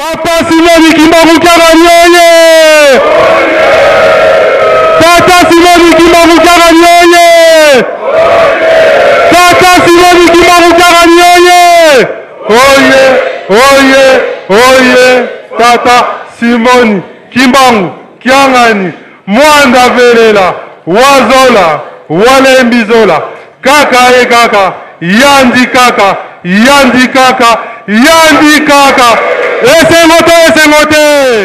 Papa Simoni Kimbangu Karanyoye! Tata Simoni Kimbangu Karanyoye! Tata Simoni Kimbangu Karanyoye! Oye, oye, oye! Tata Simoni Kimbangu Kiangani Mwanda Velela Wazola Walembizola Kaka e kaka Yandi kaka Yandi kaka Yandi kaka Esengote esengote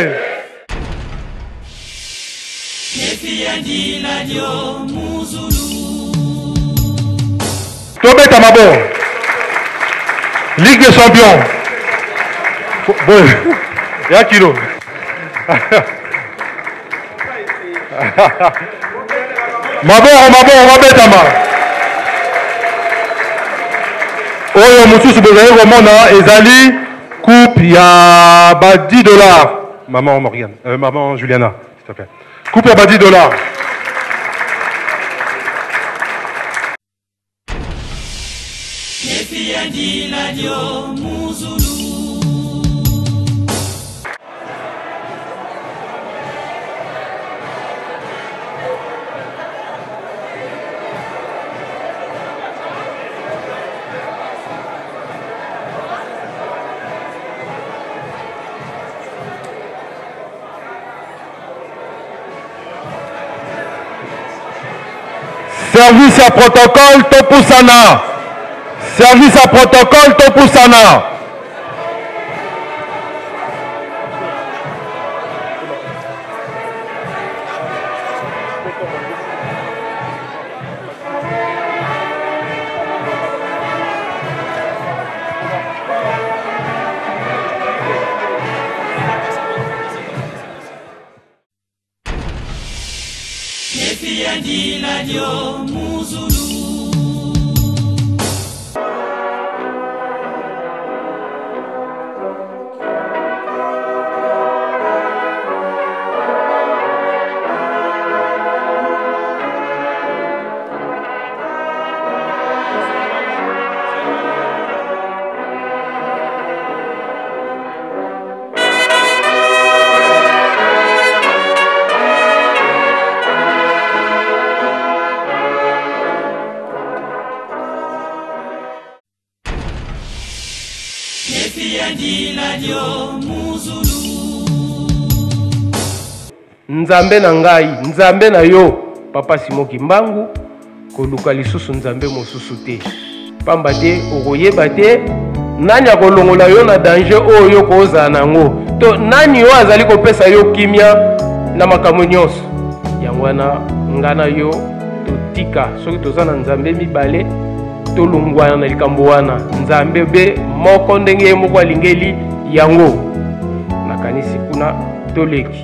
Tobeta mabo Ligue des Champions Yakiro Maboro betama Oyo mususu bozali komona ezali coupe ya ba $10. Maman Morgane, maman Juliana, s'il te plaît. Coupe ya ba $10. Service à protocole Topusana. Service à protocole Topusana. Nzambe na ngai, nzambe na yo, Papa Simon Kimbangu, koluka lisusu nzambe mosusu te. Pamba te, okoyeba te, nani akolongola yo na danger oyo koza nango. To nani yo azali kopesa yo kimia na makambo nyonso. Yango wana ngana yo totika soki toza na nzambe mibale tolungwana na likambo wana. Nzambe be moko ndenge moko alingeli yango. Nakanisi kuna toleki.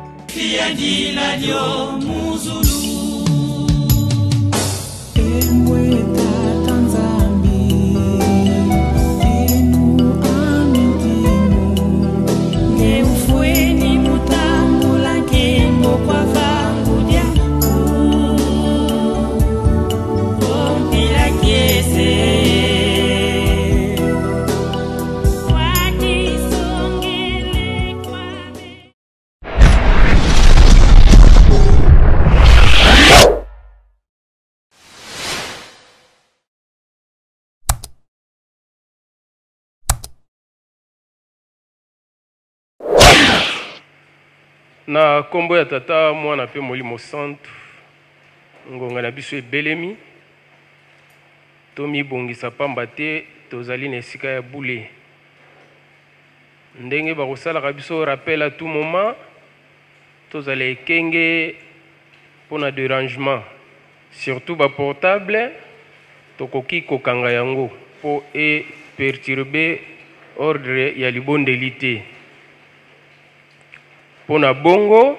Na kombo ya tata mwana pe molimo santu ngonga na biso ebelemi tomibongisa pamba te tozali na esika ya bule ndenge bakosalaka biso rappel à tout moment tozala ekenge mpona dérangement surtout baportable tokoki kokanga yango mpo eperturbe ordre ya libondeli te. Pona bongo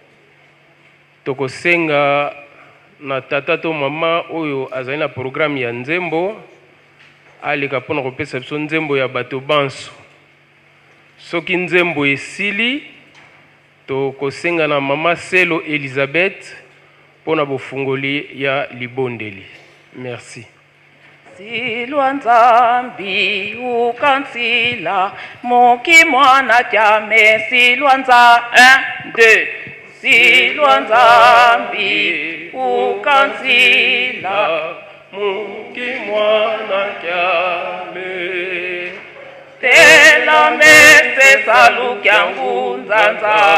tokosenga na tata to mama oyo azali na programme ya nzembo aleka pona kopesa biso nzembo ya bato banso. Soki nzembo esili tokosenga na mama Selo Elizabeth pona bofungoli ya libondeli. Merci. silwa nzambi ukansila moki mwana jame silwa nza 1 2 silwa nzambi ukansila moki mwana jame tela mese salukya ngunza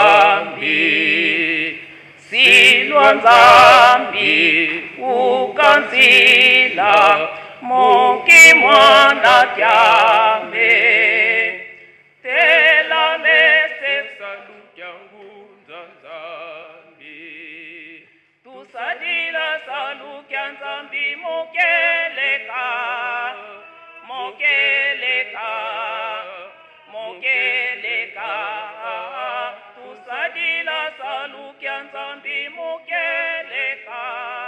nzambi silwa nzambi ukansila moki mwana jame tela mese salukya ngunza nzambi tusadila salukya nzambi mokeleka mokeleka mokeleka tusadila salukya nzambi mokeleka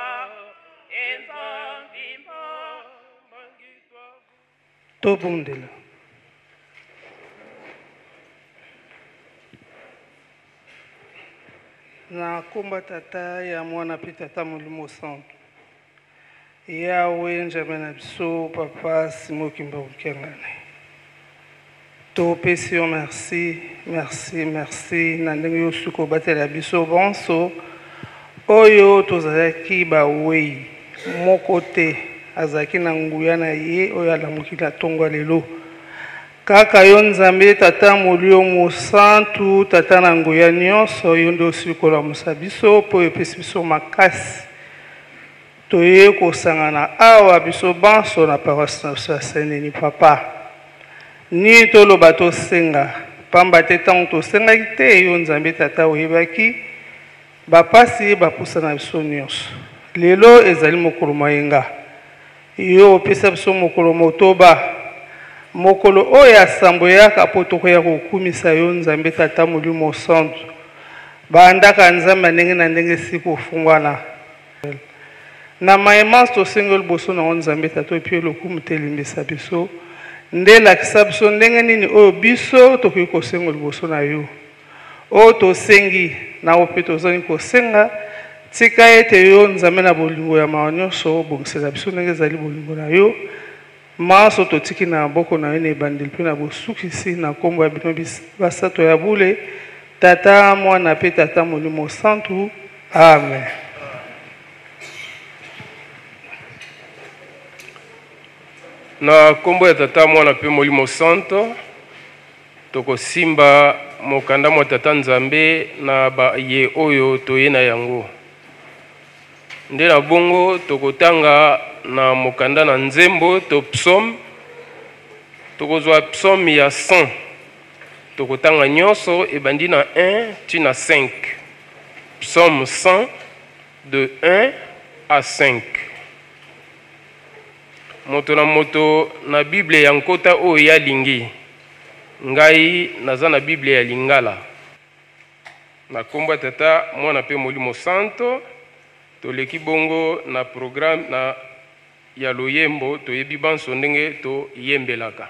enzambi mangitwa tobundela na komba tata ya mwana mpe tata molimo santo yawe nzambe na biso papa simokimba okengane topesi yo merci merci merci na ndenge yo suka obatela biso bonso oyo tozalaki bawei moko te azalaki na nguya na ye oyo alamuki na ntongo lelo kaka yo nzambe tata molio mosantu tata na nguya nyonso yo nde osikolamusa biso mpo epesi biso makasi toye kosangana awa biso banso na paroisse na biso ya seneni papa ni toloba tosenga pamba te ntango tosengaki te yo nzambe tata oyebaki bapasi bapusa na biso nyonso lelo ezali mokolo mayenga yo opesa biso mokolo motoba mokolo oyo asambo yaka mpo tokoya kokumisa yo nzambe tata molimo santo bandaka nzambe ndenge na ndenge esika ofungwana na mayemasi tosenga liboso na yo nzambe tata epie lokumu te elimbisa biso nde elakisa biso ndenge nini oyo biso tokoki kosenga liboso na yo oyo tosengi na yo mpe tozali kosenga tika ete yo nzambe na bolingo ya mawa nyonso obongisela biso ndenge ezali bolingo na yo maso totiki na maboko na yo na ebandeli mpe na bosukisi na nkombo ya bino basato ya bule tata mwana mpe tata molimo santu amen. Na kombo ya tata mwana mpe molimo santo tokosimba mokanda mwa tata nzambe na baye oyo toye na yango nde na bongo tokotanga na mokanda na nzembo to psaume tokozwa psaume ya 100 tokotanga nyonso ebandi na 1 ti na 5 psaume 100 de 1 à 5 moto na moto na bible ya nkota oyo ya lingi ngai naza na bible ya lingala na kombo tata mwana mpe molimo santo toleki bongo na programme na ya loyembo toyebi banso ndenge toyembelaka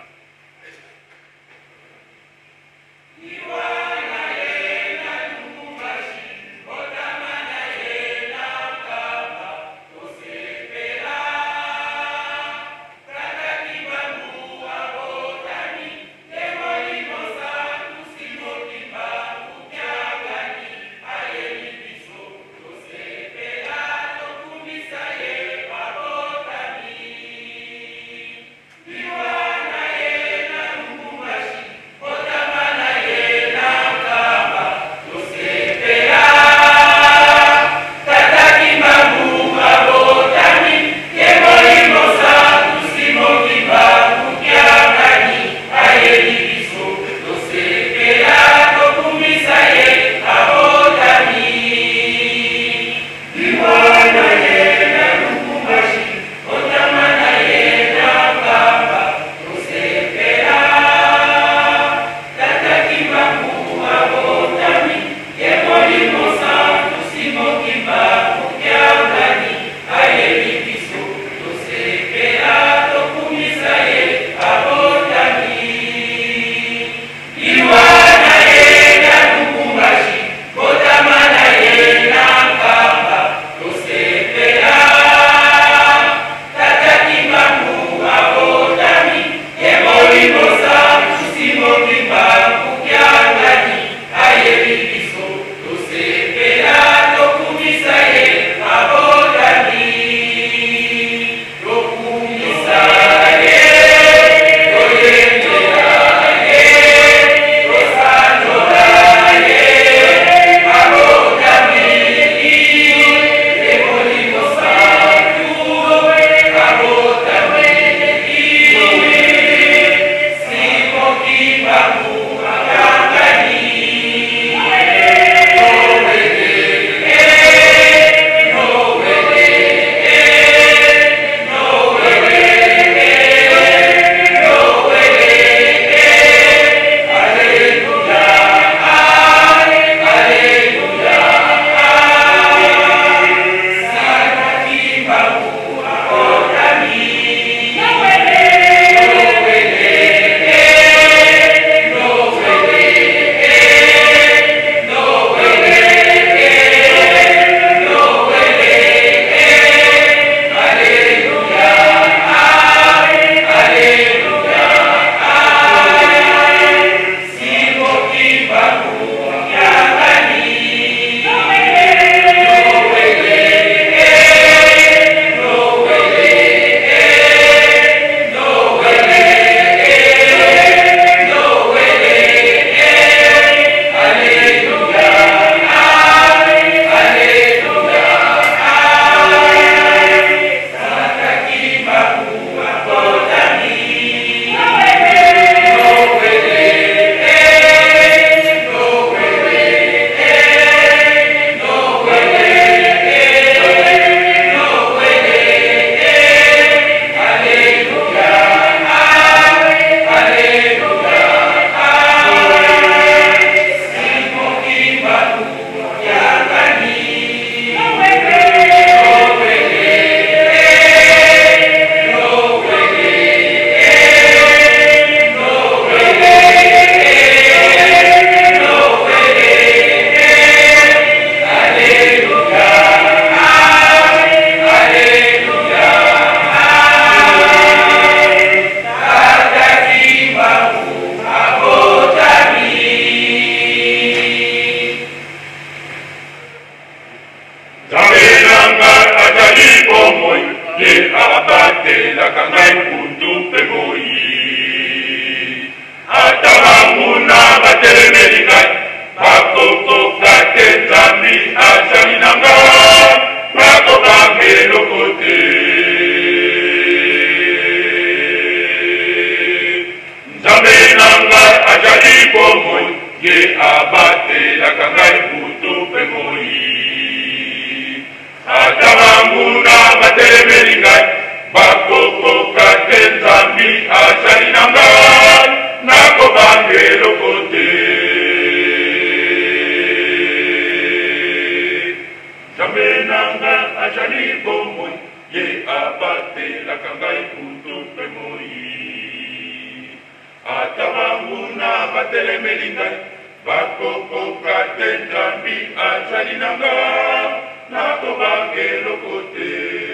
batelemeli ngai bakokoka te nzambi azali na nga nakobange eloko te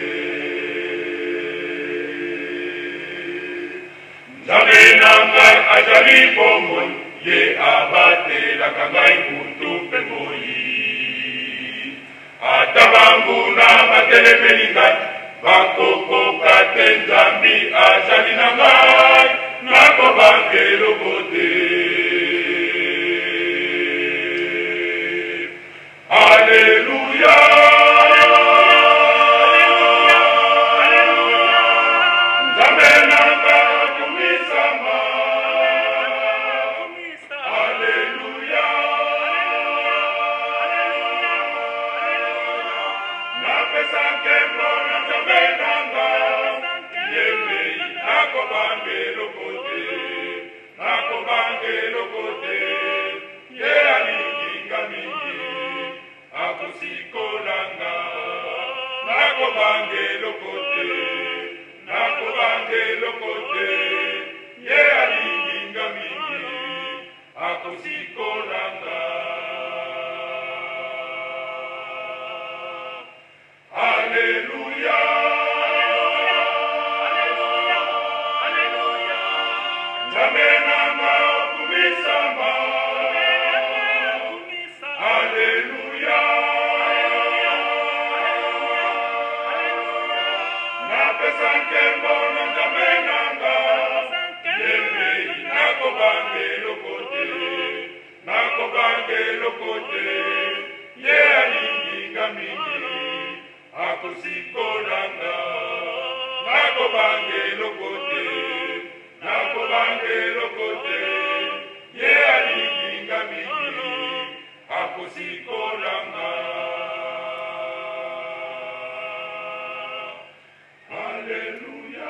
nzambe na ngai azali bomoi ye abatelaka ngai kutu mpe moi ata banguna batelemeli ngai bakokoka te nzambi azali na ngai nakobange eloko te Alleluia nzambe na ngai akumisama Alleluia napesa nkembo na nzambe na ngai yemei nakobange eloko te nakobange eloko te ye alinginga mingi akosikolanga nakobange eloko te nakobange eloko te ye alinginga mingi akosikolanga Alleluia nzambe na ngai akumisama Alleluia napesa nkembo na nzambe na ngai yemei nakobange eloko te nakobange eloko te ye alinginga mingi akosikolanga nakobange eloko te nakobange eloko te ye alinginga mingi akosikolanga Alleluia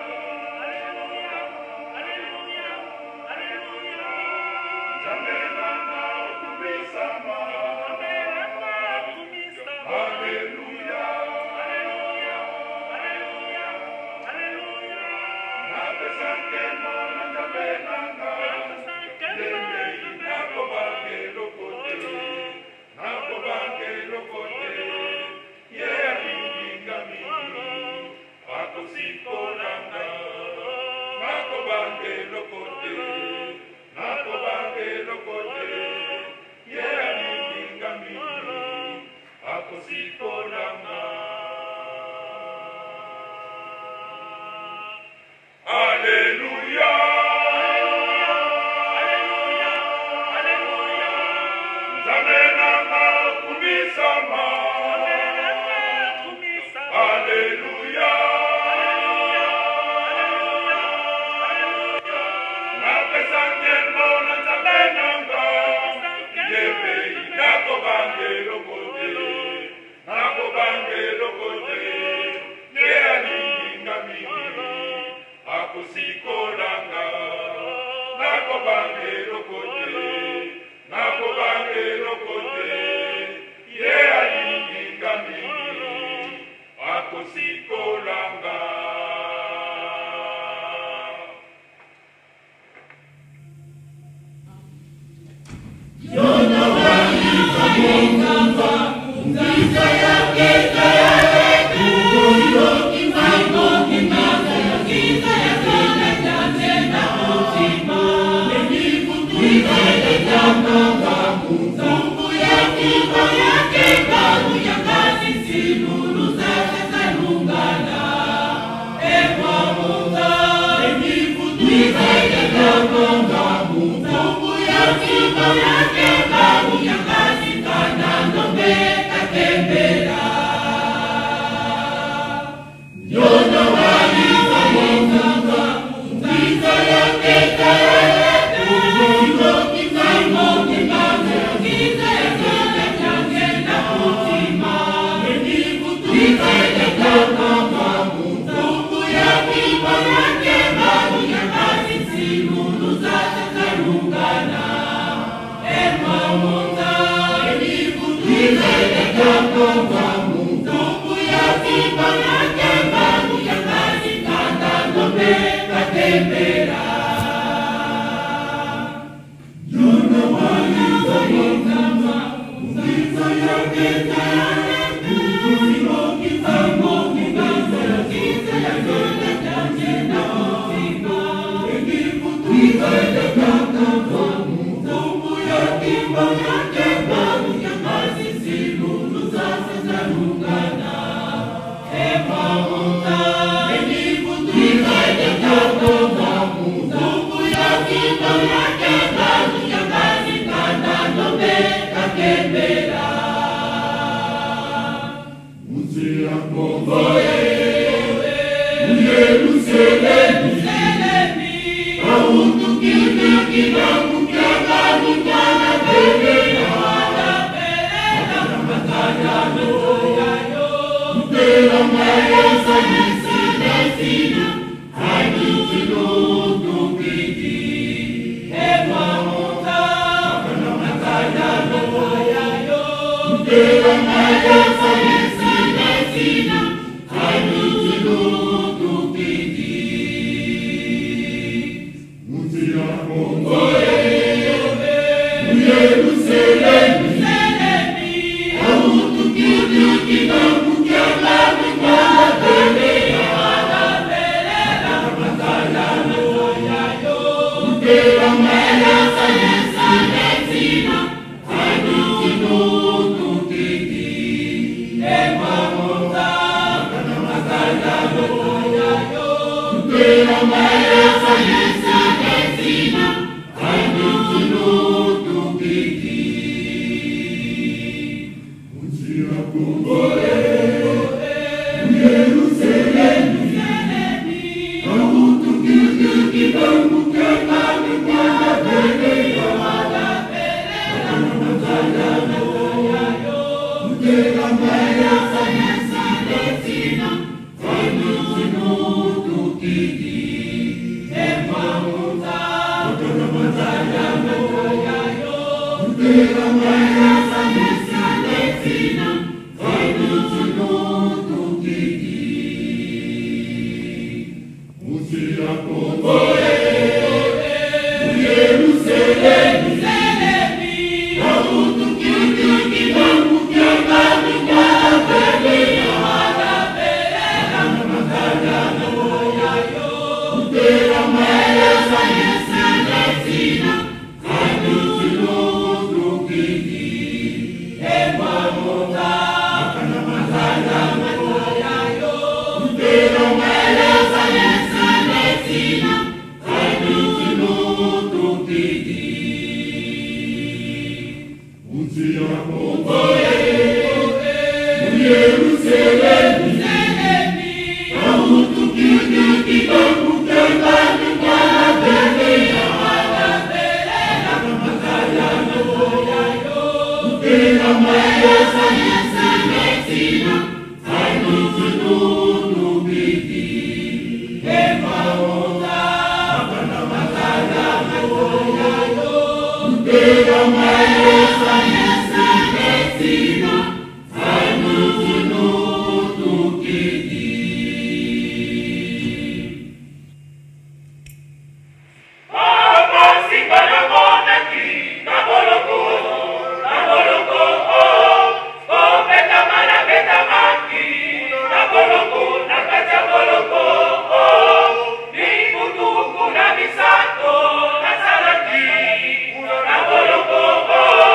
nzambe na ngai akumisama Alleluia napesa nkembo na nzambe na ngai yemei nakobange eloko te nakobange eloko te ye alinginga mingi akosikolanga nakobange eloko te nakobange eloko te ye alinginga mingi akosikolanga Alleluia nzambe na ngai akumisama Alleluia napesa nkembo na nzambe na ngai yemei nakobange eloko te nakobange eloko te ye alinginga mingi akosikolanga nakobange eloko te nakobange eloko te ye alinginga mingi akosikolanga Giza ya Oh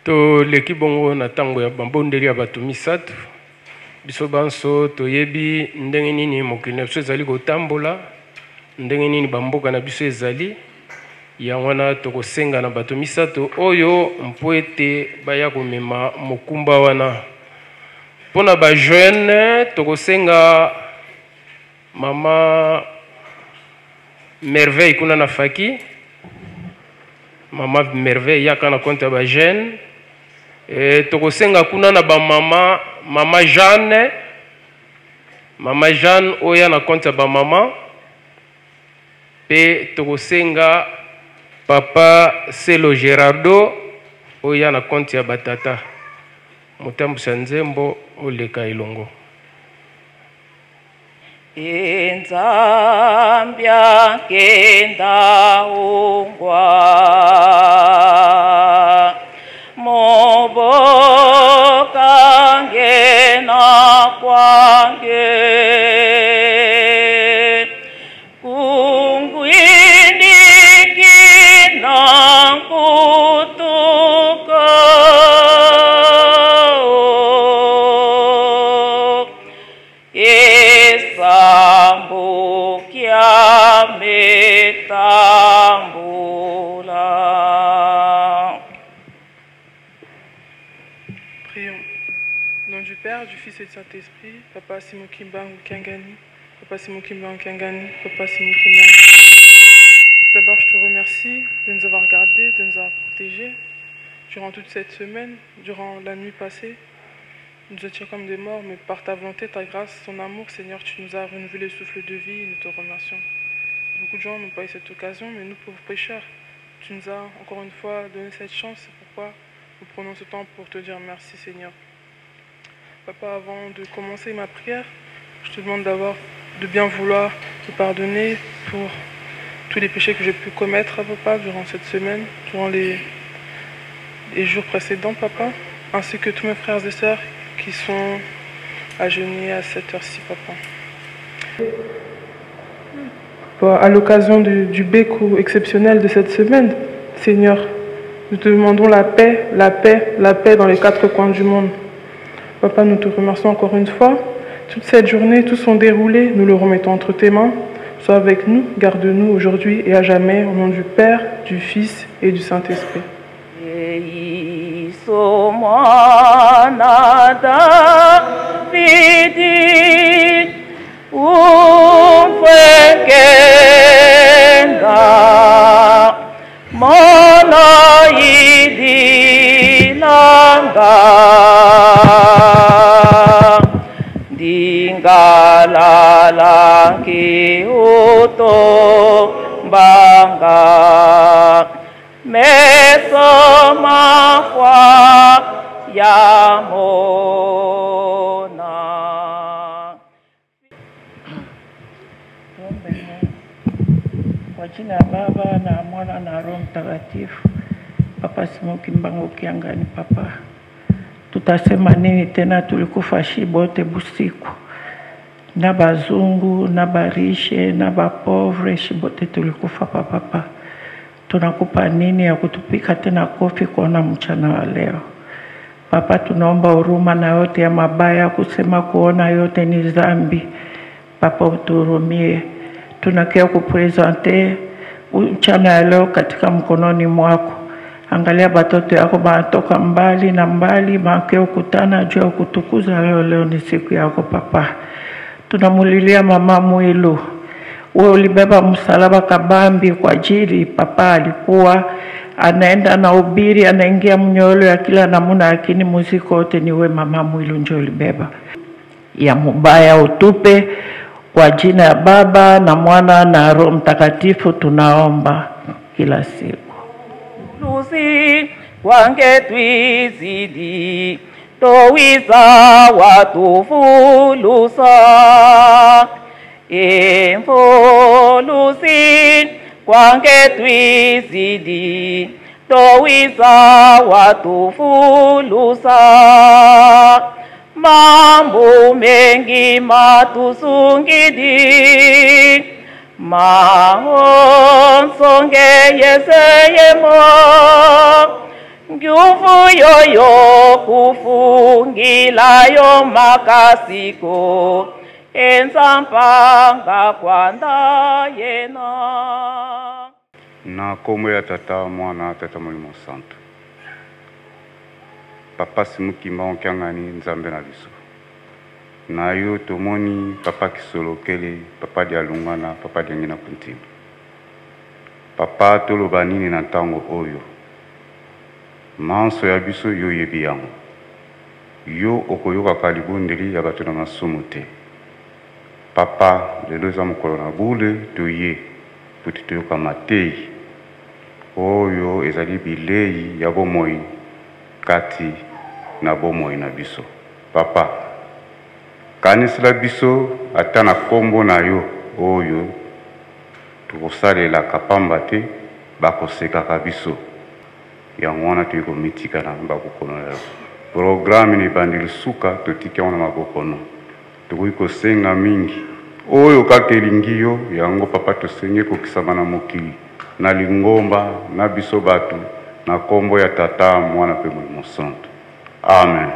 To l'équipe bongo na tango ya bambondeli ya bato misato. Biso banso toyebi ndenge nini mokili na biso ezali kotambola, ndenge nini bamboka na biso ezali. Yango wana tokosenga na bato misato oyo mpo ete baya komema mokumba wana. Pona ba jeune tokosenga mama Merveille kuna na faki. Mama Merveille yaka na konta ba jeune. Tokosenga kuna na ba mama Jeanne. Mama Jeanne oya na konta ba mama. Pe tokosenga papa Selo Gerardo oya na konta ya batata. Mutambu Sanzembo oleka ilongo. Enzambia kenda ungwa moboka ngena kwange kungwini kina kutuka Prions. Au nom du Père, du Fils et du Saint-Esprit, Papa Simon Kimbangu Kiangani, Papa Simon Kimbangu Kiangani, Papa Simon Kimbangu. D'abord, je te remercie de nous avoir gardés, de nous avoir protégés durant toute cette semaine, durant la nuit passée. Nous étions comme des morts, mais par ta volonté, ta grâce, ton amour, Seigneur, tu nous as renouvelé le souffle de vie et nous te remercions. Beaucoup de gens n'ont pas eu cette occasion, mais nous, pauvres pécheurs, tu nous as encore une fois donné cette chance. C'est pourquoi nous prenons ce temps pour te dire merci, Seigneur. Papa, avant de commencer ma prière, je te demande de bien vouloir te pardonner pour tous les péchés que j'ai pu commettre, Papa, durant cette semaine, durant les jours précédents, Papa, ainsi que tous mes frères et sœurs qui sont agenouillés à cette heure-ci, Papa. À l'occasion du béco exceptionnel de cette semaine, Seigneur, nous te demandons la paix, la paix, la paix dans les 4 coins du monde. Papa, nous te remercions encore une fois. Toute cette journée, tout sont déroulés, nous le remettons entre tes mains. Sois avec nous, garde-nous aujourd'hui et à jamais, au nom du Père, du Fils et du Saint-Esprit. Dingalala ki uto banga mesoma kwa yamona. Kwa jina ya Baba na Mwana na Roho Mtakatifu. Papa Simon Kimbangu Kiangani, Papa, tutasema nini tena? Tulikufa shibote busiku, na bazungu na barishe na bapovre shibote tulikufa. Papa, tunakupa nini ya kutupika tena kofi kuona mchana wa leo? Papa, tunaomba huruma na yote ya mabaya, kusema kuona yote ni dhambi. Papa, uturumie. Tunakia kupresente mchana ya leo katika mkononi mwako. Angalia batoto yako banatoka mbali na mbali, makeo kutana juu ya kutukuza leo ni siku yako. Papa, tunamulilia mama Mwilu. Wewe ulibeba msalaba kabambi kwa ajili. Papa alikuwa anaenda na ubiri, anaingia mnyolo ya kila namuna, lakini muziko wote ni wewe mama Mwilu ndio ulibeba. Ya mubaya utupe, kwa jina ya Baba na Mwana na Roho Mtakatifu tunaomba kila siku. Lusi wange twizidi towiza watufulusa emfo lusi wange twizidi towiza watufulusa mambo mengi matusungidi mahonsonge yeseyemo Nguvu yoyo kufungilayo makasiko enzampanga kwanda yena. Na kombo ya tata mwana tata molimo santo. Papa Simukimba Okiangani nzambe na biso. Na yo tomoni papa Kisolokele, papa Dialungana, papa Diangina Kuntino. Papa toloba nini na ntango oyo. Manso ya biso yo yebi yango. Yo okoyoka libondeli ya bato na masumu te. Papa lelo eza mokolo na bule toye puti toyoka matei oyo ezali bilei ya bomoi kati na bomoi na biso. Papa kanisila biso ata na kombo na yo oyo tokosalelaka pamba te bakosekaka biso yango wana toyei komitika na bakokono ya programme ni bandeli suka totiki yango na makokono tokoki kosenga mingi oyo kaka elingi yo yango papa tosengi ekokisama na mokili na lingomba na biso bato na kombo ya tata mwana mpe molimo santo. Amen.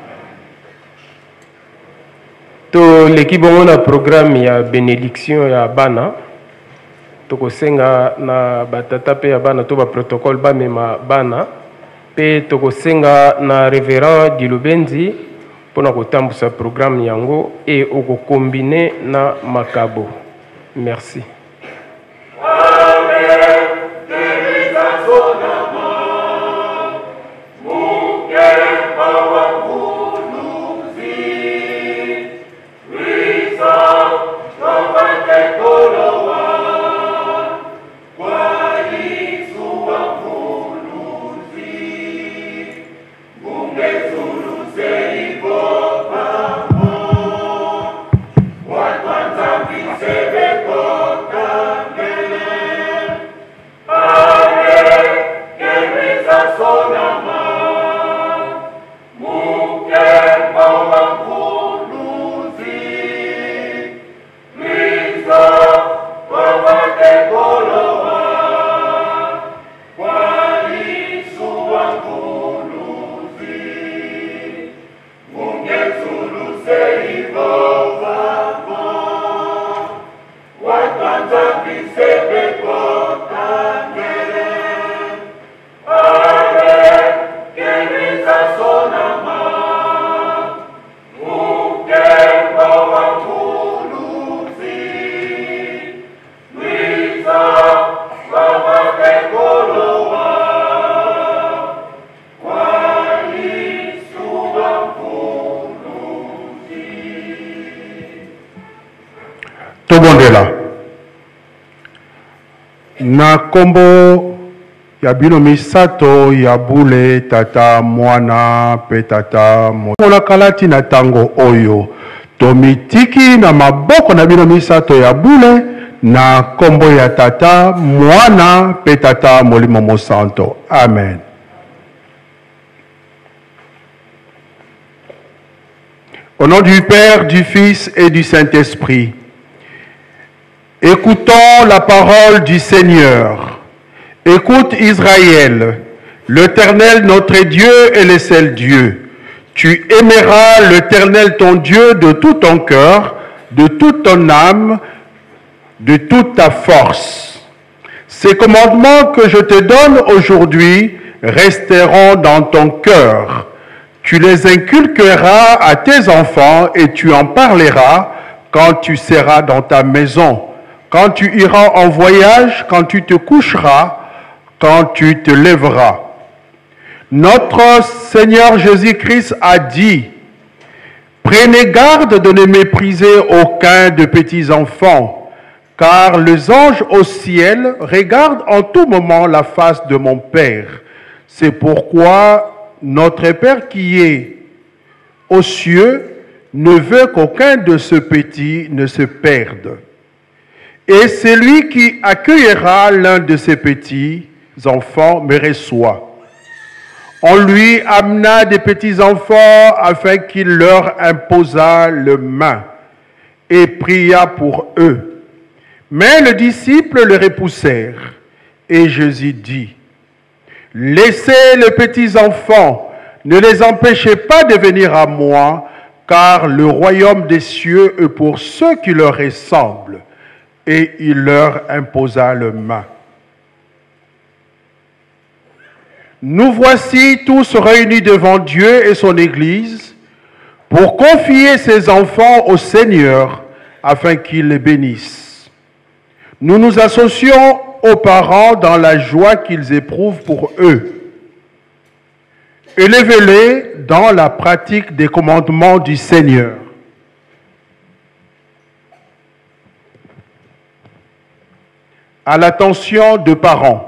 Toleki bongo na programme ya bénédiction ya bana tokosenga na batata pe ya bana to ba protocole bamema bana pe tokosenga na révérend Dilubenzi pona kotambusa programme yango e okokombine na makabo. Merci. Tobondela na kombo ya bino misato ya bule tata mwana pe tata mwana kalati na tango oyo tomitiki na maboko na bino misato ya bule na kombo ya tata mwana pe tata molimo mosanto. Amen. Au nom du Père, du Fils et du Saint-Esprit, écoutons la parole du Seigneur. Écoute Israël, l'Éternel notre Dieu est le seul Dieu. Tu aimeras l'Éternel ton Dieu de tout ton cœur, de toute ton âme, de toute ta force. Ces commandements que je te donne aujourd'hui resteront dans ton cœur. Tu les inculqueras à tes enfants et tu en parleras quand tu seras dans ta maison, quand tu iras en voyage, quand tu te coucheras, quand tu te lèveras. Notre Seigneur Jésus-Christ a dit, « Prenez garde de ne mépriser aucun de petits enfants, car les anges au ciel regardent en tout moment la face de mon Père. C'est pourquoi notre Père qui est aux cieux ne veut qu'aucun de ce petit ne se perde. Et celui qui accueillera l'un de ces petits enfants me reçoit. » On lui amena des petits enfants afin qu'il leur imposât les mains et pria pour eux. Mais les disciples le repoussèrent. Et Jésus dit, « Laissez les petits enfants, ne les empêchez pas de venir à moi, car le royaume des cieux est pour ceux qui leur ressemblent. Et il leur imposa le main. Nous voici tous réunis devant Dieu et son Église pour confier ces enfants au Seigneur afin qu'il les bénisse. Nous nous associons aux parents dans la joie qu'ils éprouvent pour eux. Élevez-les dans la pratique des commandements du Seigneur. À l'attention de parents.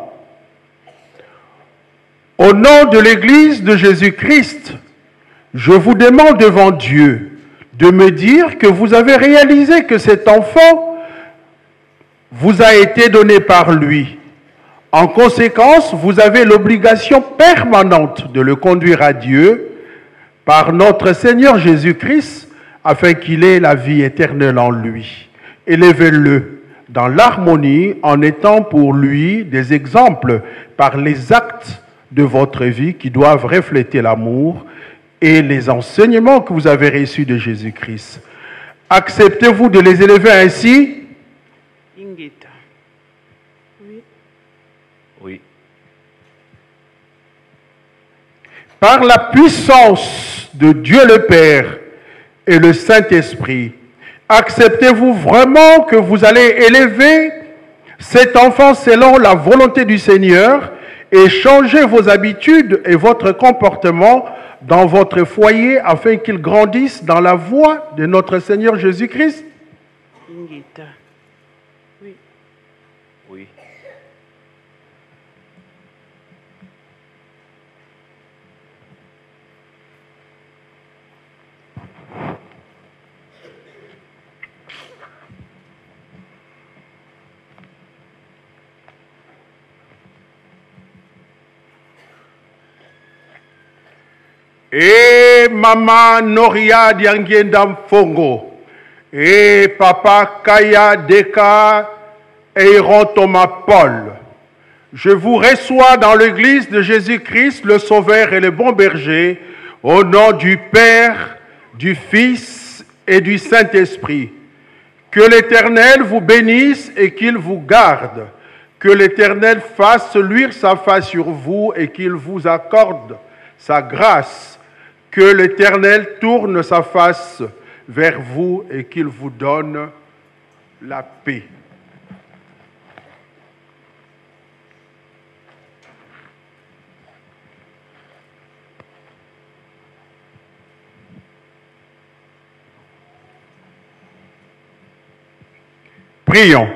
Au nom de l'Église de Jésus-Christ, je vous demande devant Dieu de me dire que vous avez réalisé que cet enfant vous a été donné par lui. En conséquence, vous avez l'obligation permanente de le conduire à Dieu par notre Seigneur Jésus-Christ afin qu'il ait la vie éternelle en lui. Élevez-le dans l'harmonie en étant pour lui des exemples par les actes de votre vie qui doivent refléter l'amour et les enseignements que vous avez reçus de Jésus-Christ. Acceptez-vous de les élever ainsi? Ingita. Oui. Oui. Par la puissance de Dieu le Père et le Saint-Esprit, acceptez-vous vraiment que vous allez élever cet enfant selon la volonté du Seigneur et changer vos habitudes et votre comportement dans votre foyer afin qu'il grandisse dans la voie de notre Seigneur Jésus-Christ? Ingita. Oui. Oui. Et Maman Noria Diangienda Mfongo, et Papa Kaya Deka Eiron Thomas Paul, je vous reçois dans l'église de Jésus-Christ, le Sauveur et le bon berger, au nom du Père, du Fils et du Saint-Esprit. Que l'Éternel vous bénisse et qu'il vous garde. Que l'Éternel fasse luire sa face sur vous et qu'il vous accorde sa grâce. Que l'Éternel tourne sa face vers vous et qu'il vous donne la paix. Prions.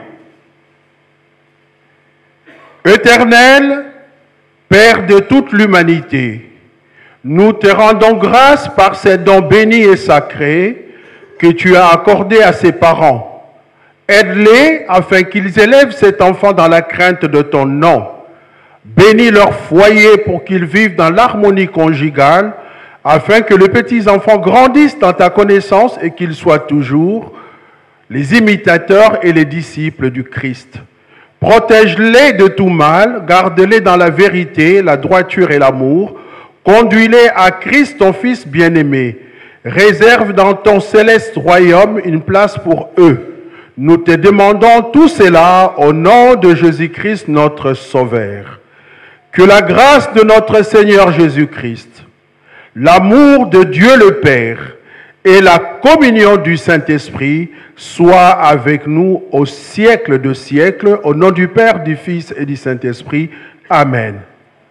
Éternel, Père de toute l'humanité, nous te rendons grâce par ces dons bénis et sacrés que tu as accordés à ses parents. Aide-les afin qu'ils élèvent cet enfant dans la crainte de ton nom. Bénis leur foyer pour qu'ils vivent dans l'harmonie conjugale, afin que les petits enfants grandissent dans ta connaissance et qu'ils soient toujours les imitateurs et les disciples du Christ. Protège-les de tout mal, garde-les dans la vérité, la droiture et l'amour. Conduis-les à Christ, ton Fils bien-aimé. Réserve dans ton céleste royaume une place pour eux. Nous te demandons tout cela au nom de Jésus-Christ, notre Sauveur. Que la grâce de notre Seigneur Jésus-Christ, l'amour de Dieu le Père et la communion du Saint-Esprit soient avec nous au siècle de siècles. Au nom du Père, du Fils et du Saint-Esprit. Amen.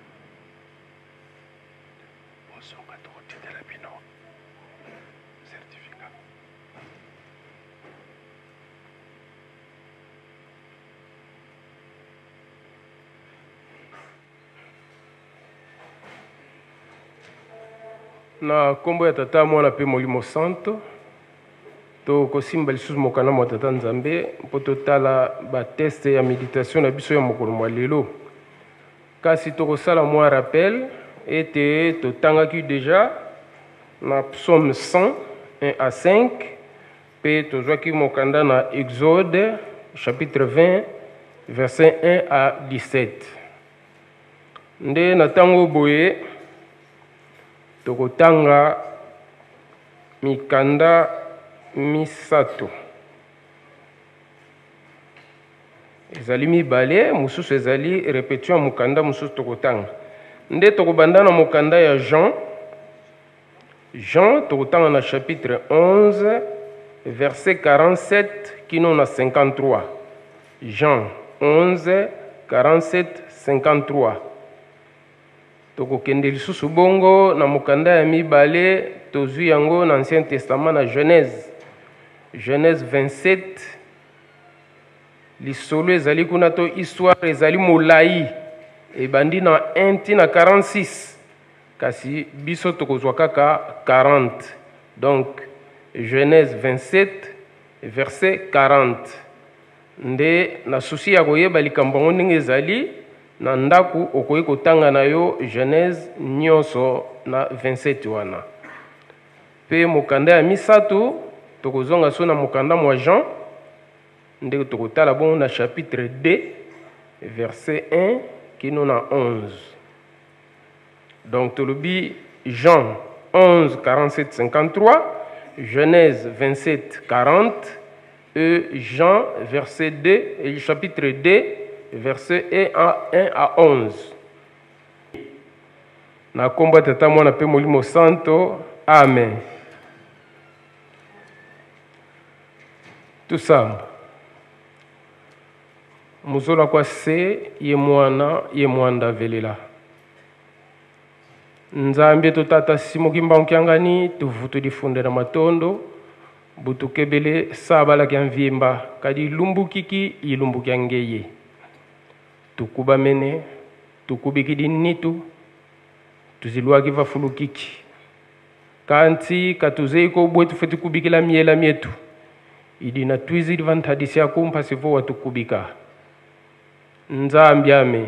Na kombo ya tata mwana pe molimo santo to kosimba lisusu mokanda mwa tata nzambe mpo totala bateste ya méditation na biso ya mokolo mwa lelo kasi tokosala mwa rappel ete totangaki déjà na psaume 100 1 à 5 pe tozwaki mokanda na Exode chapitre 20 verset 1 à 17. nde na tango boye tokotanga mikanda misato ezali mibale mususu ezali répétition mukanda mususu tokotanga nde tokobanda na mukanda ya Jean tokotanga na chapitre 11 verset 47 kino na 53. Jean 11 47 53. Tokokende lisusu bongo na mukanda ya mibale tozwi yango na Ancien Testament na Genèse 27. Lisolo ezali kuna to histoire ezali molai ebandi na 1 ti na 46 kasi biso tokozwa kaka 40. Donc Genèse 27 verset 40 nde na susi ya koyeba likambo ngo ndenge ezali na ndaku okoki kotanga na yo Genèse nyonso na 27 wana pe mokanda ya misato tokozonga so na mokanda mwa Jean nde tokotala bongo na chapitre 2 verset 1 kino na 11. Donc tolobi Jean 11 47 53, Genèse 27 40 et Jean verset 2 et chapitre 2 verset 1 à 11. Na komba tata mwana pe molimo santo. Amen. Tout ça. Muzola kwa se ye mwana ye mwanda velela. Nzambe to tata simoki mbangu kiangani tuvutu difundera matondo butu kebele sabala kianvimba kadi lumbukiki ilumbuki angeye tukuba mene tukubiki dinitu tuzilwa kiva fulukiki kanti katuzeiko bwetu fetu kubikila miela mietu idina twizi divantadisi yakumpa sivo watukubika Nzambe ame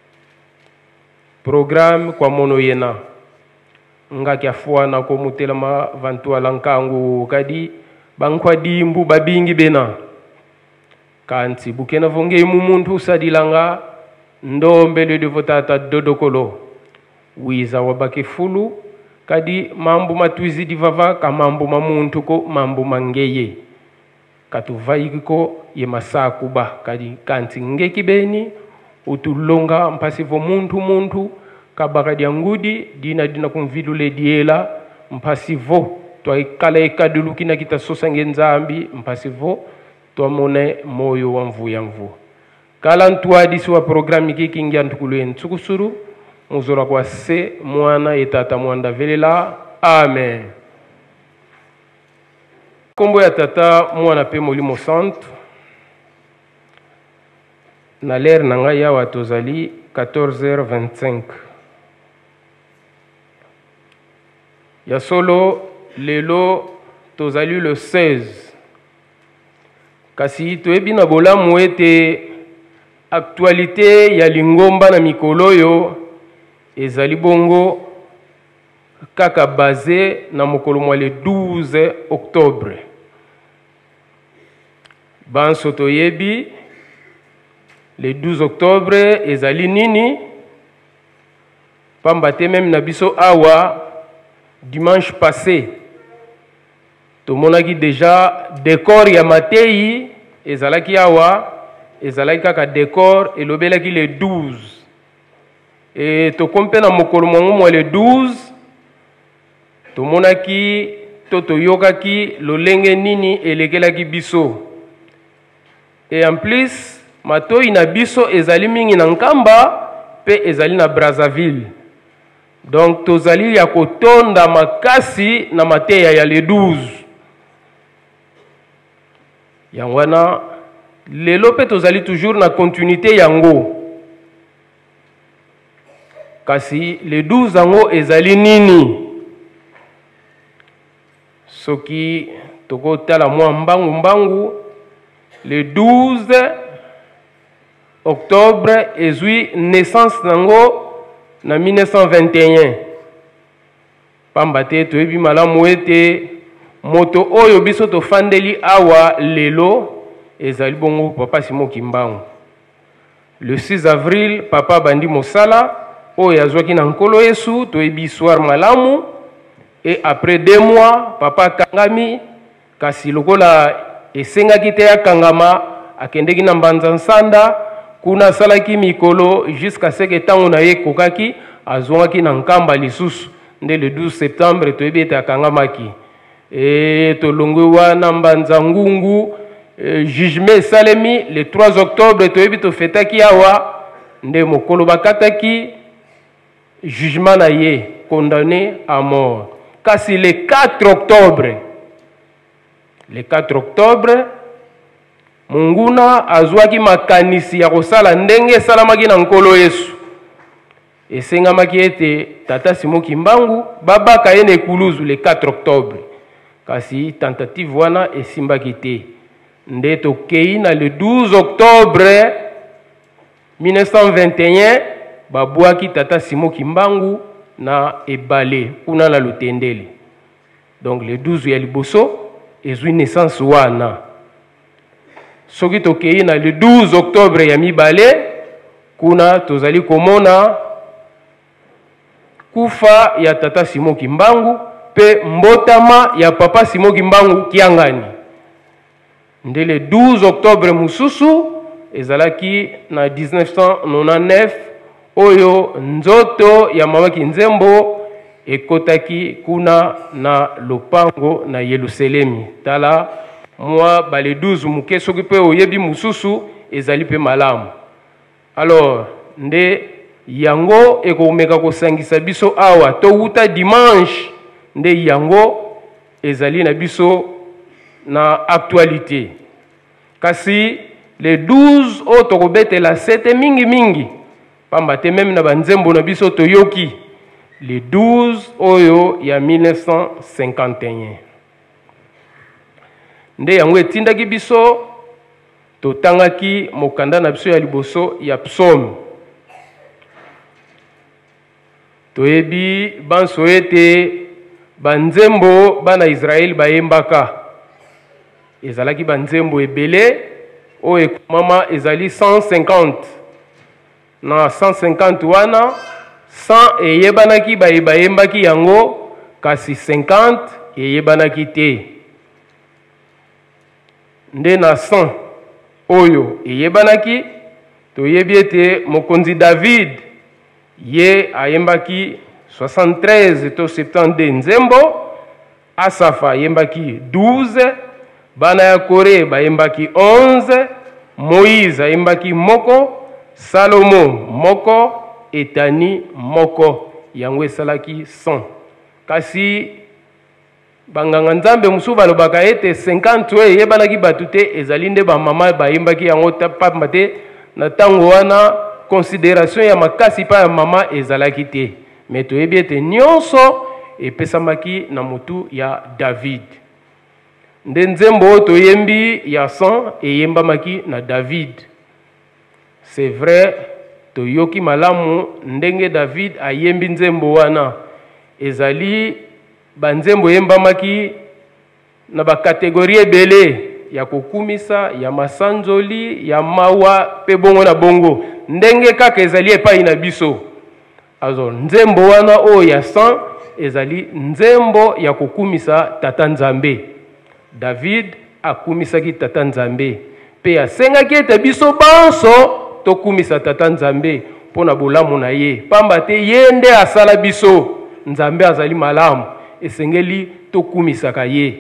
programme kwa mono yena nga kiafuana ko mutela ma vantu alankangu kadi bankwa dimbu babingi bena kanti bukena vonge mumuntu sadilanga ndombe le devotata dodokolo wiza wabaki fulu kadi mambu matwizi divava kamambu mamuntu ko mambu mangeye katuvaiko ye masakuba kadi kanti ngeki beni utulonga mpasivo muntu kabaka dia ngudi dina kumvidule diela mpasivo twaikala ekadulu kina kitasosa ngenzambi mpasivo twamone moyo wa mvu kala ntwadisi wa programme kiki ngia ntukulu ntukusuru muzora kwa se mwana etata mwanda velela. Amen. Kombo ya tata mwana pe molimo santo na l'air nanga yawa tozali 14h25 ya solo lelo tozali le 16 kasi toyebi na bolamu ete actualité ya lingomba na mikolo yo ezali bongo kaka basé na mokolo mwa le 12 octobre banso toyebi le 12 octobre ezali nini pambate même na biso awa dimanche passé tomonaki déjà décor ya matei ezalaki awa ezalaki kaka décor elobelaki le 12 et tokompe na mokolo mwango mwa le 12 tomonaki to toyokaki lolenge nini elekelaki biso et en plus matoi na biso ezali mingi na nkamba pe ezali na Brazzaville. Donc tozali ya kotonda makasi na mateya ya le 12. Yangwana lelo pe tozali toujours na continuité yango. Kasi le 12 yango ezali nini? Soki toko tala mwa mbangu le 12 octobre ezui naissance nango na 1921 pambate toyebi malamu ete moto oyo biso tofandeli awa lelo ezali bongo papa Simoki Mbangu. Le 6 avril papa bandi mosala oyo azwaki na nkolo Yesu toyebi histoire malamu. Et après 2 mois papa kangami kasi lokola esengaki te akangama akendeki na mbanza nsanda kuna salaki mikolo jusqu'à ce que tango na ye kokaki azwaki na nkamba lisusu nde le 12 septembre toyebi ete akangamaki. Et tolongwe wana mbanza ngungu jugement salemi le 3 octobre toyebi tofetaki awa nde mokolo bakataki jugement na ye condamné à mort. Kasi le 4 octobre munguna azwaki makanisi ya kosala ndenge esalamaki na nkolo Yesu. Esengamaki ete tata Simon Kimbangu babaka ye na ekuluzu le 4 octobre. Kasi tentative wana esimbaki te. Nde tokei na le 12 octobre 1921 babwaki tata Simon Kimbangu na ebale kuna na lutendele. Donc le 12 ya liboso ezwi naissance wana. Soki tokei na le 12 octobre ya mibale kuna tozali komona kufa ya tata Simon Kimbangu pe mbotama ya papa Simon Kimbangu Kiangani. Nde le 12 octobre mususu ezalaki na 1999 oyo nzoto ya mama Kinzembo ekotaki kuna na lopango na Yerusalemi. Tala moi bale 12 muke soki pe oyebi mususu ezali pe malamu. Alors nde yango ekomeka kosangisa biso awa touta dimanche nde yango ezali na biso na actualité. Kasi le 12 o tokobetela 7 mingi pamba te même na banzembo na biso toyoki le 12 oyo ya 1951. Nde yango etindaki biso totangaki mokanda na biso ya liboso ya psaume. Toyebi banso ete banzembo bana Israël bayembaka ezalaki banzembo ebele oyo ekomama ezali 150 na 150 wana 100 eyebanaki bayembaki yango kasi 50 eyebanaki te. Nde na 100 oyo eyebanaki toyebi ete mokonzi David ye ayembaki 73 to 72 nzembo, Asafa ayembaki 12, bana ya Kore bayembaki 11, Moïse ayembaki moko, Salomo moko, Etani moko, yango esalaki 100. Kasi banganga nzambe musu balobaka ete 50 we yebanaki batu te ezali nde bamama bayembaki yango pamba te na tango wana considération ya makasi pa ya mama ezalaki te. Mais toyebi ete nyonso epesamaki na mutu ya David. Nde nzembo toyembi ya 100 eyembamaki na David. C'est vrai toyoki malamu ndenge David ayembi nzembo wana ezali banzembo yembamaki na ba kategorie ebele ya kokumisa, ya masanzoli, ya mawa pe bongo na bongo ndenge kaka ezali epai na biso. Alors nzembo wana o ya 100 ezali nzembo ya kokumisa tata Nzambe. David akumisaki tata Nzambe pe asengaki ete biso banso tokumisa tata Nzambe pona bolamu na ye pamba te ye nde asala biso. Nzambe azali malamu esengeli tokumisaka ye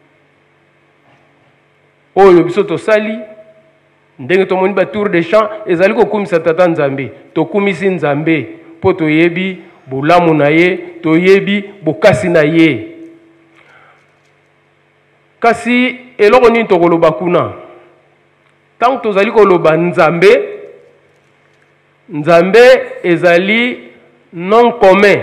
oyo biso tosali ndenge tomoni ba tour de champ ezali kokumisa tata Nzambe tokumisi Nzambe po toyebi bolamu na ye toyebi bokasi na ye. Kasi eloko nini tokoloba kuna tango tozali koloba Nzambe, Nzambe ezali non commun.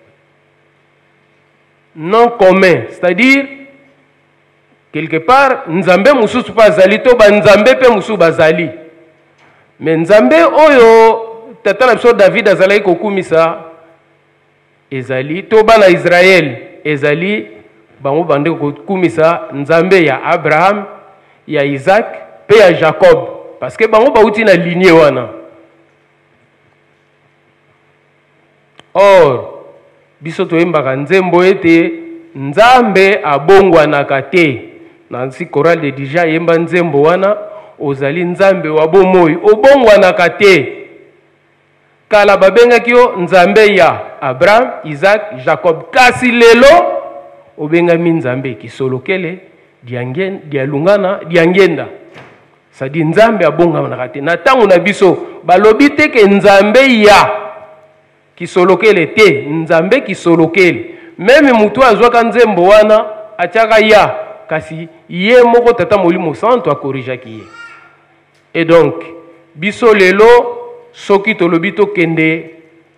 Non commun, c'est-à-dire quelque part Nzambe mususu pa zali to ba Nzambe pe mususu bazali. Mais Nzambe oyo tata na biso David azalaki kokumisa ezali to bana Israël ezali bango bande kokumisa Nzambe ya Abraham, ya Isaac pe ya Jacob parce que bango bauti na lignée wana. Or biso toyembaka nzembo ete nzambe abongwanaka te. Nansi chorale de Dija yemba nzembo wana ozali nzambe wa bomoi obongwanaka te. Kala babengaki yo nzambe ya Abraham, Isaac, Jacob. Kasi lelo obengami nzambe kisolokele dialungana diangenda. Sadi nzambe abongwanaka te. Na tango na biso balobi te ke nzambe ya kisolokele te, nzambe kisolokele. Meme mutu azwaka nzembo wana atiaka ya kasi ye moko tata molimo santo akorijaki ye. Et donc biso lelo soki tolobi tokende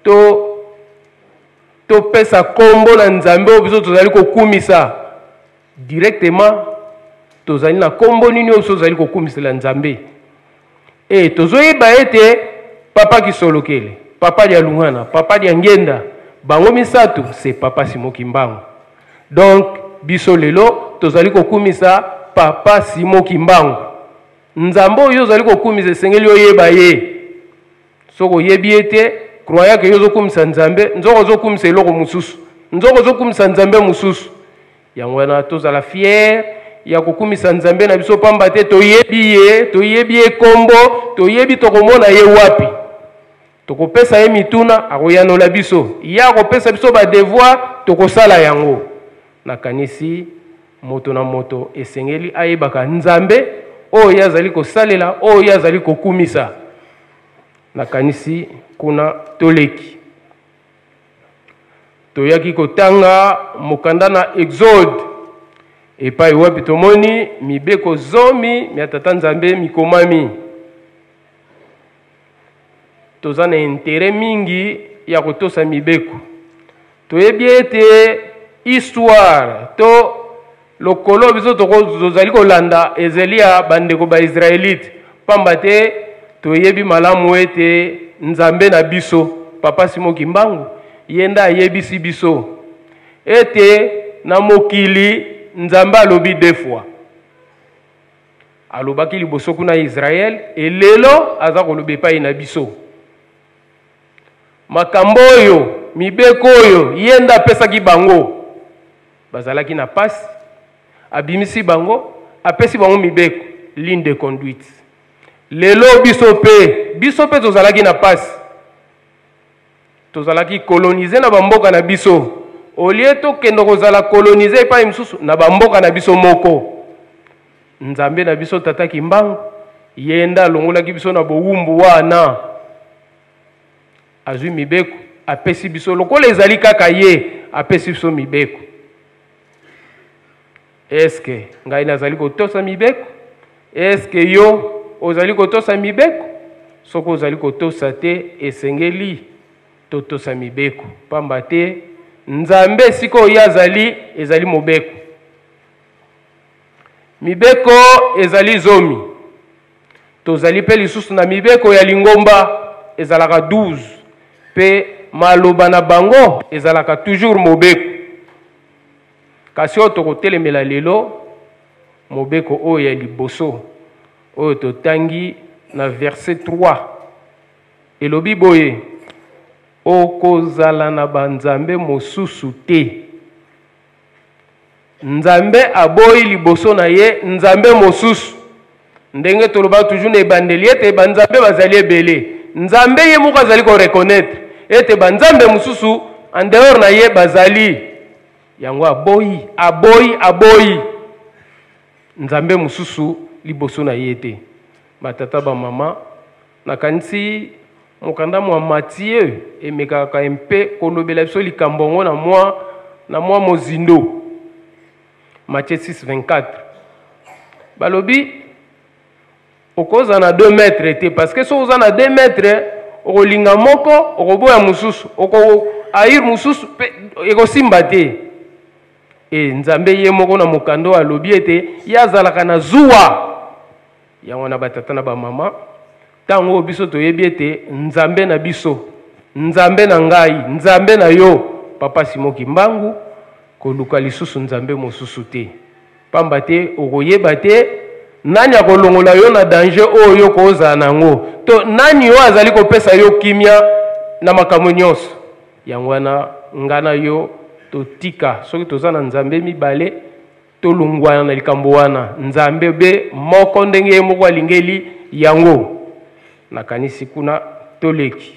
to pesa kombo na nzambe o biso tozali kokumisa directement tozali na kombo nini o biso tozali kokumisa la nzambe. Et tozoyeba ete papa kisolokele, papa dia lungana, papa dia ngenda, bango misato c'est papa Simon Kimbangu. Donc biso lelo tozali kokumisa papa Simon Kimbangu. Nzambe oyo zali kokumisa sengeli oyeba ye. Soko yebi ete croya ke yozo kumisa nzambe, nzoko zo kumisa eloko mususu. Nzoko zo kumisa nzambe mususu. Yango wana tozala fier ya kokumisa nzambe na biso pamba te toyebi ye kombo, toyebi tokomona ye wapi. Tokopesa ye mituna akoyanola biso. Ya kopesa biso ba devoir tokosala yango. Nakanisi moto na moto esengeli ayebaka nzambe oyo yazali kosalela oyo yazali kokumisa. Nakanisi kuna toleki toyaki kotanga mokanda na Exode epai wapi tomoni mibeko zomi miatata nzambe mikomami. Toza na intérêt mingi ya kotosa mibeko. Toyebi ete histoire to lokolo biso tozali kolanda ezelia bandeko ba Israelite pamba te toyebi malamu ete nzambe na biso papa Simon Kimbangu yenda yebisi biso ete na mokili nzambe alobi deux fois. Alobaki liboso kuna Israël elelo aza koloba epai na biso. Makambo oyo mibeko oyo yenda pesaki bango bazalaki na pasi abimisi bango apesi bango mibeko ligne de conduite. Lelo biso pe tozalaki na pasi tozalaki coloniser na bamboka na biso olie tokende kozala coloniser epai misusu na bamboka na biso moko. Nzambe na biso tata Kimbangu yenda longolaki biso na bowumbu wana azwi mibeko apesi biso lokola ezali kaka ye apesi biso mibeko. Eske ngai nazali kotosa mibeko? Eske yo ozali kotosa mibeko? Soko ozali kotosa te esengeli totosa mibeko pamba te nzambe siko yazali ezali mobeko. Mibeko ezali zomi. Tozali pe lisusu na mibeko ya lingomba ezalaka 12 pe maloba na bango ezalaka toujours mobeko. Kasi oyo tokotelemela lelo mobeko oyo ya liboso oyo totangi na verset 3 elobi boye okozala na banzambe mosusu te. Nzambe aboyi liboso na ye nzambe mosusu. Ndenge toloba toujours na ebandeli ete banzambe bazali ebele. Nzambe ye moko azali ko reconnaître ete banzambe mosusu en dehors na ye bazali. Yango aboyi nzambe mosusu liboso na ye te. Batata ba mama nakanisi mokanda mwa Matthieu emekaka mpe kolobela biso likambo ngo na mwa mozindo. Matthieu 6:24. Balobi okoza na 2 mètres te parce que so oza na 2 mètres okolinga moko okoboya mususu oko air mususu ekosimba te. E nzambe ye moko na mokando alobi ete yazalaka na zuwa. Yango na batata na ba mama tango biso toyebi ete nzambe na biso, nzambe na ngai, nzambe na yo papa Simon Kimbangu koluka lisusu nzambe mosusu te. Pamba te okoyeba te nani akolongola yo na danger oyo kozala nango. To nani yo azali kopesa yo kimia na makambo nyonso. yangwana ngana yo totika soki toza na nzambe mibale tolungwana na likambo wana nzambe be moko ndenge moko alingeli yango nakanisi kuna toleki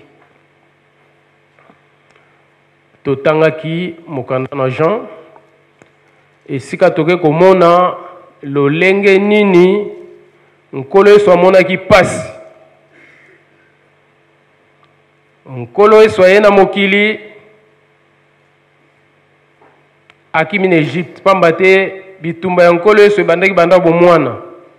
totangaki mokanda na Jean esika toke komona lolenge nini nkolo Yesu amonaki pasi nkolo Yesu aye na mokili akimi na Egypte pamba te bitumba ya nkolo Yesu ebandaki banda bomwana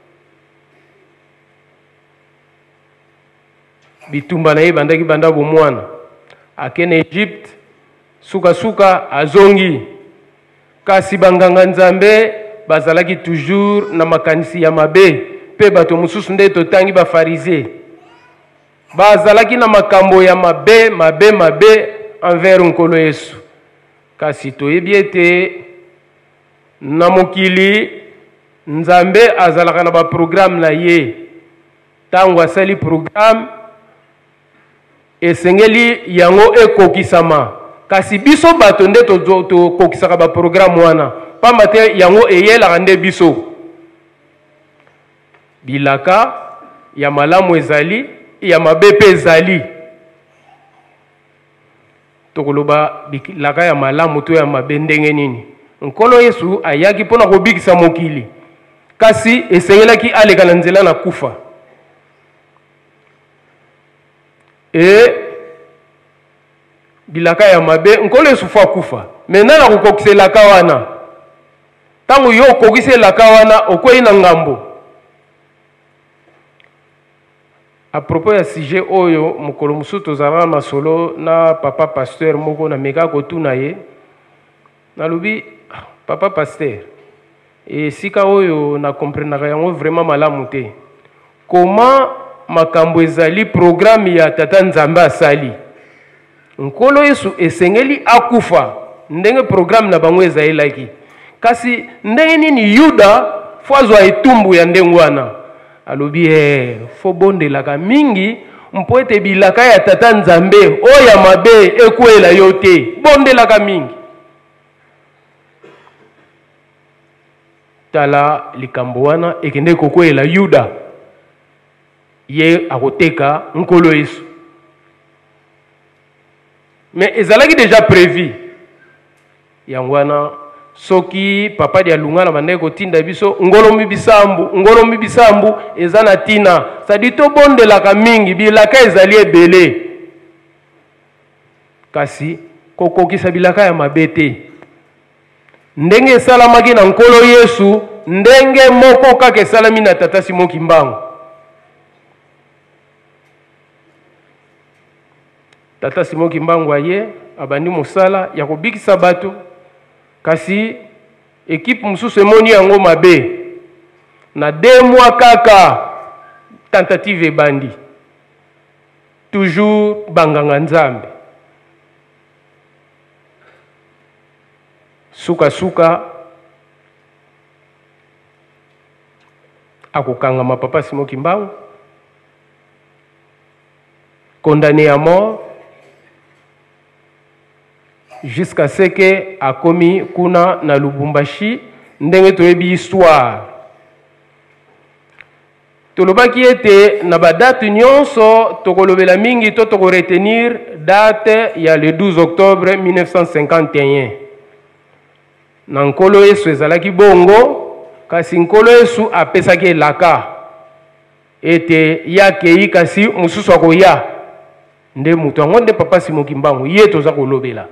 bitumba na ye ebandaki banda bomwana ake na Egypte suka azongi kasi banganga nzambe bazalaki toujours na makanisi ya mabe pe bato mususu nde totangi ba farisé bazalaki na makambo ya mabe envers nkolo Yesu kasi toyebi ete na mokili nzambe azalaka na ba programme na ye tango asali programme esengeli yango ekokisama kasi biso bato nde tokokisaka ba programme wana pamba te yango eyelaka nde biso bilaka ya malamu ezali ya mabe pe ezali tokoloba bilaka ya malamu to ya mabe ndenge nini nkolo Yesu ayaki mpona kobikisa mokili kasi esengelaki aleka na nzela na kufa bilaka ya mabe nkolo Yesu fo akufa mena na kokokiselaka wana tango yo okokiselaka wana okwei na ngambo. A propos ya sujet oyo mokolo musu tozala masolo na papa pasteur moko na meka kotuna ye nalobi papa pasteur esika oyo na comprenaka yango vraiment malamu te comment makambo ezali programme ya tata nzambe asali nkolo Yesu esengeli akufa ndenge programme na bango ezalaki kasi ndenge nini Yuda fo azwa etumbu ya ndenge wana alobi fo bondelaka mingi mpo ete bilaka ya tata nzambe oyo ya mabe ekwela yo te bondelaka mingi tala likambo wana ekende kokwela Yuda ye akoteka nkolo Yesu mais ezalaki déjà prévu yango wana soki papa dia lunga na bande kotinda biso ngolombi bisambu eza na tina sadi to bondelaka mingi bilaka ezali ebele kasi kokokisa bilaka ya mabete ndenge esalamaki na nkolo Yesu ndenge moko kaka esalami na tata Simon Kimbangu. Tata Simon Kimbangu aye abandi mosala ya kobikisa bato kasi équipe mususu emoni yango mabe na 2 mois kaka tentative ebandi toujours banganga nzambe suka akokangama papa Simon Kimbangu condamné à mort jusqu'à ce que akomi kuna na Lubumbashi ndenge toyebi histoire tolobaki ete na ba date nyonso tokolobela mingi to toko retenir date ya le 12 octobre 1951 na nkolo Yesu ezalaki bongo kasi nkolo Yesu apesaki elaka ete yakei kasi mususu akoya nde mutu yango nde papa Simon Kimbangu ye toza kolobela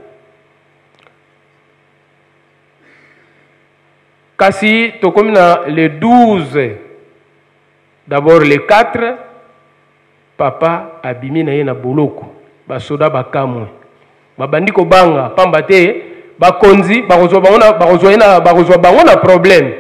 kasi tokomi na le 12 d'abord le 4 papa abimi na ye na boloko basoda bakamwe babandi kobanga pamba te bakonzi bakozwa bango na problème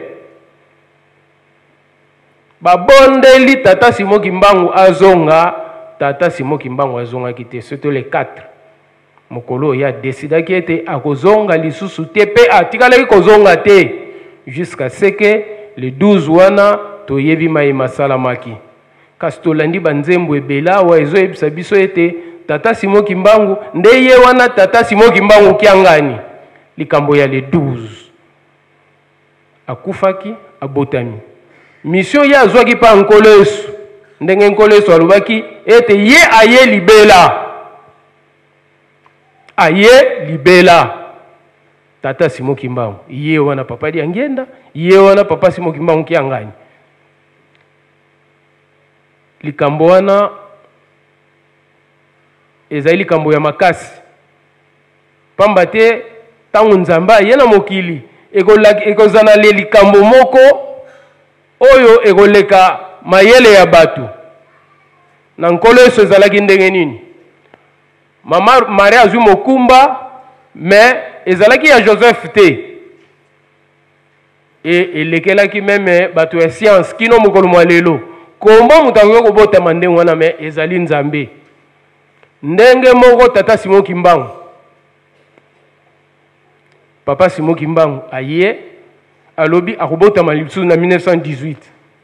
babondeli tata Simon Kimbangu azonga tata Simon Kimbangu azongaki te c'était le 4 mokolo ya decidaki ete akozonga lisusu te pe atikalaki kozonga te jusqu'à ce que le 12 wana toyebi mai masalamaki kasi tolandi banzembo ebela wa ezoyebisa biso ete tata Simon Kimbangu nde ye wana tata Simon Kimbangu kiangani likambo ya le 12 akufaki abotami mission ya azwaki pa nkoleso ndenge nkoleso alobaki ete ye aye libela tata Simon Kimbangu ye wana papa di angenda ye wana papa Simon Kimbangu kiangani likambo wana ezali likambo ya makasi pamba te tangu nzamba ye na mokili ekozana le likambo moko oyo ekoleka mayele ya batu na nkolo eso ezalaki ndenge nini mama Maria azwi mokumba mais ezalaki ya Joseph te elekelaki meme batu ya science kino mokolo mwa lelo kombo mutu akoki kobotama ndenge wana me ezali nzambe ndenge moko tata Simon Kimbangu papa Simon Kimbangu aye alobi akobotama lisusu na 1918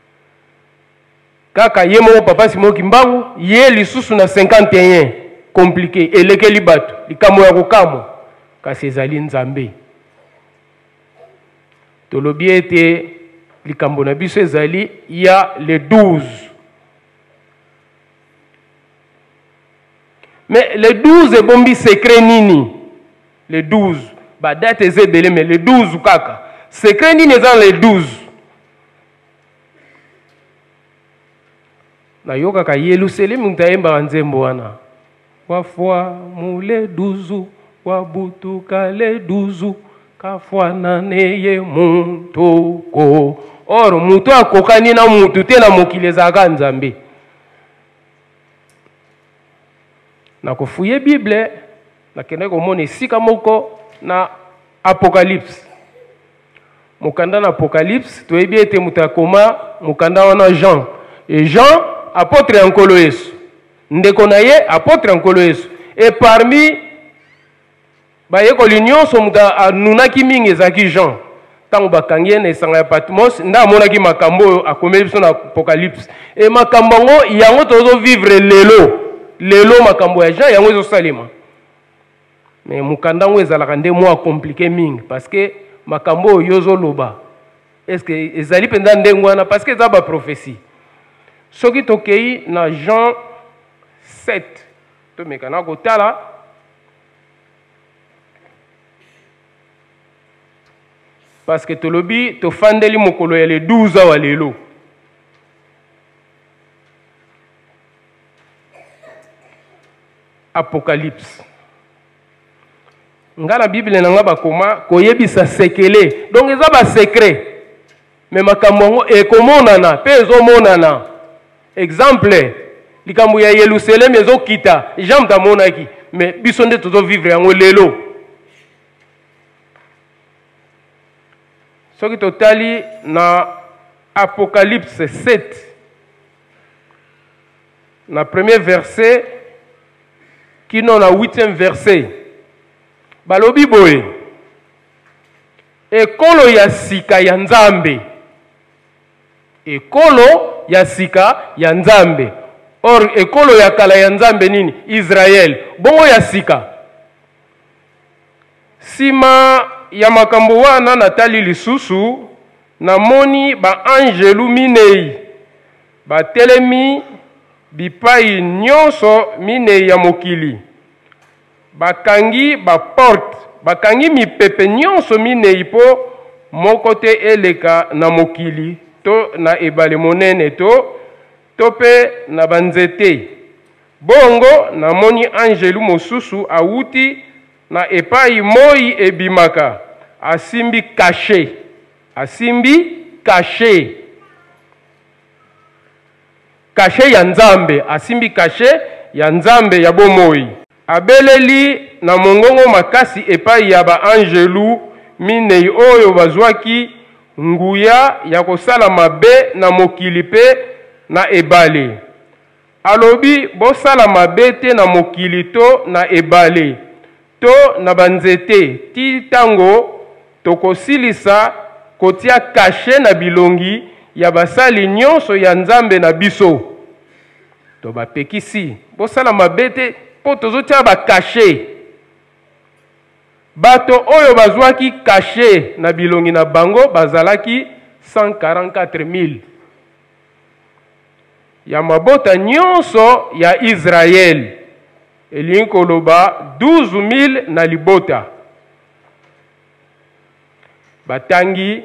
kaka ye moko papa Simon Kimbangu ye lisusu na 51 compliqué elekeli batu likambo ya kokamo kasi ezali nzambe tolobi ete likambo na biso ezali ya le 12 mais le 12 ebombi secret nini le 12 ba date ezebele mais le 12 kaka secret nini eza le 12 na yoka ka Yerusalemu mtayemba nzembo wana wafwa mule 12 wabutuka le 12 kafwana neye muntoko oro mutu akokani na mutu te na mokili ezalaka nzambe na kofuye Bible nakende komona esika moko na Apocalypse mukanda na Apocalypse toyebi ete mutu akoma mukanda wana Jean et Jean apôtre ya nkolo Yesu ndeko na ye apôtre ya nkolo Yesu et parmi bayekoli nyonso mutu anunaki mingi ezalaki Jean ntango bakangi ye na esanga ya Patmos nde amonaki makambo oyo akomeli biso na Apocalypse et makambo yango tozovivre lelo makambo ya Jean yango ezosalema mais mukanda ngo ezalaka nde mwa compliqué mingi parce que makambo oyo yozoloba est-ce que ezali mpenza ndenge wana parce que eza baprophétie soki tokei na Jean 7 tomeka na kotala parce que tolobi tofandeli mokolo ya le 12 awa lelo Apocalypse nga na Bible na nga bakoma koyebisa sekele donc eza ba secret mais makambo ngo ekomonana pe ezomonana exemple likambo ya Yerusalem ezokita Jean tamonaki mais biso nde tozovivre yango lelo soki totali na Apocalypse 7 na premier verset kino na 8e verset balobi boye ekolo ya sika ya nzambe ekolo ya sika ya nzambe or ekolo ya kala ya nzambe nini Israel bongo ya sika sima ya makambo wana natali lisusu namoni ba angelu minei batelemi bipai nyonso minei ya mokili bakangi baporte bakangi mipepe nyonso minei po moko te eleka na mokili to na ebale monene to pe na banzete bongo namoni angelu mosusu awuti na epai moi ebimaka asimbi kashe ya nzambe asimbi kashe ya nzambe ya bomoi abeleli na mongongo makasi epai ya ba angelu minei oyo bazwaki nguya ya kosala mabe na mokili pe na ebale alobi bosala mabe te na mokili to na ebale to na banzete ti tango tokosilisa kotia kashe na bilongi ya basali nyonso ya nzambe na biso to bapekisi bosala mabe te po tozotia ba caché bato oyo bazwaki caché na bilongi na bango bazalaki 144 000 ya mabota nyonso ya Israel elingi koloba 12 000 na libota batangi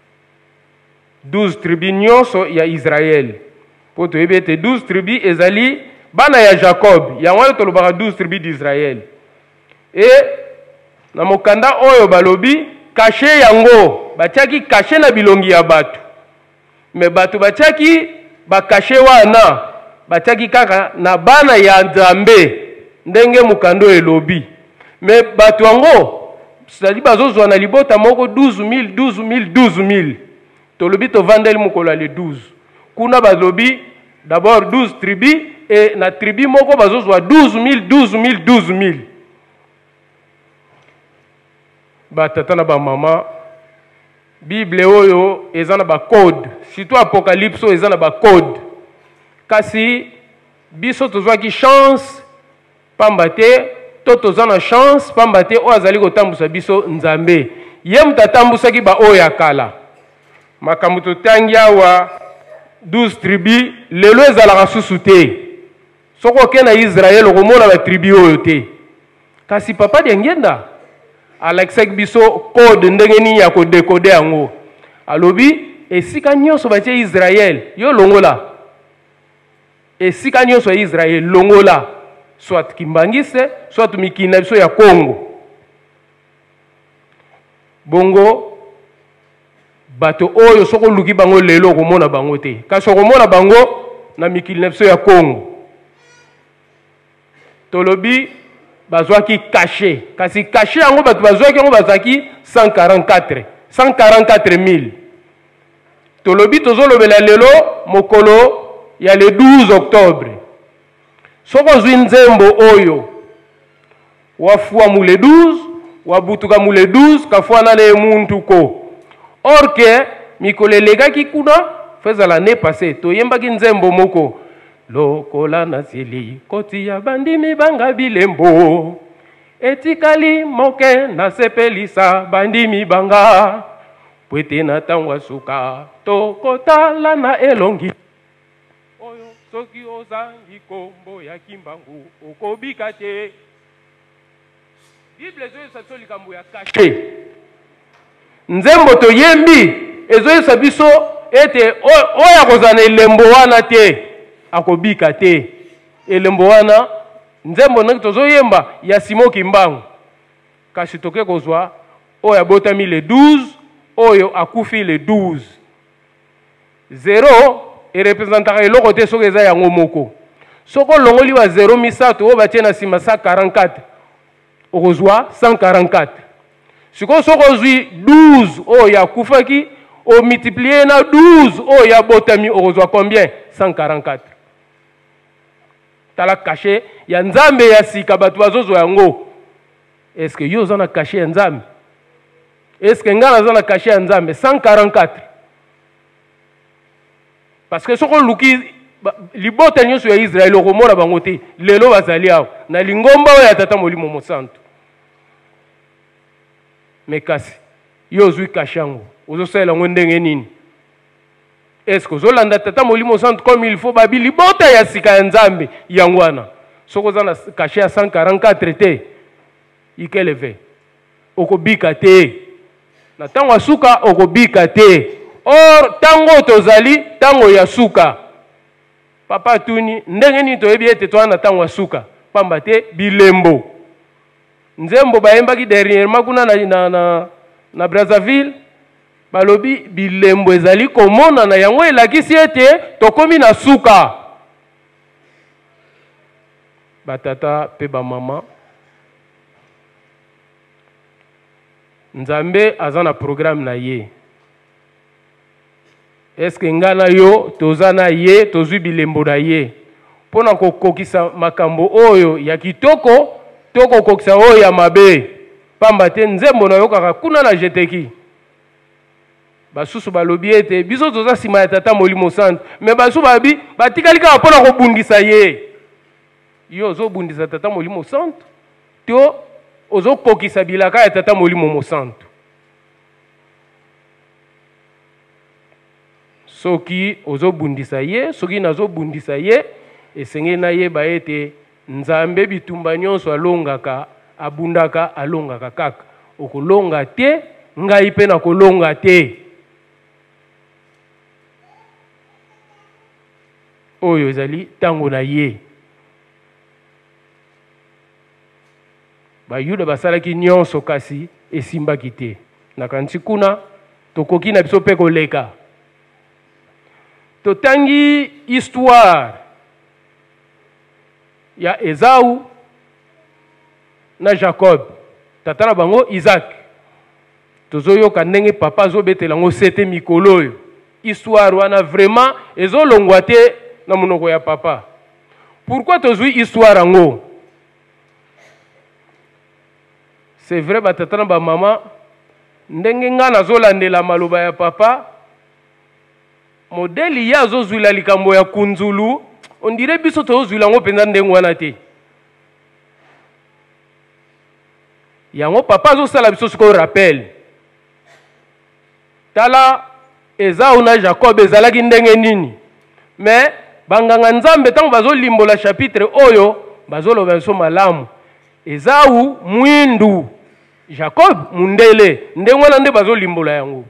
12 tribus nyonso ya Israel po toyebi ete 12 tribus ezali bana ya Jacob yango wana tolobaka 12 tribus d'Israël e na mokanda oyo balobi kashe yango batiaki kashe na bilongi ya bato me bato batiaki bakashe wana batiaki kaka na bana ya Nzambe ndenge mokando elobi me bato yango sali bazozwa na libota moko 12 000 tolobi tovandeli mokolo ya le 12 kuna balobi d'abord 12 tribus et na tribu moko bazozwa 12 000 batata na bamama bible oyo eza na bacode surtout apocalypse oyo eza na bacode kasi biso tozwaki chance pamba te to toza na chance pamba te oyo azali kotambusa biso Nzambe ye mutu atambusaki baoyo ya kala makambo totangi awa 12 tribus lelo ezalaka susu te soko oke na Israel okomona batribu oyo te kasi papa Diengenda alakisaki biso code ndenge nini ya kodekode yango alobi esika nyonso batie Israel yo longola esika nyonso ya Israel longola soit Kimbangise soit mikili na biso ya Congo bongo bato oyo soko luki bango lelo okomona bango te kasi okomona bango na mikili na biso ya Congo tolobi bazwaki caché kasi caché yango bato bazwaki yango bazaki 144 000 tolobi tozolobela lelo mokolo ya le 12 octobre soko zwi nzembo oyo wafua mule 12 wabutuka mule 12 kafuana na muntu ko or que mikolo elegaki kuna feza l'année passée toyembaki nzembo moko lokola nasili koti ya bandimi banga bilembo etikali moke nasepelisa bandimi banga pwete na tangwa suka tokotala na elongi oyo soki ozangi kombo ya kimbangu okobika te Bible ezoyesa likambo ya kashe nzembo toyembi ezoyesa biso ete oyo akozala na elembo wana te akobika te elembo wana nzembo ndenge tozoyemba ya Simon Kimbangu kasi toke kozwa oyo abotami le 12 oyo akufi le 12 0 erepresentaka eloko te soki eza yango moko soko longoli wa 0 misato oyo batie na nsima 144 okozwa 144 sikoyo soko ozwi 12 oyo akufaki omultiplie na 12 oyo abotami okozwa combien 144 tala kashe ya Nzambe ya sika bato bazozwa yango est-ce que yo oza na kashe ya Nzambe est-ce que nga naza na kashe ya Nzambe 144 parce que soko luki libota nyonso ya Israel okomona bango te lelo bazali awa na lingomba oyo ya Tata Molimo Mosantu mekasi yo ozwi kashe yango ozosalela yango ndenge nini est-ce que ozolanda Tata Molimo Mosantu comme il faut babi libota ya sika ya Nzambe yango wana soko oza na kashe ya 144 te ikeleve okobika te na tango ya suka okobika te or tango tozali tango ya suka papa tuni ndenge nini toyebi ete toza na tango ya suka pamba te bilembo nzembo bayembaki dernièrement kuna na Brazzaville balobi bilembo ezali komona na yango elakisi ete tokomi na suka batata pe bamama Nzambe aza na programme na ye est-ce que nga na yo toza na ye tozwi bilembo na ye mpona kokokisa makambo oyo ya kitoko to kokokisa oyo ya mabe pamba te nzembo na yo kaka kuna na jeteki basusu balobi ete biso toza nsima ya Tata Molimo Mosantu me basusu babi batikali kaka mpona kobundisa ye yo ozobundisa tata molimo santu to ozokokisa bilaka ya tata molimo mosantu. Soki ozobundisa ye, soki nazobundisa ye, esenge na ye ba ete nzambe bitumba nyonso alongaka, abundaka, alongaka kaka. Okolonga te, ngai pe na kolonga te. Oyo ezali tango na ye. Bayuda basalaki nyonso kasi esimbaki te. Nakanisi kuna tokoki na biso pe koleka. Totangi histoire ya Esau na Jacob, tata na bango Isaac. Tozoyoka ndenge papa azobetela ngo sete mikolo oyo. Histoire wana vraiment ezolongwa te na monoko ya papa. Pourquoi tozwi histoire yango? C'est vrai batata na ba mama ndenge nga nazolandela maloba ya papa. Modeli ya zozwila likambo ya kunzulu, on dirait biso tozwila ngo penza ndenge wana te. Yango papa azosala biso siko rappel. Tala Esau na Jacob ezalaki ndenge nini. Mais banganga nzambe tango bazolimbola chapitre oyo bazoloba biso malamu. Esau mwindu, Jacob mundele, ndenge wana nde bazolimbola yango.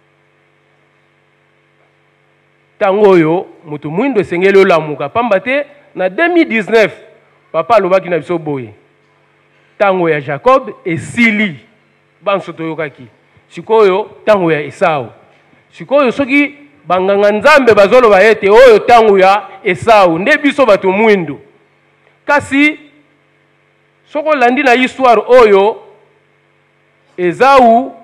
Tango yo mutu mwindo esengeli olamuka pamba te na 2019 papa alobaki na biso boye. Tango ya Jacob esili banso toyokaki. Sikoyo tango ya Esau. Sikoyo soki banganga nzambe bazoloba ete oyo tango ya Esau nde biso bato mwindo. Kasi soko landi na histoire oyo Esau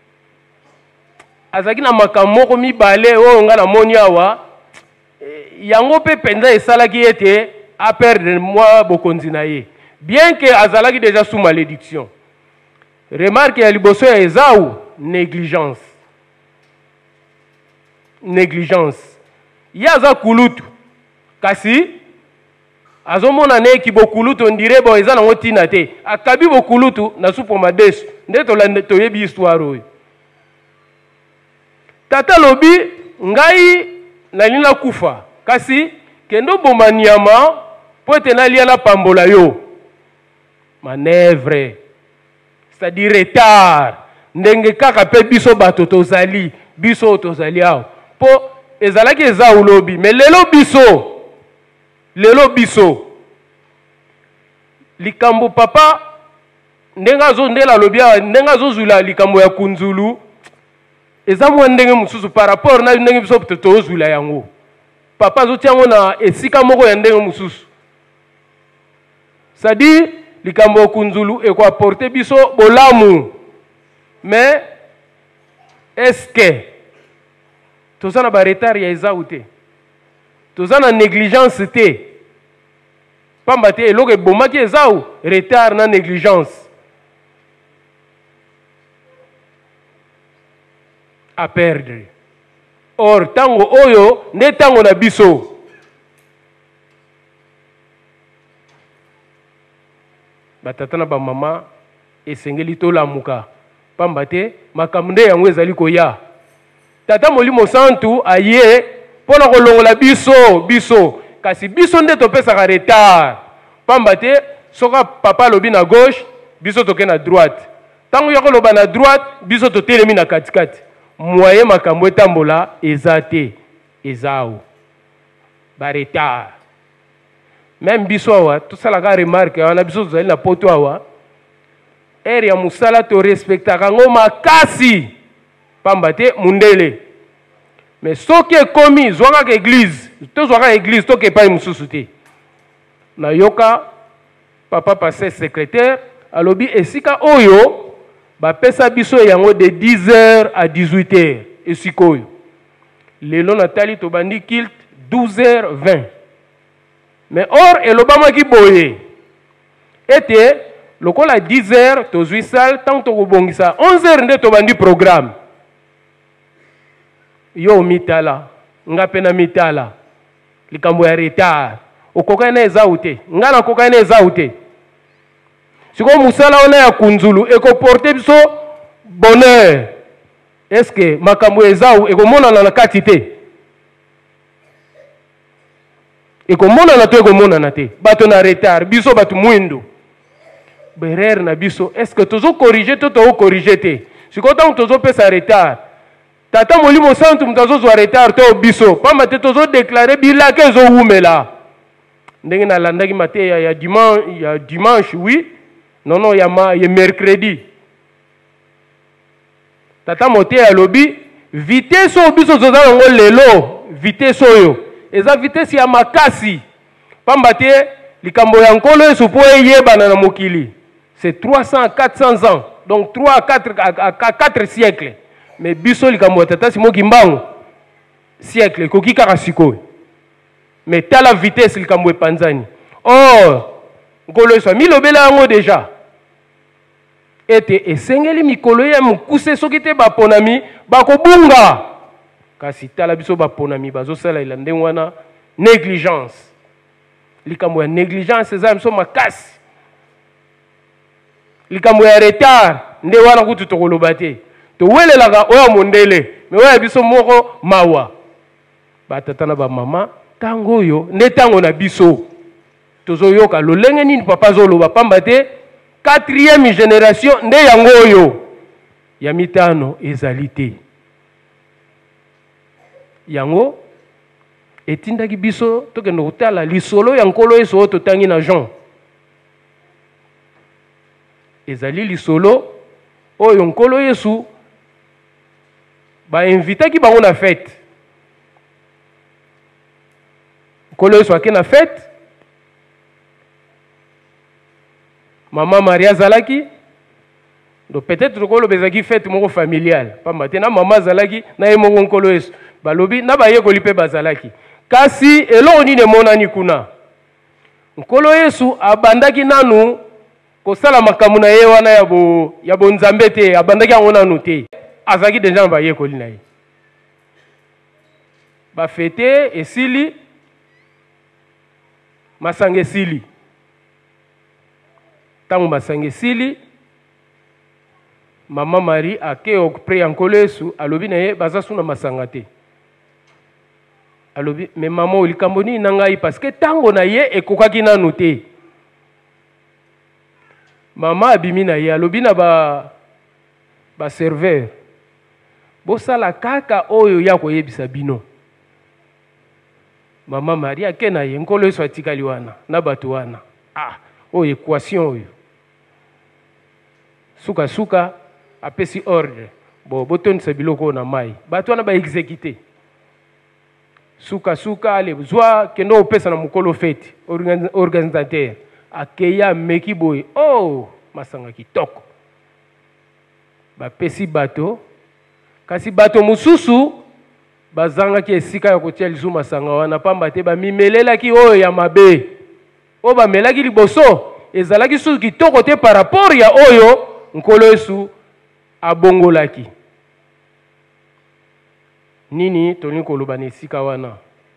azaki na makambo moko mibale oyo nga na moni awa yango pe penza esalaki ete a perdre moi bokonzi na ye, bien que azalaki déjà sous malédiction. Remarque ya liboso ya Esau, négligence. Yaza kulutu kasi azomona ne ki bokulutu ondire bo eza nango tina te akabi bokulutu na supo madesu nde toyebi histoire oyo. Tata lobi ngai nalina kufa kasi kendo boma nyama po ete nalia na pambola yo. Manœuvre, c'est-à-dire retard. Ndenge kaka pe biso bato tozali awo po ezalaki Esau lobi, mais lelo biso likambo papa ndenga azondela lobi awa ndenga azozula likambo ya kunzulu eza mwa ndenge mususu par rapport na ndenge biso tozula yango. Papa azotiango na esika moko ya ndenge mususu. C'est-à-dire likambo kunzulu eko apporter biso bolamu. Mais est-ce que tozana ba retard ya Esau te? Tozana négligence te? Pamba te eloko ebomaki Esau, retard na négligence. A perdre. Or tango oyo nde tango na biso. Batata na ba mama esengeli tolamuka. Pamba te makambo nde yango ezali koya. Tata molimo santu aye pona kolongola biso kasi biso nde topesaka retard. Pamba te soka papa lobi na gauche biso toke na droite. Tango ya koloba na droite biso totelemi na katikati. Moye makambo etambola ezate Esau ba retard. Même biso awa tosalaka remarque wana biso tozali na poto awa ere ya musala to respectaka ngo makasi pamba te mundele. Mais soki ekomi zwaka église tozwaka église toke epai mususu te. Na yoka papa pasteur secrétaire alobi esika oyo bapesa biso yango de 10h à 18h esikoyo. Lelo natali tobandi kilt 12h20. Mais or elobama ki boye ete lokola 10h tozwi salle tant tokobongisa 11h nde tobandi programme. Yo mitala nga pena mitala likambo ya retard okoka na eza ute nga na koka na eza ute siko musala ona ya kunzulu ekoporte biso bonheur est-ce que makambo eza ekomonana na kati te ekomonana to ekomonana te bato na retard biso bato mwindo berere na biso est-ce que tozo corriger to to corriger te siko tango tozo pesa retard tata molimo santu mutazo zwa retard to biso pamba te tozo déclarer bilaka ezo wumela ndenge na landaki mate ya dimanche oui non ya mercredi tata mote ya lobi vitesse o biso zoza ngo lelo vitesse oyo eza vitesse ya makasi pamba te likambo ya nkolo Yesu po eyebana na mokili c'est 300-400 ans donc 3 à 4 siècles mais biso likambo tata Simon Kimbangu siècle koki kaka sikoyo mais tala vitesse likambo epanzani or nkolo Yesu milobela yango déjà ete esengeli mikolo ya mukuse soki te baponami bakobunga kasi tala biso baponami bazosala ila ndenge wana négligence likambo ya négligence eza biso makasi likambo ya retard nde wana kutu tokoloba te towelelaka oyo mondele me oyo biso moko mawa batata na bamama ntango oyo nde ntango na biso tozoyoka lolenge nini papa azoloba pamba te 4e génération nde yango oyo ya mitano ezali te yango etindaki biso tokende kotala lisolo ya nkolo Yesu oyo totangi na Jean ezali lisolo oyo nkolo Yesu bainvitaki bango na fête nkolo Yesu ake na fête Maman Maria Zalaki, donc peut-être que bezaki fête moko familiale. Pas maintenant maman Zalaki na yemo nkolo Yesu. Balobi na baye ko lipe bazalaki. Kasi elo ni ne monani kuna. Nkolo Yesu abandaki nanu ko sala makamu na ye wana ya bo nzambe te abandaki yango nanu te. Azaki déjà baye ko lina ye. Ba fête esili masanga esili. Tango masange sili Mama Marie ake auprès ya nkolo Yesu alobi na ye baza suna masanga te alobi mais maman likambo nini na ngai parce que tango na ye ekokaki nanu te mama abimi na ye alobi na ba serveur bosala kaka oyo ya koyebisa bino Mama Marie ake na ye nkolo Yesu atikali wana na bato wana oyo équation oyo suka apesi ordre bo botonisa biloko na mai bato wana ba exécuter suka ale zwa kendo opesa na mukolo fete organisateur akeya meki boy masanga kitoko bapesi bato kasi bato mususu bazangaki esika ya kotia lisu masanga wana pamba te bamimelelaki oyo ya mabe o bamelaki liboso ezalaki suki kitoko te par rapport ya oyo nkolo Yesu abongolaki nini toni koloba na esika wana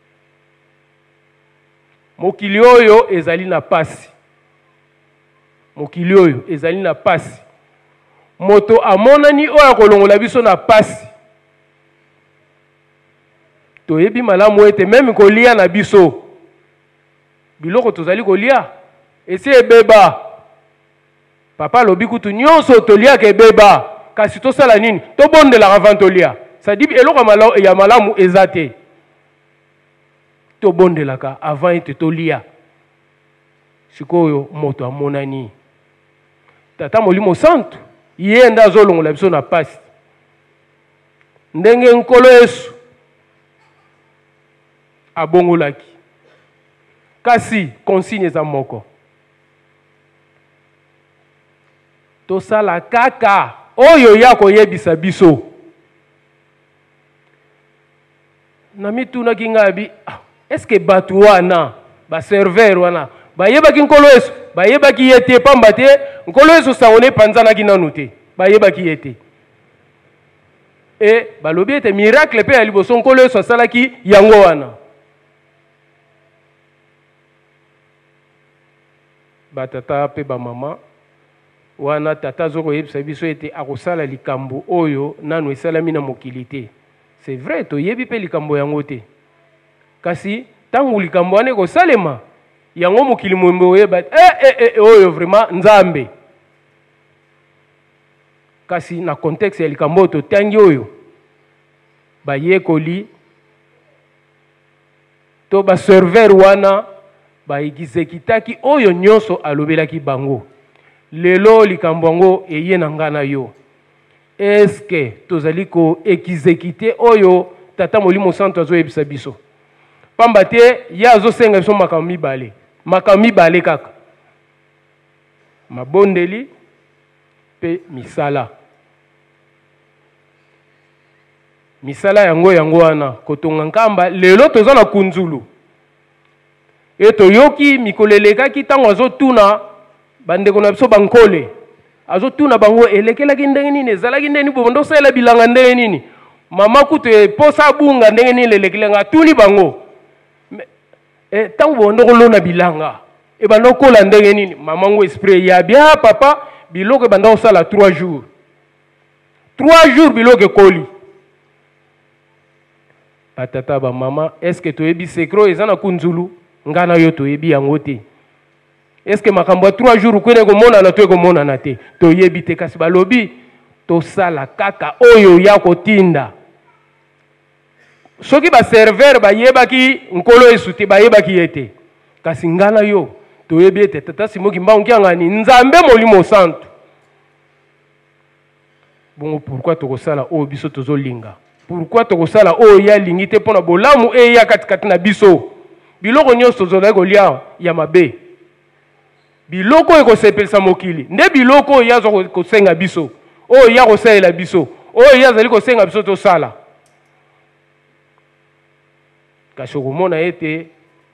mokili oyo ezali na pasi mokili oyo ezali na pasi moto amonani oyo kolongola biso na pasi toyebi malamu ete meme kolia na biso biloko tozali kolia esi ebeba papa lobi kutu nyonso toliaka ebeba kasi tosala nini tobondela avant tolia sadi eloko ya malamu eza te tobondelaka avant ete tolia sikoyo moto amonani tata molimo santu ye nda azolongola biso na pasi ndenge nkolo Yesu abongolaki kasi consigne eza moko tosala kaka oyo ya koyebisa biso na mitunaki ngai est-ce que bato wana baserveur wana bayebaki nkolo Yesu bayebaki ye te pamba te nkolo Yesu sango ne panzanaki nanu te bayebaki ye te e balobi ete miracle mpe ya liboso nkolo Yesu asalaki yango wana batata pe ba mama wana tata zoko yebisa biso ete akosala likambo oyo nanu esalami na mokili te. C'est vrai toyebi pe likambo yango te. Kasi tangu likambo wana ekosalema yango mokili mwembe oyeba oyo vraiment nzambe. Kasi na contexte ya likambo totangi oyo bayekoli to ba serveur wana baigizekitaki oyo nyonso alobelaki bango. Lelo likambo yango eye na ngana yo. Eske tozali ko ekizekite oyo tata molimo santo azoyebisa biso. Pamba te ya azosenga biso makambo mibale. Makambo mibale kaka. Mabondeli pe misala. Misala yango wana kotonga nkamba lelo toza na kunzulu. Eto yoki mikolelekaki tango azotuna bandeko na biso bankole. Azotuna bango elekelaki ndenge nini ezalaki ndenge nini bondo sala bilanga ndenge nini. Mama kutu posa bunga ndenge nini lelekelenga tuni bango. Tango bondo kolona bilanga. E bando kola ndenge nini mama ngo esprit ya bia papa biloko bando sala 3 jours. 3 jours biloko koli. Patata ba mama, est-ce que tu ebi secret ezana kunzulu ngana yo to ebi yango te? Est-ce que makambo 3 jours kwene ko mona na to ko mona na te? To yebi te kasi balobi to sala kaka oyo ya kotinda. Soki ba serveur ba yebaki nkolo esuti ba yebaki yete. Kasi ngana yo to yebi ete tata simoki mbangi ngani nzambe molimo santo. Bongo pourquoi to ko sala o biso tozo linga? Pourquoi tu as dit ya lingite pona bolamu e ya katikati na biso biloko nyonso tozola kolia ya mabe biloko ekosepelisa mokili nde biloko ya zo kosenga biso o ya kosalela biso o ya zali kosenga biso to sala kasi komona ete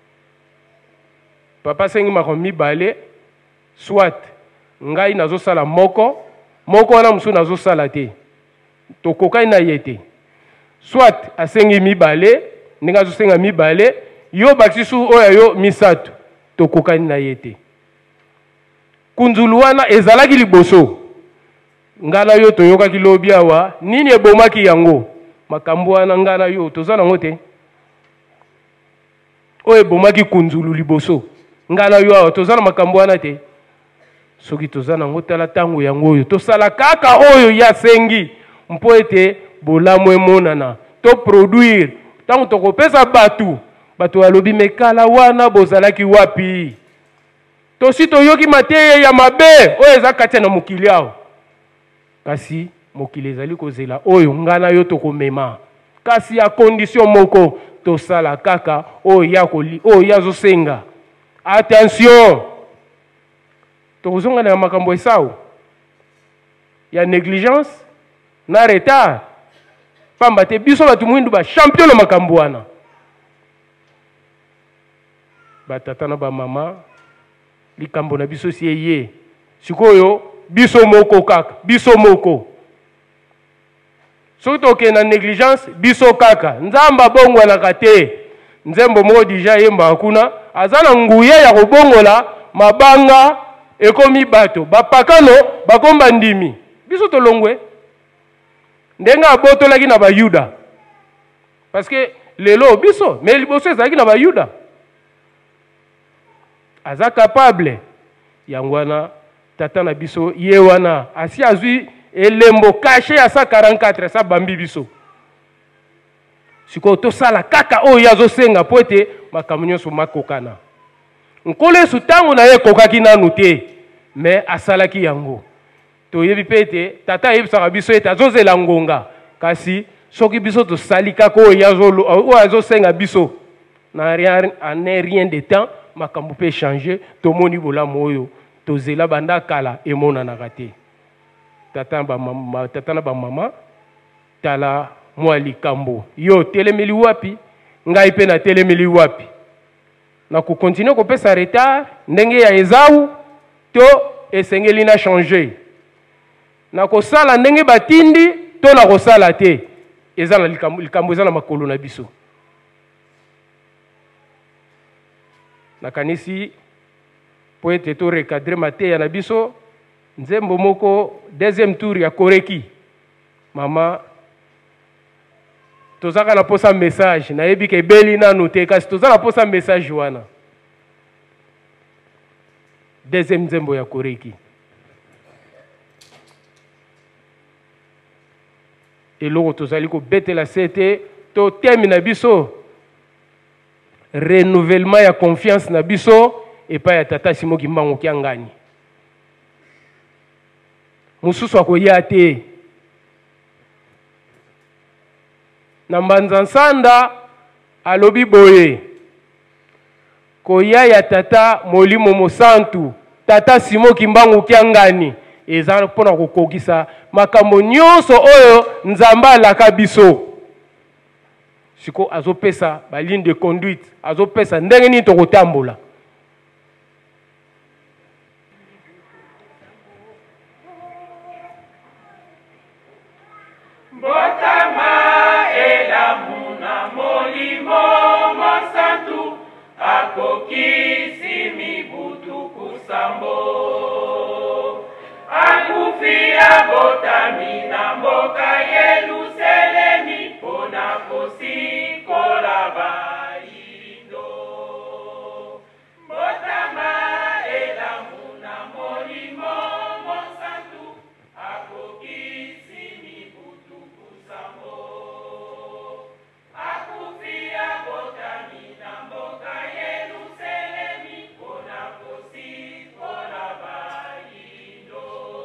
papa sengi makambo mibale soit ngai nazosala moko wana musu nazosala te tokokai na yete. Soit asengi mibale, ninga zosenga mibale, yo baksisu oya yo misatu, tokokani na yete. Kunzulu wana ezalaki liboso. Ngana yo toyoka kilobi awa, nini ebomaki yango? Makambo wana ngana yo tozana ngote. Oye ebomaki kunzulu liboso. Ngana yo awa tozana makambo wana te. Soki tozana ngote la tango yango yo. Tosala kaka oyo ya sengi. Mpo ete bolamu emonana to produire tango tokopesa batu alobi mekala wana bozalaki wapi to si toyoki mateye ya mabe oyo eza kati na mokili awo kasi mokili ezali kozela oyo ngana yo tokomema kasi ya condition moko tosala kaka oyo yazosenga attention tokozonga na makambo esawu ya négligence na retard pamba te biso batu mwindu ba champion na makambo wana batata na ba mama likambo na biso si eye sikoyo biso moko kaka biso moko soki toke na négligence biso kaka nzamba bongolaka te nzembo moko deja yemba kuna aza na nguya ya kobongola mabanga ekomi bato bapakano bakomba ndimi biso tolongwe ndenga abotolaki na bayuda parce que lelo biso mais liboso ezalaki na bayuda aza capable yango wana tata na biso ye wana asi azwi elembo caché ya 144 sa bambi biso siko tosala kaka oyo azosenga po ete makambo nyonso makokana nkolo Yesu ntango na ye ekokaki nanu te mais asalaki yango toyebi pe ete tata ayebisaka biso ete azozela ngonga kasi soki biso tosali kaka oyo azosenga biso na rien de temps makambo pe changer tomoni bolamu oyo tozela banda kala emonanaka te tata na bamama tala mwa likambo yo telemeli wapi ngai pe na telemeli wapi na kokontinue kopesa retard ndenge ya Esawu to esengeli na changer na kosala ndenge batindi to na kosala te eza na likambo eza na makolo na biso nakanisi po ete to recadrer mateya na biso nzembo moko deuxième tour ya koreki mama tozaka na posa message nayebi ke beli nanu te kasi toza na posa message wana deuxième nzembo ya koreki eloko tozali kobetela sete to temi na biso renouvellement ya confiance na biso epai ya tata Simoki Mbangu Kiangani mususu akoya te na mbanza nsanda alobi boye koya ya tata Molimo Mosantu tata Simoki Mbangu Kiangani eza mpona kokokisa makambo nyonso oyo nzamba alaka biso siko azopesa ba ligne de conduite azopesa ndenge nini tokotambola Mbotama elamu na Molimo Mosantu akokisi mibutu kusambo akufia botami na mboka Yerusalemi pona kosikola baindo botama elamu na Molimo Mosantu akokisi mibutu kusambo akufia botami na mboka Yerusalemi pona kosikola baindo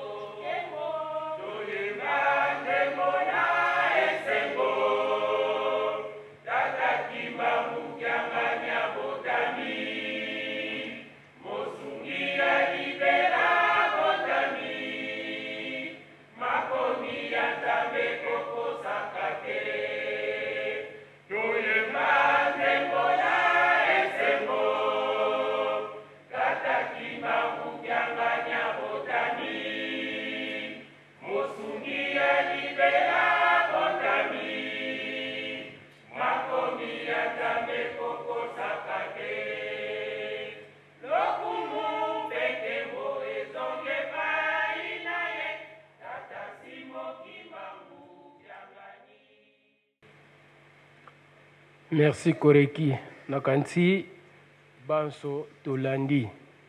Merci Koreki nakanti banso tolandi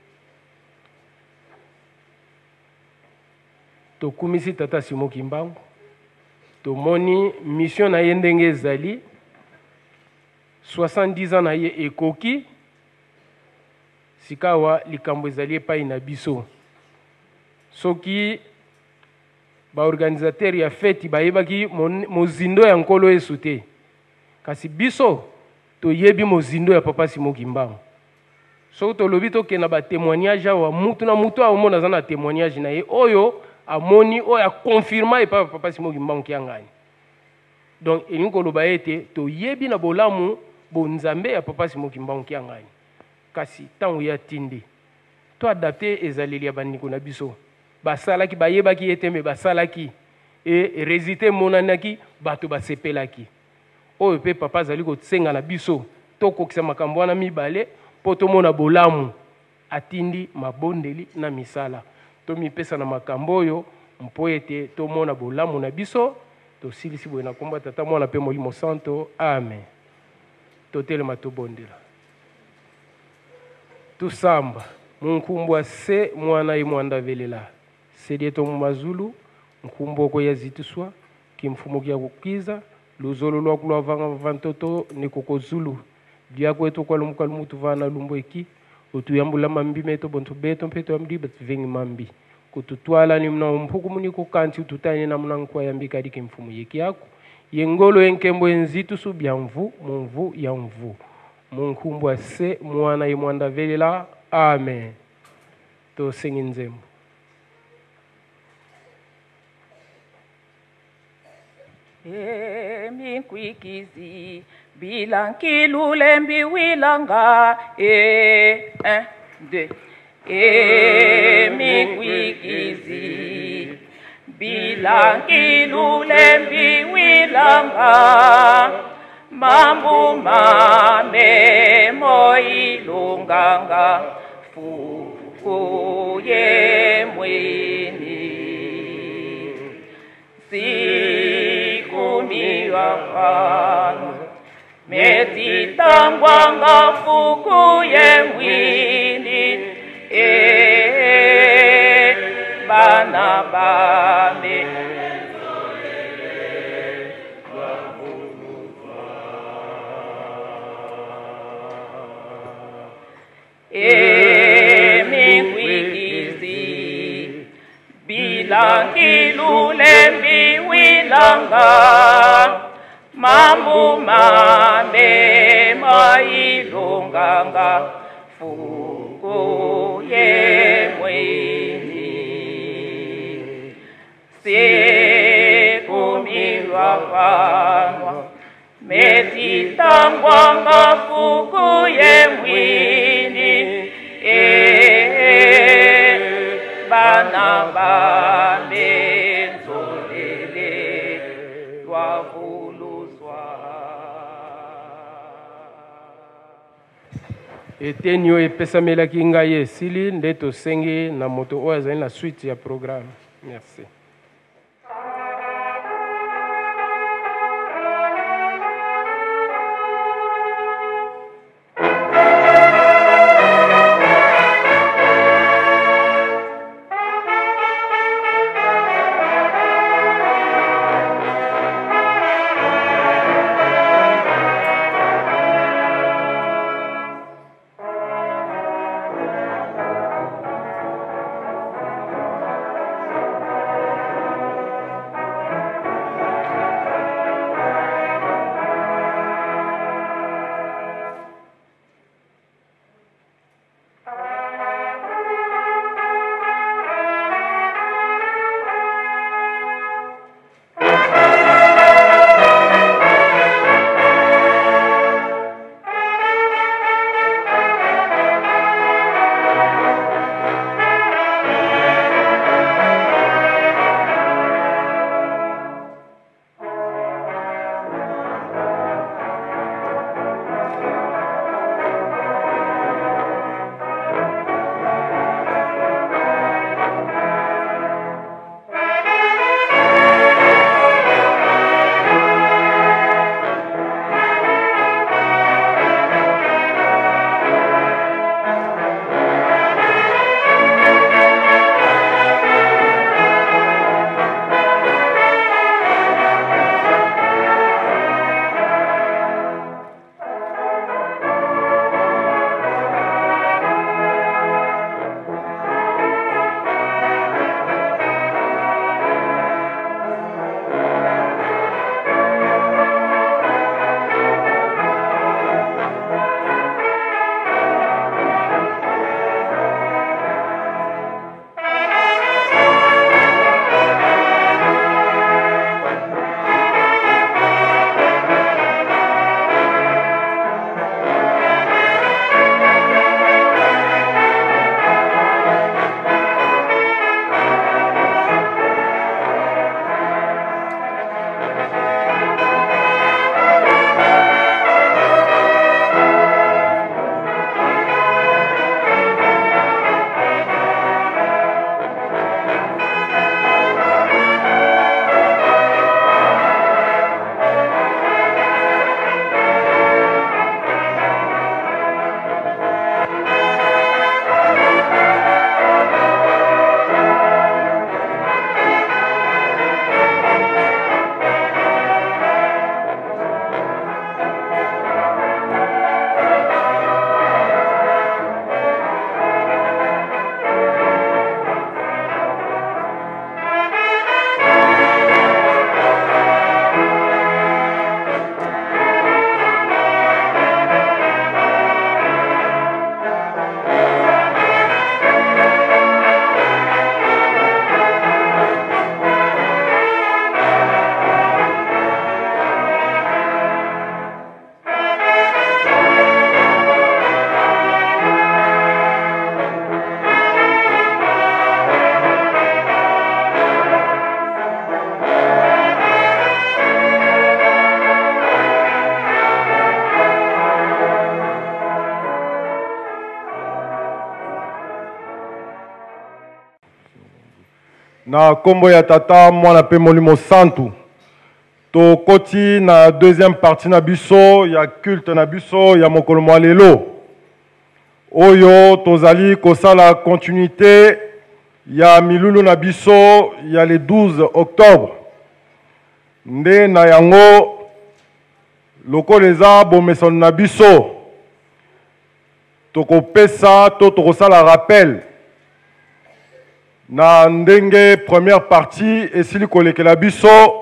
tokumisi tata Simoki Mbangu tomoni mission na ye ndenge ezali 70 ans na ye ekoki sikawa likambo ezali epai na biso soki baorganisateur ya feti bayebaki mozindo ya nkolo Yesu te kasi biso toyebi mozindo ya papa Simoki Mbangu soki tolobi tokenda ba témoignage awa mutu na mutu aomona aza na témoignage na ye oyo amoni oyo akonfirma epai papa Simoki Mbangu Kiangani donc elingi koloba ete toyebi na bolamu bonzambe ya papa Simoki Mbangu Kiangani kasi ntango ya tindi to adapte ezaleli ya bandeko na biso basalaki bayebaki ete me basalaki e résultat monanaki bato basepelaki oyo pe papa azali kosenga na biso tokokisa makambo wana mibale po tomona bolamu atindi mabondeli na misala tomipesa na makambo oyo mpo ete tomona bolamu na biso tosilisi boye na kombo tata mwana pe Molimo Santo amen totelema tobondela tusamba munkumbwa se mwana ye mwanda velela sedie to mazulu nkumbo ko yazituswa kimfumo kya kukiza luzolo lwako lwavanga vantoto nikoko zulu lyako eto kwa lumuka lumutu vana lumbo eki utuyambula mambi meto bonto beto mpeto amdi batvengi mambi kututwala ni mna mpuku muniko kanti ututane na mna nkwa yambika dike mfumo yeki yako yengolo enkembo enzitu su byamvu mumvu ya mvu munkumbwa se mwana ye mwanda velela amen to sengi nzembo Minkwikizi bilankilulembi wilanga minkwikizi bilankilulembi wilanga mambu mame moilunganga fu miwafana metitangwanga fuku yemwini bana bame mingwikizi bilangilule miwilanga mambu mame mailunganga fuku yemwini sekumirwafanwa metitangwanga fuku yemwini bana bame nzolele lwavuluswa eteni oyo epesamelaki ngai esili nde tosengi na moto oyo azali na suite ya programme. Merci. na kombo ya tata mwana pe molimo santu Tokoti na deuxième partie na biso, ya culte na biso, ya mokolo mwa lelo. Oyo tozali kosala continuité ya milulu na biso ya le 12 octobre. Nde na yango lokola eza bomeso na biso. Tokopesa to tokosala rappel na ndenge première partie esili kolekela biso.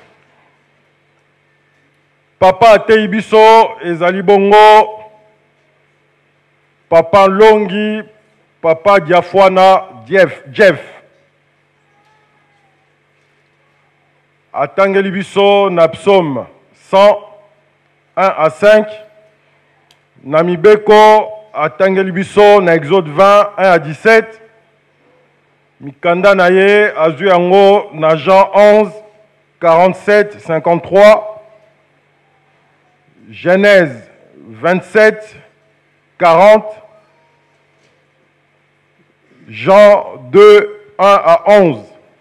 Papa atei biso ezali bongo Papa Longi, Papa Diafwana, Jeff. Atangeli biso na psaume 101 à 5. Na mibeko atangeli biso na Exode 20, 1 à 17. Mikanda na ye azwi yango na Jean 11, 47, 53. Genèse 27, 40. Jean 2, 1 à 11.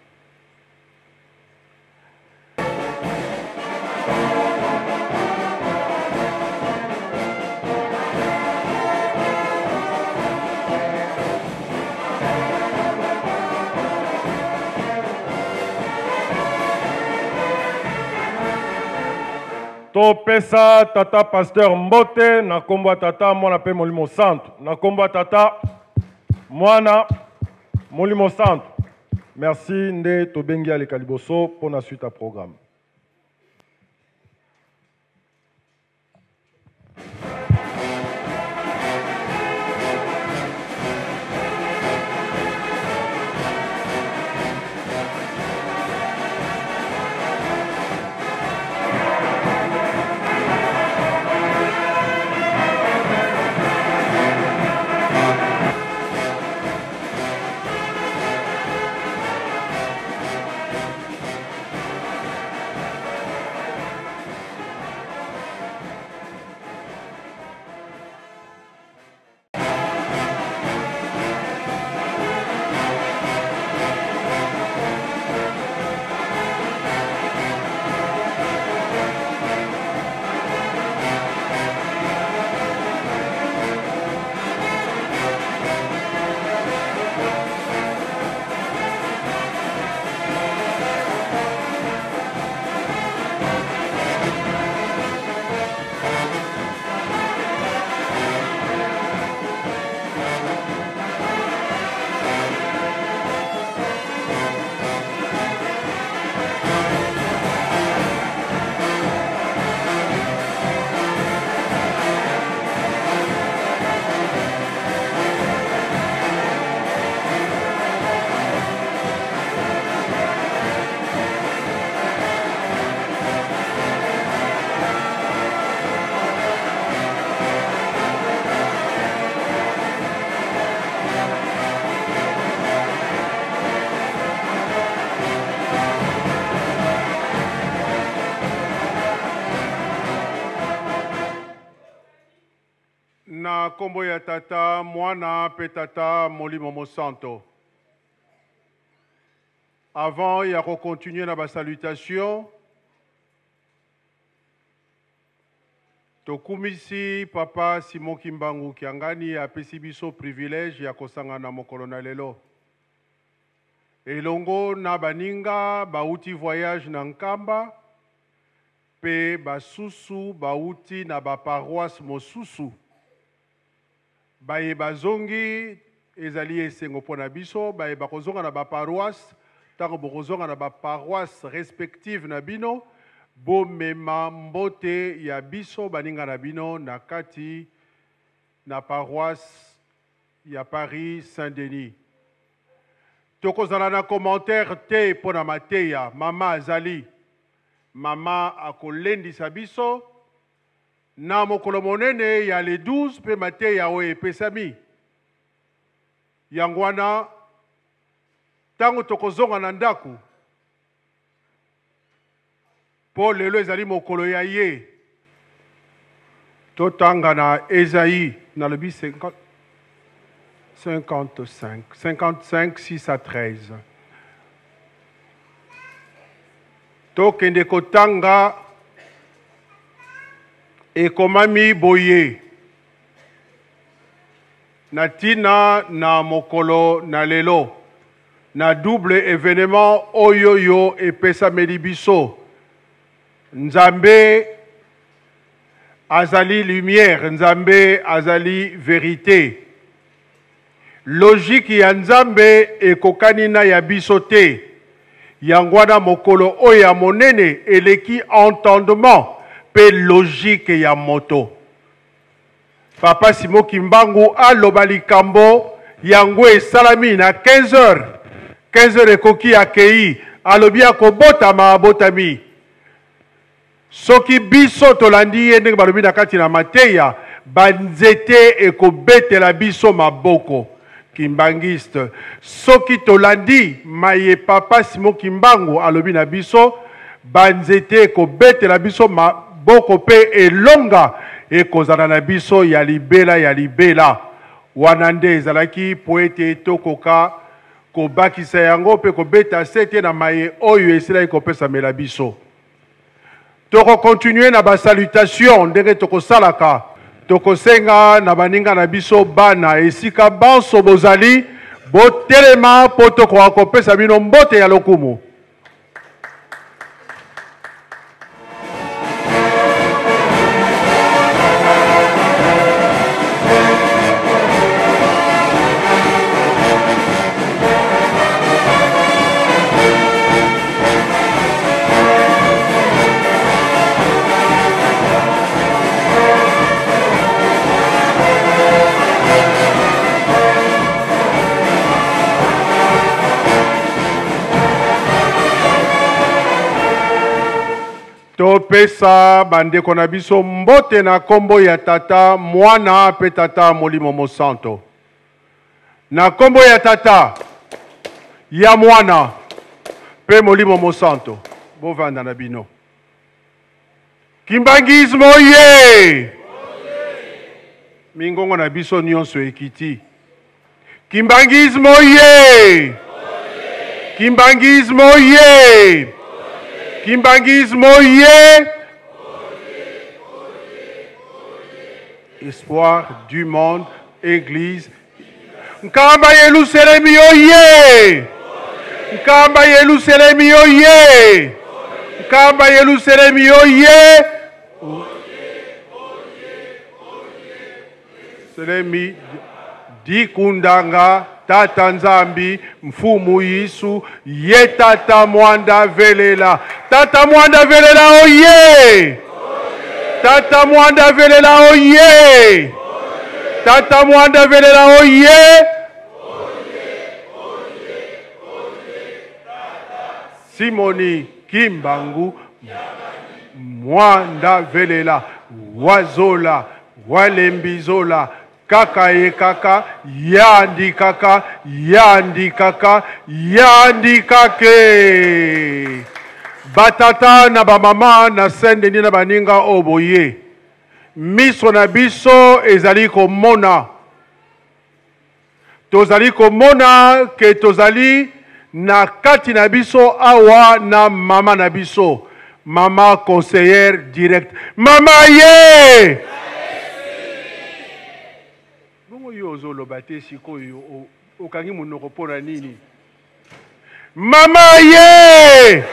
Topesa tata pasteur Mbote na kombo tata mwana pe molimo santo na kombo tata mwana molimo santo. Merci nde tobengi aleka liboso pour la suite à programme. Na kombo ya tata mwana pe tata molimo mosanto. Avant ya continuer na ba salutation, tokumisi papa Simon Kimbangu Kiangani apesi biso privilège ya kosanga na mokolo na lelo. Elongo na baninga bauti voyage na Nkamba pe basusu bauti na ba paroisse mosusu. Baye bazongi ezali esengo pona biso baye bakozonga na ba paroisse tango bokozonga na ba paroisse respective na bino bomema mbote ya biso baninga na bino na kati na paroisse ya Paris Saint-Denis. Tokozala na commentaire te pona mateya mama azali mama akolendisa biso na mokolo monene ya le 12 pe mateya oyo epesami. Yango wana tango tokozonga na ndaku po lelo ezali mokolo ya ye totanga na Esaïe na le 55 6 à 13. tokende kotanga ekomami boye na tina na mokolo na lelo na double événement oyoyo epesameli biso Nzambe azali lumière, Nzambe azali vérité. Logique ya Nzambe ekokani na ya biso te. Yangwana mokolo oya monene eleki entendement pe logique ya moto. Papa Simo Kimbangu aloba likambo yango esalami na 15h. 15h ekoki akei alobi akobotama abotami. Soki biso tolandi ye ndenge balobi na kati na mateya banzete ekobetela biso maboko kimbangiste. Soki tolandi maye Papa Simo Kimbangu alobi na biso banzete ekobetela biso maboko pe elonga ekozala na biso ya libela wana nde ezalaki poete etokoka kobakisa yango pe kobeta sete na maye oyo esila ekopesamela biso. Toko continuer na ba salutation ndenge toko salaka toko senga na baninga na biso bana esika banso bozali botelema po toko akopesa bino mbote ya lokumu. Topesa bandeko na biso mbote na kombo ya tata mwana pe tata molimo mosanto. Na kombo ya tata ya mwana pe molimo mosanto. Bovanda na bino. Kimbangismo ye. Mingongo na biso nyonso ekiti. Kimbangismo ye. Kimbangismo ye. Kimbangismo ye. Espoir du monde, Église. Nkamba yelu selemi ye. Nkamba yelu selemi ye. Nkamba yelu selemi ye. Selemi dikundanga tata Nzambi mfumu Yesu ye tata mwanda velela. Tata mwanda velela oye. Tata mwanda velela oye. Tata mwanda velela oye. Simoni Kimbangu mwanda velela wazola walembizola kaka ye kaka yandi kaka yandi kaka yandi kake batata na bamama na sendeni na baninga oboye miso na biso ezali komona tozali komona ke tozali na kati na biso awa na mama na biso mama conseillère direct mama ye ozoloba te sikoyo okangi monoko mpona nini mama ye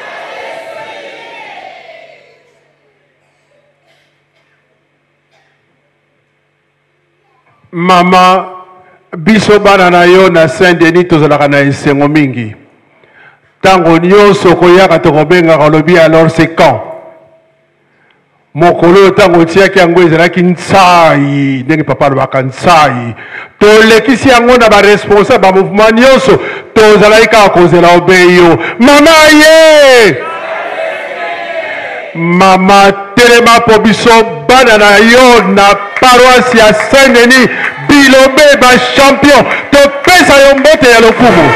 mama biso bana na yo na Saint-Denis tozalaka na esengo mingi tango nyonso koyaka tokobengaka lobi alors c'est quand mokolo tango tiaki yango ezalaki nsai ndenge papa alobaka nsai tolekisi yango na baresponsable bamouvement nyonso tozalaki kaka kozela obeyo mama ye mama telema po biso bana na yo na paroisse ya Saint-Denis bilobe bachampion topesa yo mbote ya lokumu.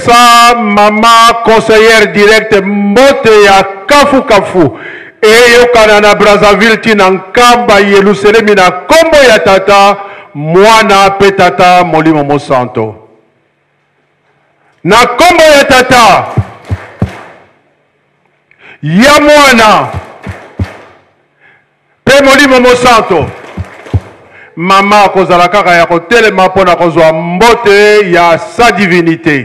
sa maman conseillère directe mbote ya kafu kafu eyokana na Brazzaville tina nkamba Yerusalemi na kombo ya tata mwana pe tata molimo mosanto na kombo ya tata ya mwana pe molimo mosanto mama kozala kaka ya kotelema mpona kozwa mbote ya sa divinité.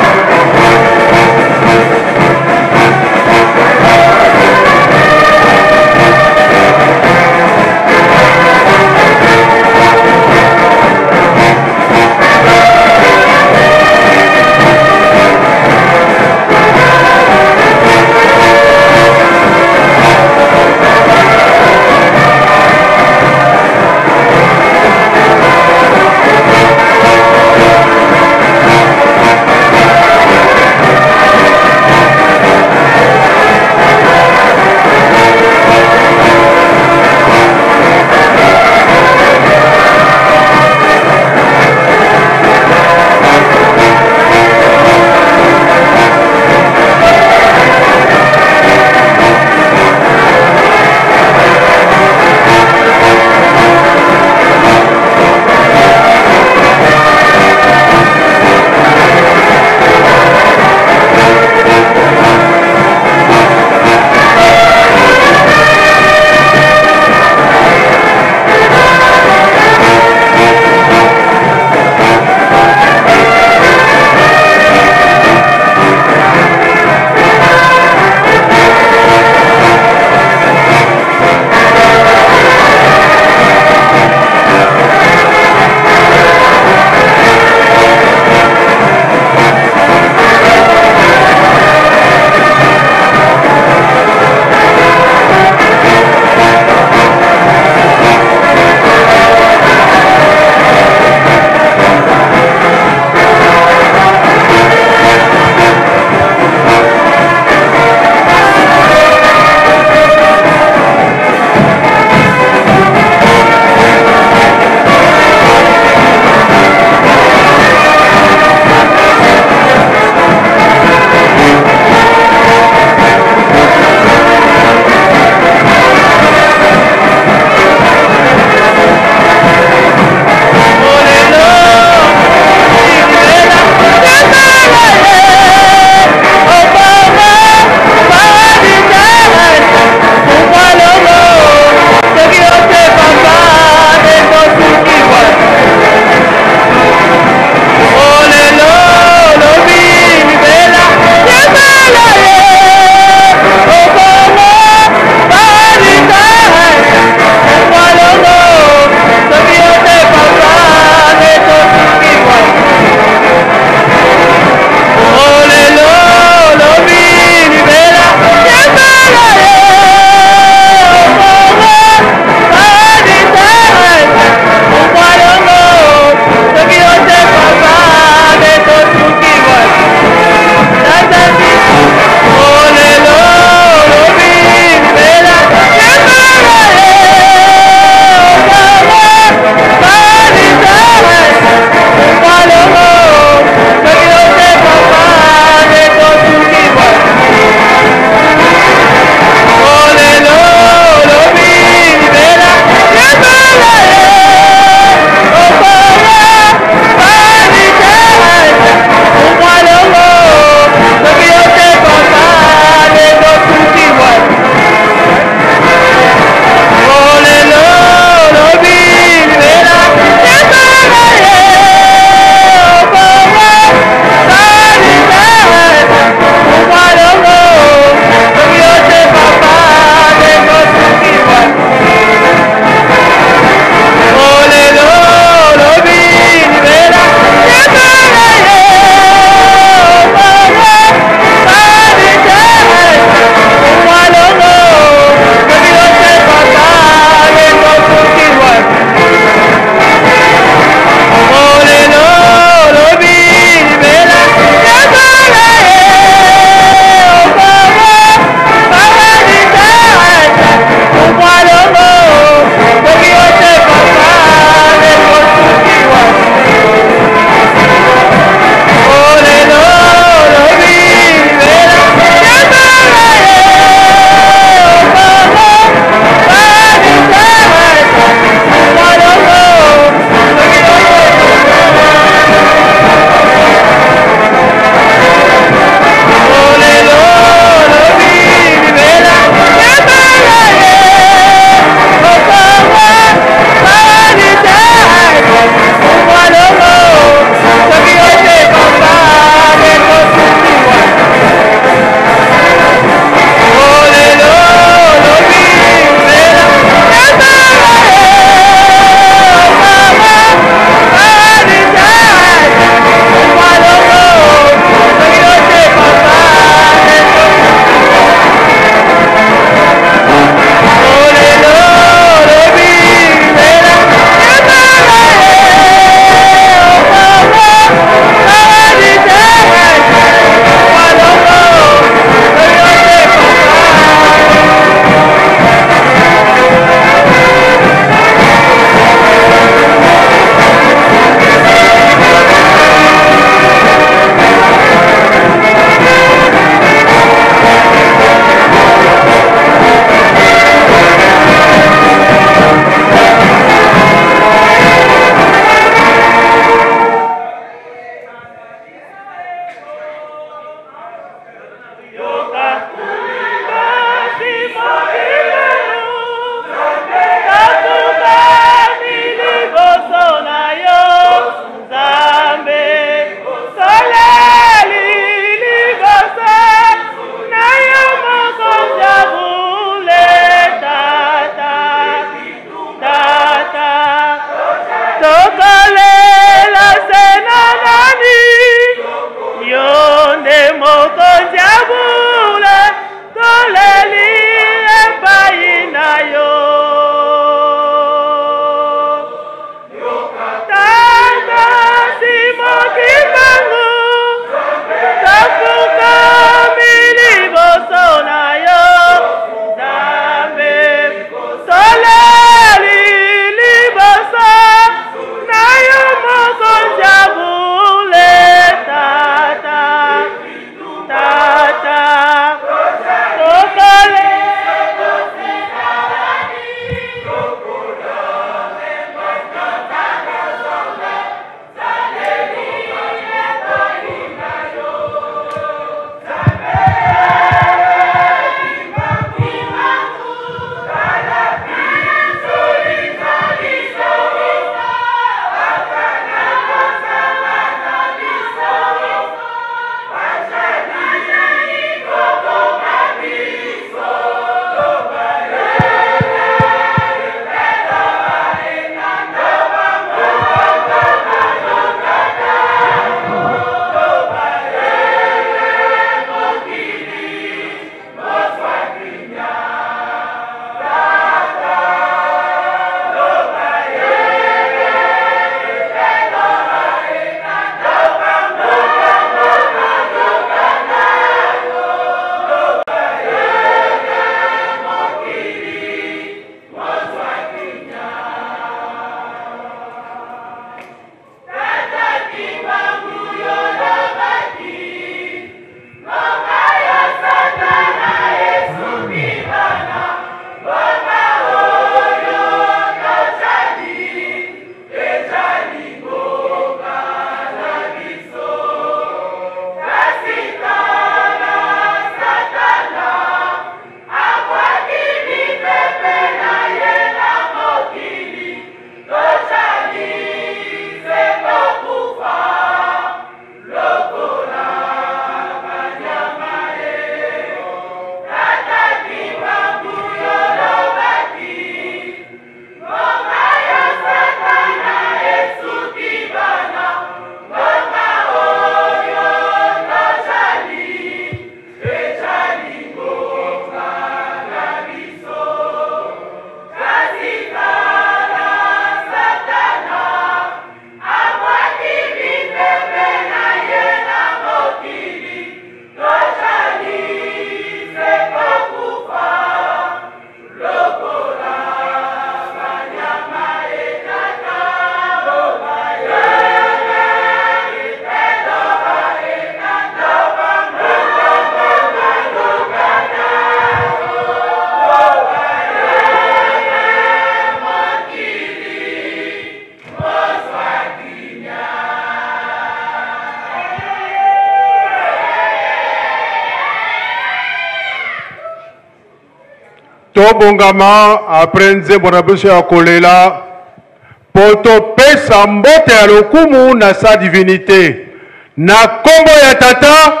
tobongama après nzembo na biso ya kolela po topesa mbote ya lokumu na sa divinité na kombo ya tata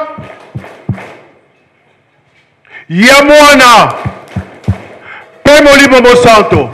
ya mwana pe molimo mosanto.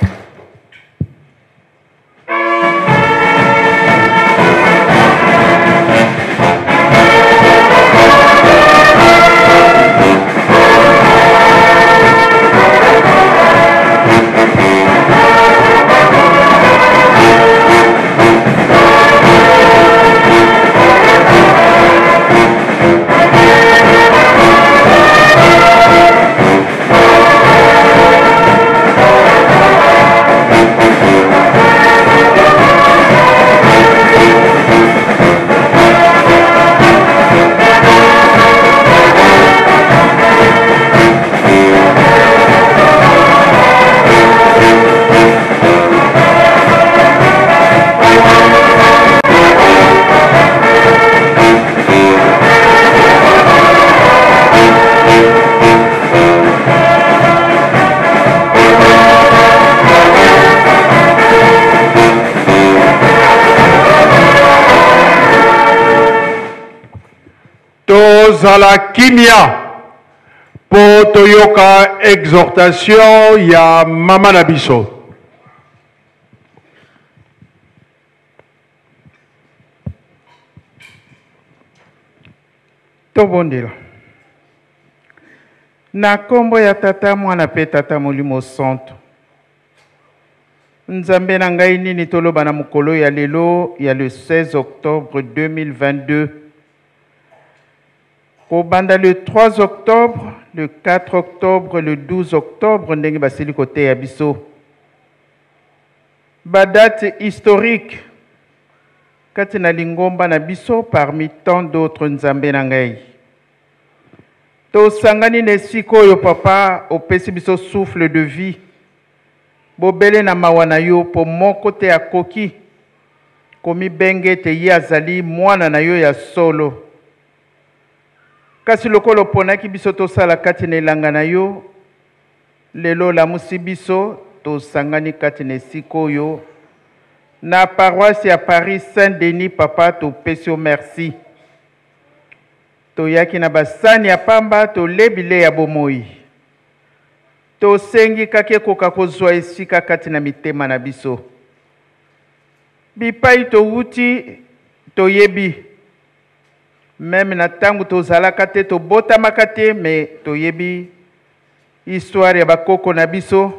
Tozala kimia po toyoka exhortation ya mama na biso. Tobondela. Na kombo ya tata mwana pe tata molimo santo. Nzambe na ngai nini toloba na mukolo ya lelo ya le 16 octobre 2022. Au banda le 3 octobre, le 4 octobre, le 12 octobre, ndenge basili kote ya biso. Badate historique, kati na lingomba na biso parmi tant d'autres nzambe na ngai. To sangani nesiko yo papa, opesi biso souffle de vie. Bobele na mawana yo po moko te akoki. Komi benge te ye azali mwana na yo ya solo. Kasi lokolo ponaki biso tosala kati na elanga na yo, lelo lamusi biso tosangani kati na esika oyo na paroisse ya Paris Saint-Denis papa topesi yo merci. Toyaki na basani ya pamba tolebile ya bomoi. Tosengi kake koka kozwa esika kati na mitema na biso. Bipai towuti toyebi. Même na tangu tozalaka te tobotamaka te me toyebi histoire ya bakoko na biso.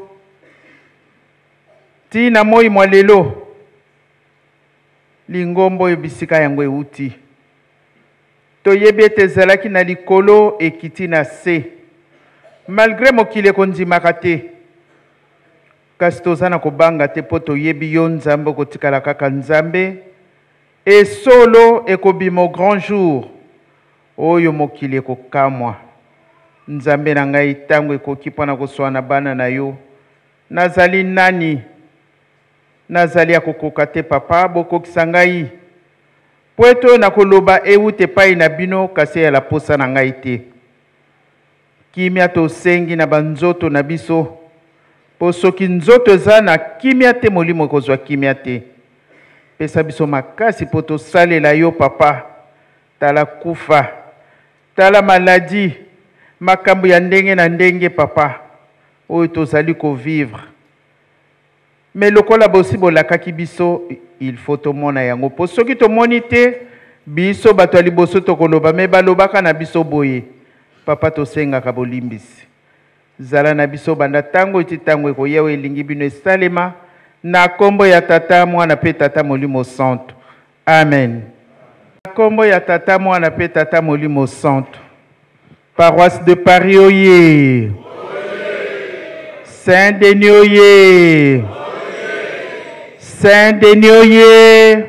Ti na moi mwa lelo lingombo oyo bisika yango euti. Toyebi ete ezalaki na likolo ekiti na se. Malgré mokili ekondimaka te. Kasi toza na kobanga te po toyebi yo nzambe okotikala kaka nzambe. Et solo ekobima au grand jour. Oyo mokili ekokamwa. Nzambe na ngai tango ekoki mpona koswana bana na yo. Nazali nani? Nazali akokoka te papa bokokisa ngai. Po eto na koloba euti epai na bino kasi ya la posa na ngai te. Kimia tosengi na banzoto na biso. Po soki nzoto eza na kimia te molimo ekozwa kimia te. Pesa biso makasi po tosalela yo papa. Tala kufa. Tala maladi. Makambo ya ndenge na ndenge papa. Oyo tozali ko vivre. Mais lokola bosi bolakaki biso il faut tomona yango. Po soki tomoni te biso bato ya liboso tokoloba me balobaka na biso boye. Papa tosengaka bolimbisi. Zala na biso banda tango iti tango ekoyewa elingi bino esalema. Na kombo ya tata mwana pe tata molimo santo. Amen. Na kombo ya tata mwana pe tata molimo santo. Paroisse de Paris oye. Saint-Denis oye. Saint-Denis oye.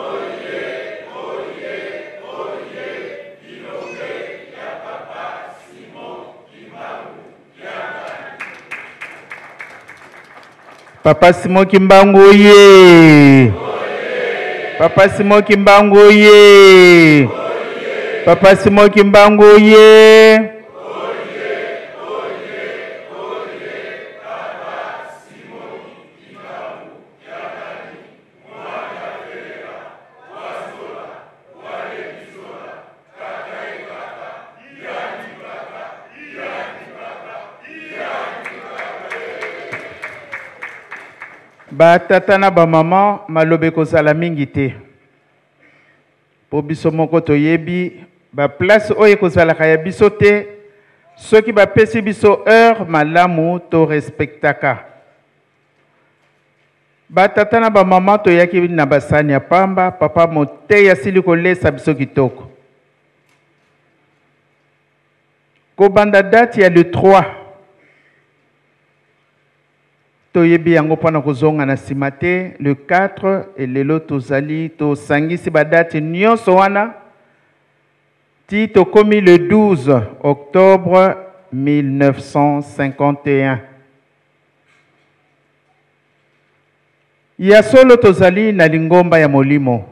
Papa Simon Kimbangu oye. Papa Simon Kimbangu oye. Papa Simon Kimbangu oye. Ba tata na ba maman malobe kozala mingi te. Po biso moko toyebi ba place oyo kozalaka ya biso te. Soki ba pesi biso heure malamu to respectaka. Ba tata na ba maman toyaki na basani ya pamba, papa moteya sili kolesa biso kitoko. Ko banda date ya le 3 toyebi yango pona kozonga na simate le 4 et lelo tozali to sangisi ba date nyonso wana ti tokomi le 12 octobre 1951. Ya solo tozali na lingomba ya molimo.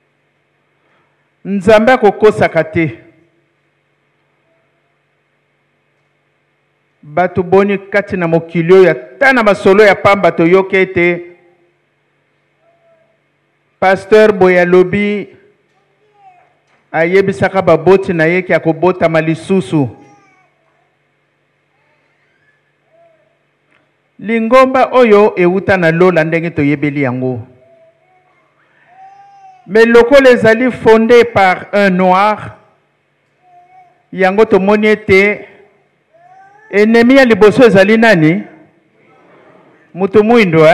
Nzambe akokosaka te. Batu boni kati na mokilio ya tana masolo ya pamba toyoke ete Pasteur Boyalobi ayebisaka baboti na ye ki akobota malisusu. Lingomba oyo euta na lola ndenge toyebeli yango. Mais lokolo ezali fondé par un noir yango tomoni ete ennemi ya liboso ezali nani? Mutu muindo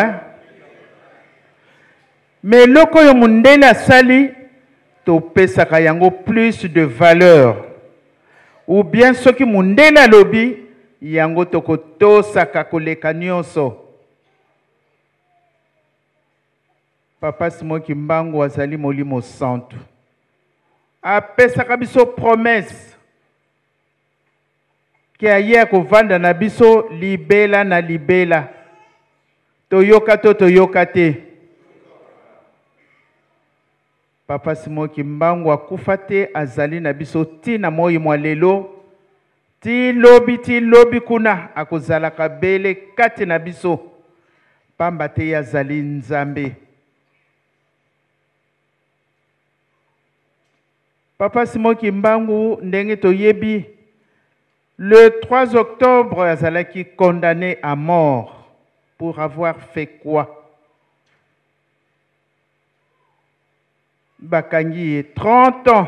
Mais loko yo mundele asali to pesaka yango plus de valeur. Ou bien soki mundele alobi yango tokotosaka koleka nyonso. Papa Simoki Mbangu azali molimo santu. Apesaka biso promesse. Ki aye kovanda na biso libela na libela. Toyoka to toyoka te. Papa Simoki Mbangu akufa te azali na biso ti na moi mwa lelo. Ti lobi kuna akozalaka bele kati na biso. Pamba te azali Nzambe. Papa Simoki Mbangu ndenge toyebi le 3 octobre azalaki condamné à mort pour avoir fait quoi? Bakangi 30 ans.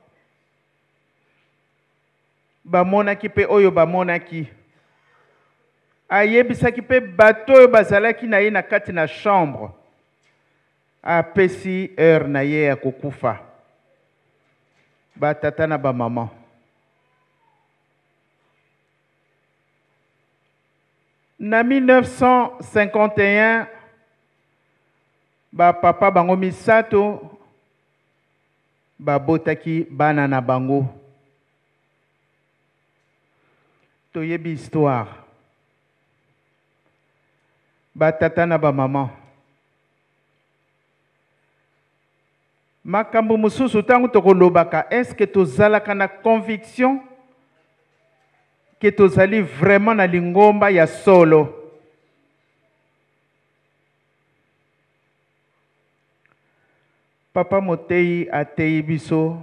Bamonaki pe oyo bamonaki. Ayebisaki pe bato oyo bazalaki na ye na kati na chambre. Apesi heure na ye ya kokufa. Batata na ba maman. Na 1951 ba papa bango misato ba botaki bana na bango. Toyebi histoire. Batata na ba maman. Makambo mususu tangu tokolobaka, est-ce que tozalaka na conviction que tozali vraiment na lingomba ya solo? Papa Motei atei biso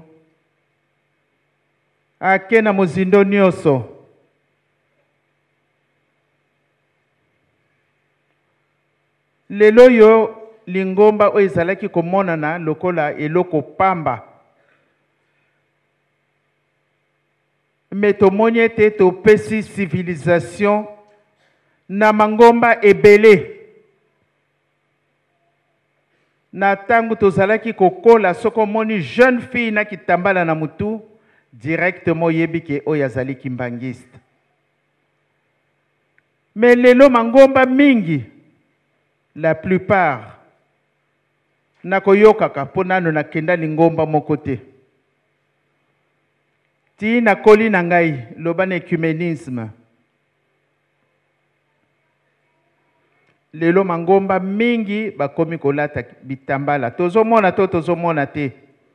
ake na mozindo nyonso. Lelo yo lingomba o ezalaki komonana lokola eloko pamba. Mais tomoni ete topesi civilisation na mangomba ebele. Na tangu tozalaki kokola soko moni jeune fille na kitambala na mutu directement yebike o yazali kimbangiste. Mais lelo mangomba mingi la plupart na koyokaka ponano na kenda lingomba mokote. Ti na koli na ngai loba na ecumenisme. Lelo mangomba mingi bakomi kolata bitambala. Tozomona to tozomona te.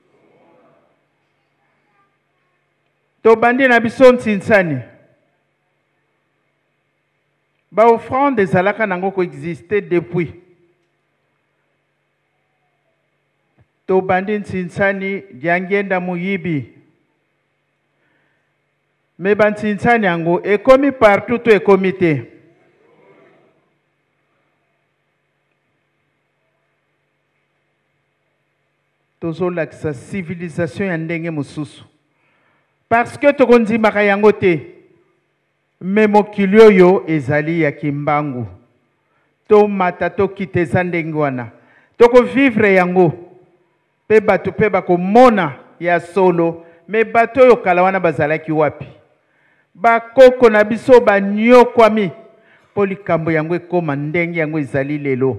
To bandi na biso ntsinsani. Ba offrande ezalaka nango ko exister depuis. To bandi ntsinsani diangenda muyibi. Me bantsinsani yango ekomi partout to ekomi te. tozolakisa civilisation ya ndenge mosusu parce que tokondimaka yango te me mokili oyo ezali ya kimbangu tomata tokita eza ndenge wana tokovivre yango mpe bato mpe bakomona ya solo me bato oyo kala wana bazalaki wapi bakoko na biso banyokwami mpo likambo yango ekoma ndenge yango ezali lelo.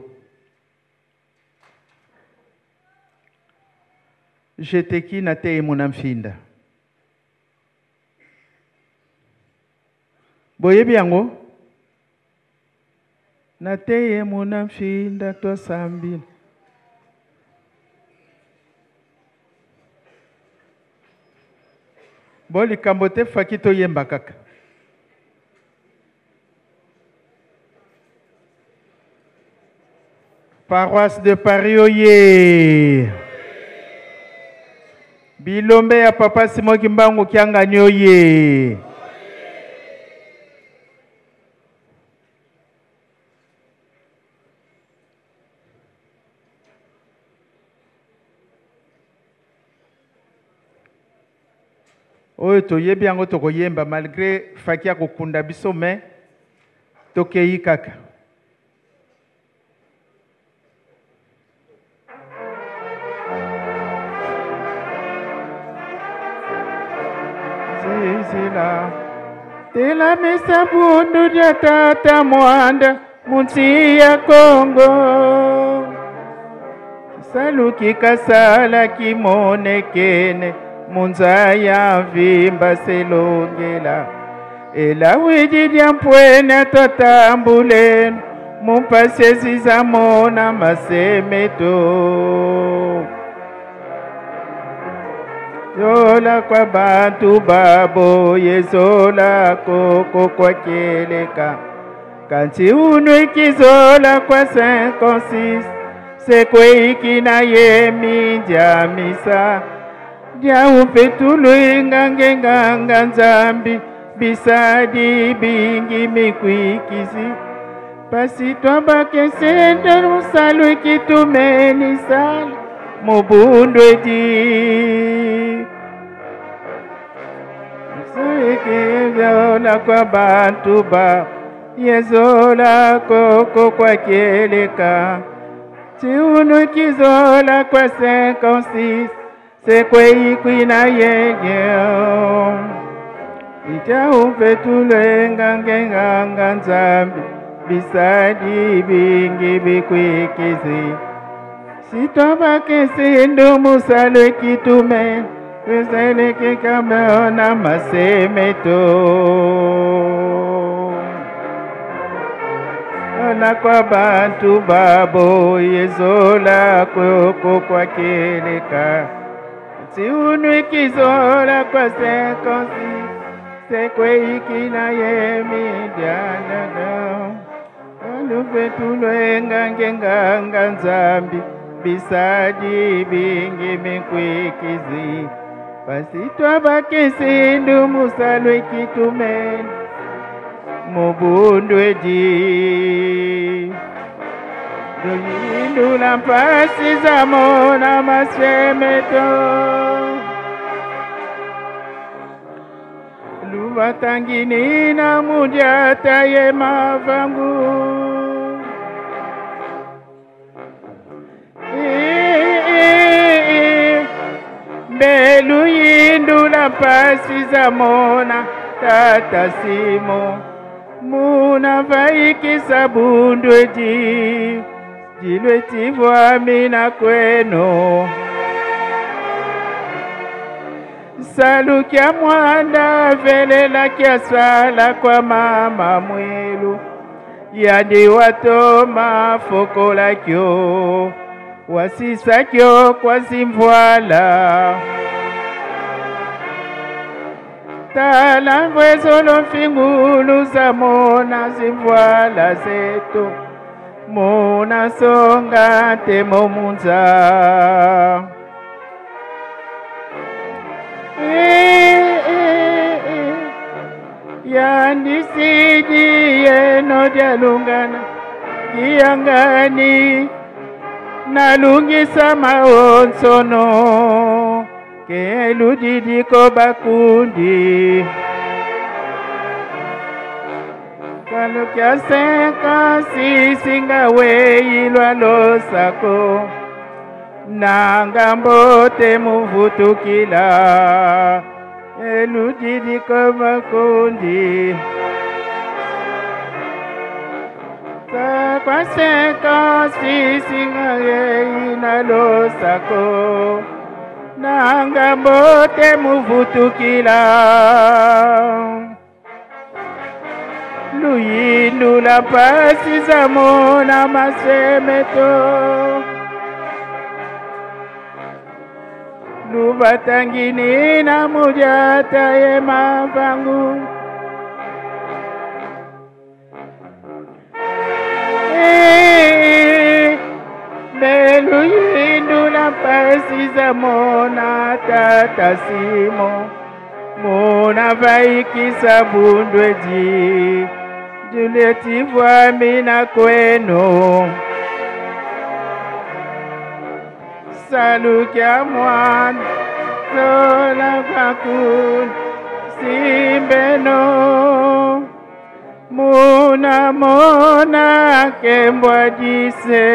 Jeteki na te mona mfinda boyebi yango na te mona mfinda tosambi bo likambo te faki toyemba kaka paroisse de Paris oye bilombe ya papa Simon Kimbangu Kiangani oye oyo toyebi yango tokoyemba malgré faki ya kokunda biso me tokeyi kaka. Zizila tela mesa bundu dia tata mwanda munsi ya Kongo saluki kasala kimonekene munza ya vimba selongela elawiji dia mpwene tatambuleni mumpase zizamona masemeto zola kwa bantu babo yezola koko kwa keleka kanti unu ikizola kwa 56 sekwe ikina yemi jamisa dia upetulu ingange nganga nzambi bisadi bingi mikwikizi pasi twabake sende musalu ikitumeni sala mubundu edi zola kwa bantu ba yezola koko kwa keleka tiunu kizola kwa 56 sekwe ikwina yegeo ita upetule ngange nganga nzambi bisadi bingi bikwikizi sitobake sindu musale kitume weseleke kameona masemeto ona kwa bantu babo yezola koko kwa keleka tiunu ikizola kwa 56 sekwe ikina yemi dianada alufetulwe ngange nganga nzambi bisadi bingi mikwikizi pasitwa bakisindu musalwe kitumeni mubundu edi doyindula mpasi zamona masemeto luvatangini na mudiata ye mavangu belu yindula mpasi zamona tata Simo muna vaikisa bundu edi dilwe tivwami na kweno salu kya mwanda velela kya sala kwa mama mwelu yadi watoma fokola kyo wasisa kyo kwa simvwala tala vwezolo fingulu za mona simvwala zeto mona songa temo munza yandisidi yeno dialungana kiangani nalungisa maonsono ke eludidi ko bakundi kalukya senka sisinga weilwa losako nangambo te muvutukila eludidi ko bakundi kwa senka sisinga weilwa losako nangambo te muvutukila luyindu la pasi za mona masemeto lubatangini na mujata ye mabangu luyindu la pasi za mona tata simo mona vaikisa bundweji Juletivwa mina kweno Salukya mwan Sola kakun Simbeno Mona mona kembwa jise.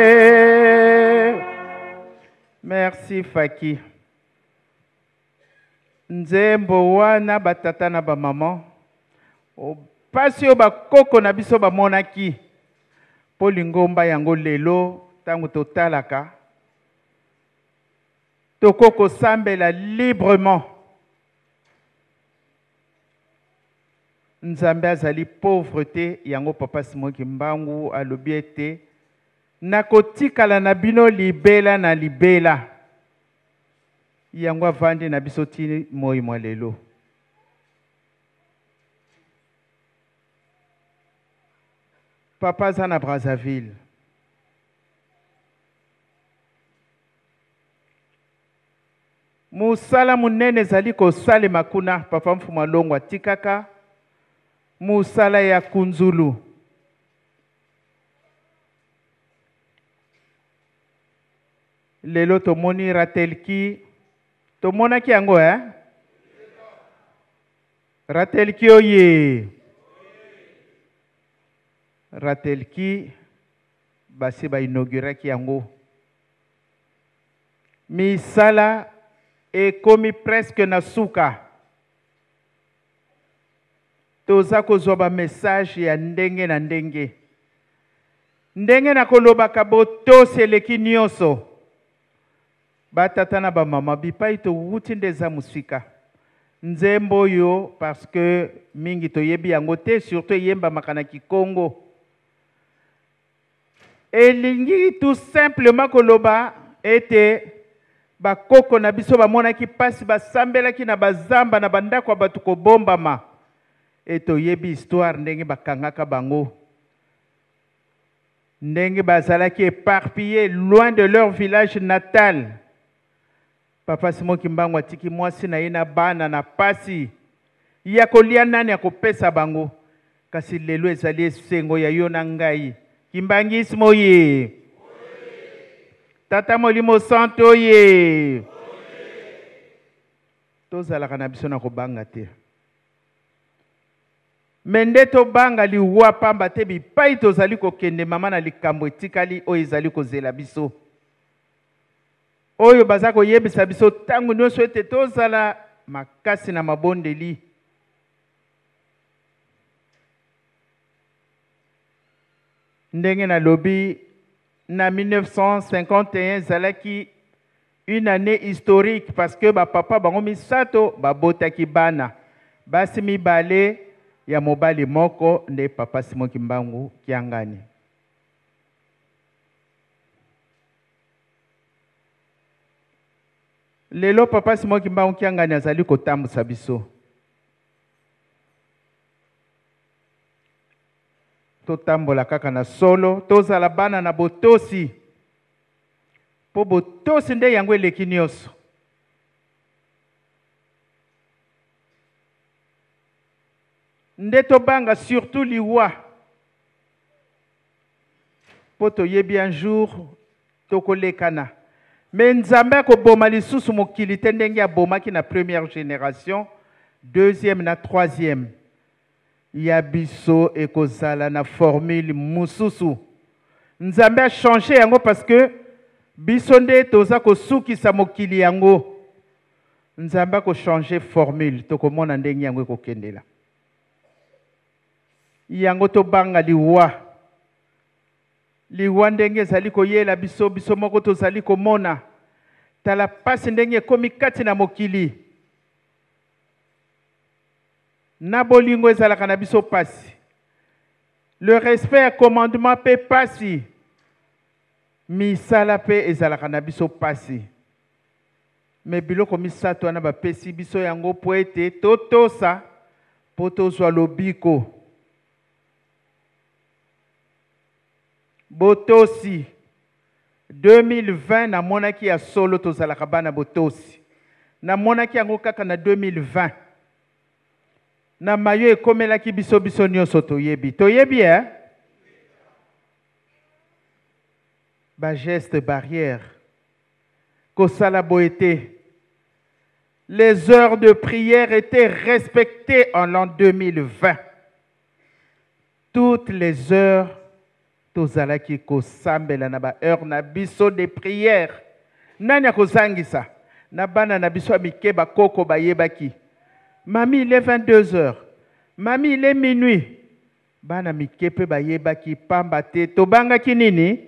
Merci Faki. Nzembo wana batata na ba maman. Pasi oyo bakoko na biso bamonaki po lingomba yango lelo tango totalaka tokoko sambela librement Nzambe azali pauvreté yango papa Simoki Mbangu alobi ete nakotikala na bino libela na libela yango avandi na biso ti moi mwa lelo. Papa Zana Brazzaville. Musala munene zali ko sale makuna papa mfuma longwa tikaka. Musala ya kunzulu. Lelo tomoni ratelki. Tomona ki yango Ratelki oye. Ratelki basi ba inauguraki yango. Misala ekomi presque na suka. Toza kozwa ba message ya ndenge na ndenge. Ndenge na kolobaka botosi eleki nyonso. Batata na ba mama bipai to wuti ndeza musika. Nzembo yo parce que mingi to yebi yango te surtout yemba makana Kikongo. Elingi tout simplement koloba ete bakoko na biso bamonaki pasi basambelaki na bazamba na bandako batu ko bombama. Eto yebi histoire ndenge bakangaka bango. Ndenge bazalaki éparpillés loin de leur village natal. Papa Simoki Mbangu atiki mwasi na yena bana na pasi. Ya kolia nani ya kopesa bango. Kasi lelo ezali esengo ya yo na ngai. Kimbangismo ye. Tata Molimo Santo ye. Tozalaka na biso na kobanga te. Mende to banga liwa pamba te bipai tozali kokende mama na likambo etikali oyo ezali kozela biso. Oyo bazako yebisa biso tangu nyonso ete tozala makasi na mabondeli. Ndenge na lobi na 1951 zalaki une année historique parce que ba papa bango misato babotaki bana. Basi mibale ya mobali moko nde papa Simoki Mbangu Kiangani. Lelo papa Simoki Mbangu Kiangani azali kotambusa biso. Totambola kaka na solo, tozala bana na botosi. Po botosi nde yango eleki nyonso. Nde tobanga surtout liwa. Po toyebi un jour tokolekana. Mais Nzambe akoboma lisusu mokili te ndenge abomaki na première génération, deuxième na troisième. Ya biso ekozala na formule mususu. Nzambe a changé yango parce que biso nde toza kosukisa mokili yango. Nzambe ko changer formule tokomona ndenge yango ekokendela. Yango to banga liwa. Liwa ndenge ezali koyela biso biso moko tozali komona. Tala pasi ndenge ekomi kati na mokili. Na bolingo ezalaka na biso pasi. Le respect à commandement pe pasi. Misala pe ezalaka na biso pasi. Mais biloko misato wana bapesi biso yango po ete totosa po tozwa lobiko. Botosi 2020 na monaki ya solo tozalaka bana botosi. Na monaki yango kaka na 2020. Na mayo ekomelaki biso biso nyonso toyebi. Toyebi ba geste barrière. Kosala boete. Les heures de prière étaient respectées en l'an 2020. Toutes les heures, tozalaki kosambela na ba heure na biso de prière. Nani akozangisa? Na bana na biso amike ba koko ba yebaki. Mami, il est 22 heures. Mami, il est minuit. Bana mike pe ba yebaki pamba te. Tobangaki nini?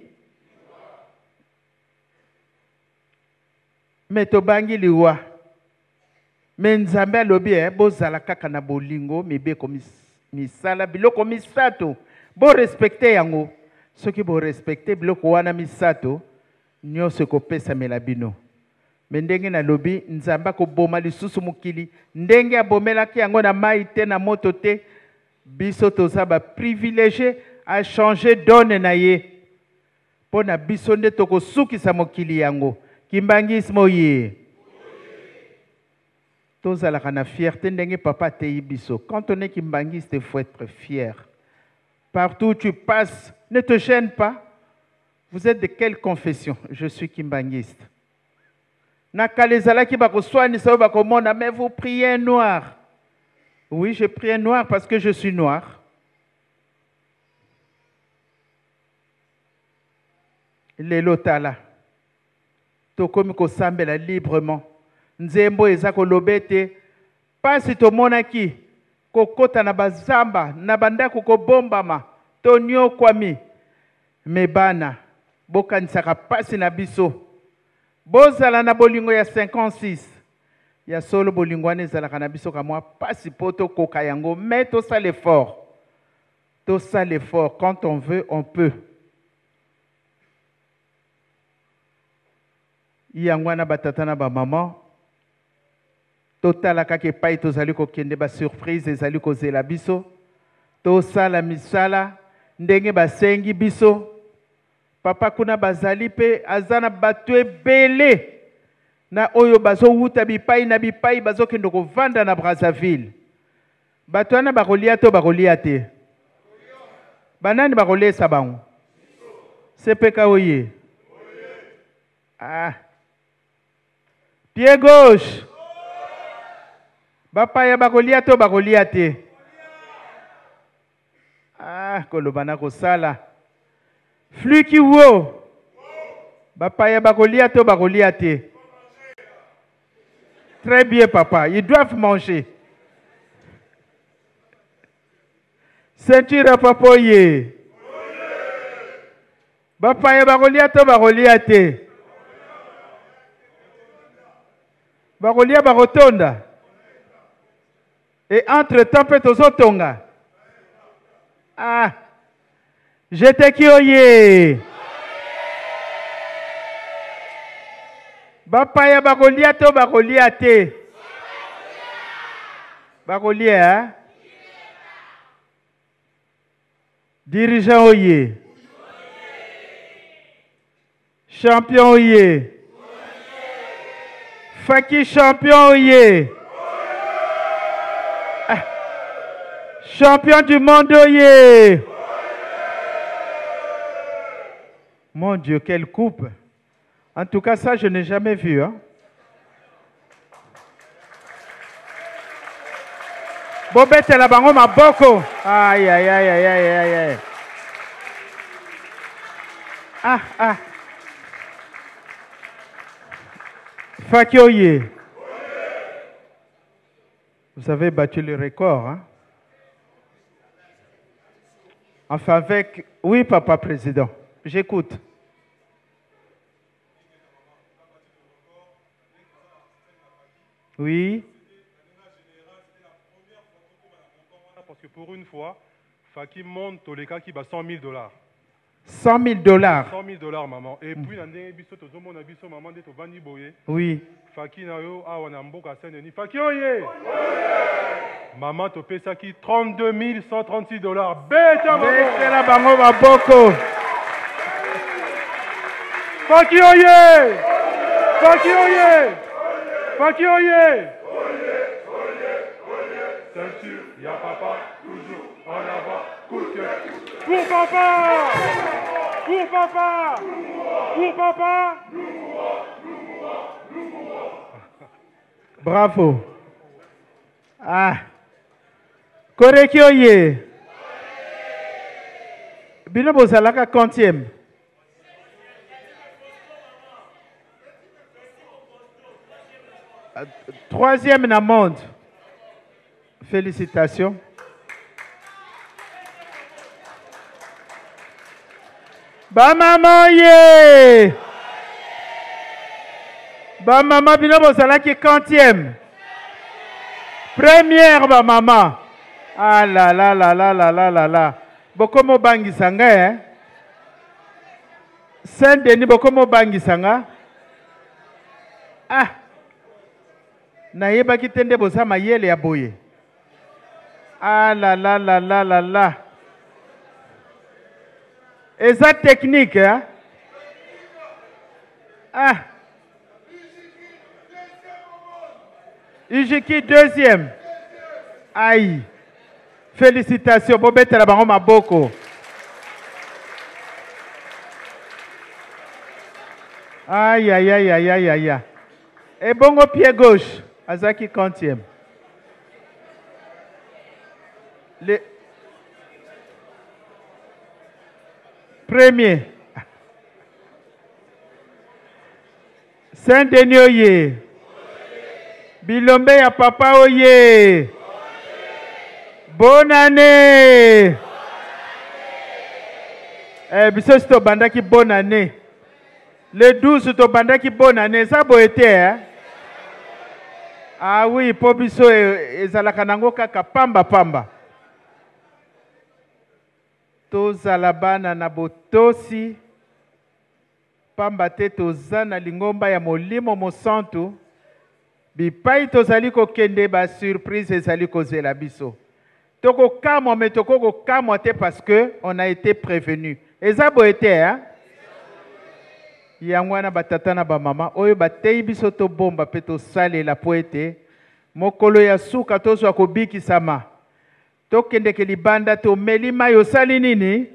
Mais tobangi liwa. Mais Nzambe alobi bozala kaka na bolingo mibe misala biloko misato bo respecter yango soki bo respecter biloko wana misato nyonso kopesa melabino. Mais ndenge na lobi Nzambe ko boma lisusu mokili ndenge abomelaki yango na mai te na moto te biso toza ba privilégié à changer donne na ye pona biso nde tokosukisa mokili yango. Kimbangismo ye. Tozalaka na fierté ndenge papa te biso. Quand on est kimbangiste, il faut être fier. Partout où tu passes, ne te gêne pas. Vous êtes de quelle confession? Je suis kimbangiste. Nakalezala ki bako soigner ça bako mona, mais vous priez noir. Oui, je prie noir parce que je suis noir. Lelo tala. Tokomi kosambela librement. Nzembo eza kolobete pasi tomonaki kokota na bazamba na bandako kobombama tonyo kwami mebana bokanisaka pasi na biso bozala na bolingo ya 56 ya solo bolingo wana ezalaka na biso kamwa pasi po tokoka yango mais tosala l'effort quand on veut on peut. Yangwana batatana ba maman totala kake pai tozali kokende ba surprise ezali kozela biso tosala misala ndenge basengi biso papa kuna bazali pe azana batwe belé na oyo bazo wuta bipai na bipai bazokende kovanda na Brazzaville bato wana bakolia to bakolia te banani bakolesa bango sepeka oye pied gauche. Bapaya bakolia to bakolia te. Kolobana kosala. Flux qui wo. Bapaya bakolia to bakolia te. Très bien papa, ils doivent manger. Ceinture à papa ye. Bapaya bakolia to bakolia te. Bakolia bakotonda. Et entre-temps, Petozotonga. J'étais qui oye. Bapaya bakolia to bakolia te. Bakolia, dirigeant oye. Champion oye. Faki champion oye. Champion du monde oye. Mon Dieu, quelle coupe. En tout cas, ça, je n'ai jamais vu. Hein. Bobette la bango maboko. Aïe, aïe, aïe, aïe, aïe, aïe, aïe. Ah, ah. Fakioye. Vous avez battu le record. Hein? Enfin, avec... Oui, papa président. J'écoute. Oui. Parce que pour une fois, Faki monte tous les cas qui bat $100 000. $100 000. $100 maman. Et puis, maman de Tobani Boye. Oui. Faki na yo awa na mboka Saint-Denis. Faki oye. Maman to pesa ki $32 136. Beta la bango maboko. Faki oye. Faki oye. Faki oye. Ceinture, y'a papa, toujours en avant, coup de cœur. Pour papa! Pour papa! Pour papa! Bravo. Ah. Korekioye. Bino bozalaka quantième. Troisième na monde. Félicitations. Ba maman ye. Ba maman bino bozala ki quantième. Première ba maman. Ah là là là là là là là là. Bokomo bangi sanga hein. Saint-Denis bokomo bangi sanga. Ah. Na yeba ki tende bosa mayele ya boye. Ah là là là là là là. Et ça technique, hein? Ah. Ujiki deuxième. Aïe. Félicitations. Bobette la baron maboko. Aïe aïe aïe aïe aïe aïe. Et bongo pied gauche. Azaki quantième. Le premier. Saint-Denis oye. Bilombe ya papa oye. Bonne année. Biso to bandaki bonne année. Le 12 to bandaki bonne année. Ça bo été hein. Ah oui, po biso ezalaka nango kaka pamba pamba. Tozala bana na botosi pamba te toza na lingomba ya molimo mosantu bipai tozali kokende ba surprise ezali kozela biso toko kamwa me toko kamwa te parce que on a été prévenu eza boete hein yango wana batata na ba mama oyo batei biso to bomba pe to salela po ete mokolo ya suka tozwa kobikisama tokende ke libanda to melima yo sali nini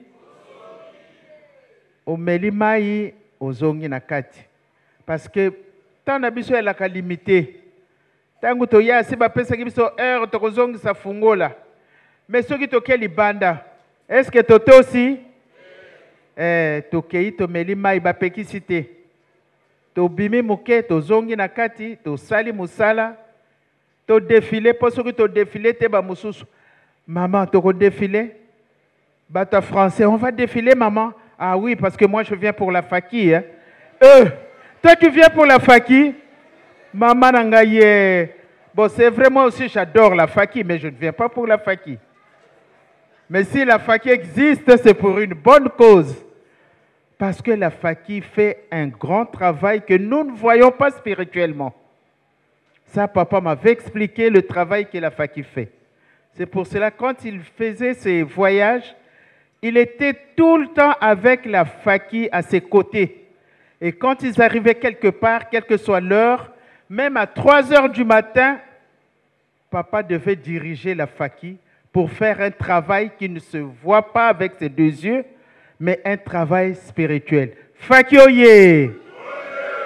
o melima yi ozongi na kati parce que tant na biso elaka limité tangu to ya se ba pesa ki biso heure to kozongi sa fungola mais soki to ke libanda est-ce que toto aussi to kei to melima yi ba pekisite to bimi muke to zongi na kati to sali musala to défiler po soki to défiler te ba mususu. Maman, tu vas défiler? Bata français, on va défiler, maman. Ah oui, parce que moi, je viens pour la faki. Hein. Toi, tu viens pour la faki? Maman, nangaye. Bon, c'est vraiment aussi, j'adore la faki, mais je ne viens pas pour la faki. Mais si la faki existe, c'est pour une bonne cause. Parce que la faki fait un grand travail que nous ne voyons pas spirituellement. Ça, papa m'avait expliqué le travail que la faki fait. C'est pour cela, quand il faisait ses voyages, il était tout le temps avec la faki à ses côtés. Et quand ils arrivaient quelque part, quelle que soit l'heure, même à 3 heures du matin, papa devait diriger la faki pour faire un travail qui ne se voit pas avec ses 2 yeux, mais un travail spirituel. Faki oye!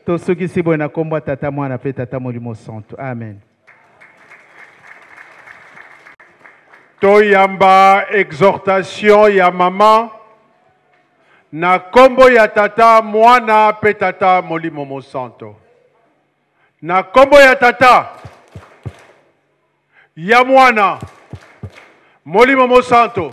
tosukisi boye na kombo ya tata mwana mpe tata molimo santo amen. Toyamba exhortation ya mama na kombo ya tata mwana pe tata molimo mosanto. Na kombo ya tata ya mwana molimo mosanto.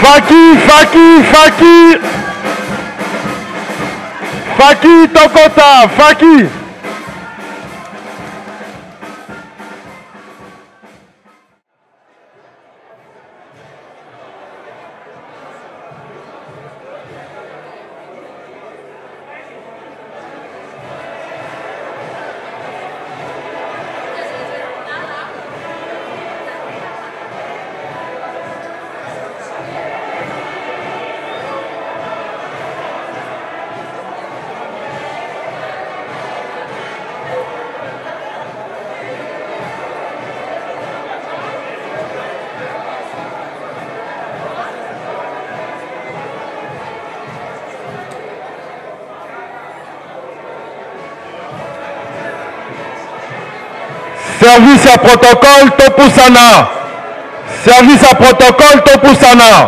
Faki Tokota, Faki. Service à protocole Topusana. Service à protocole Topusana.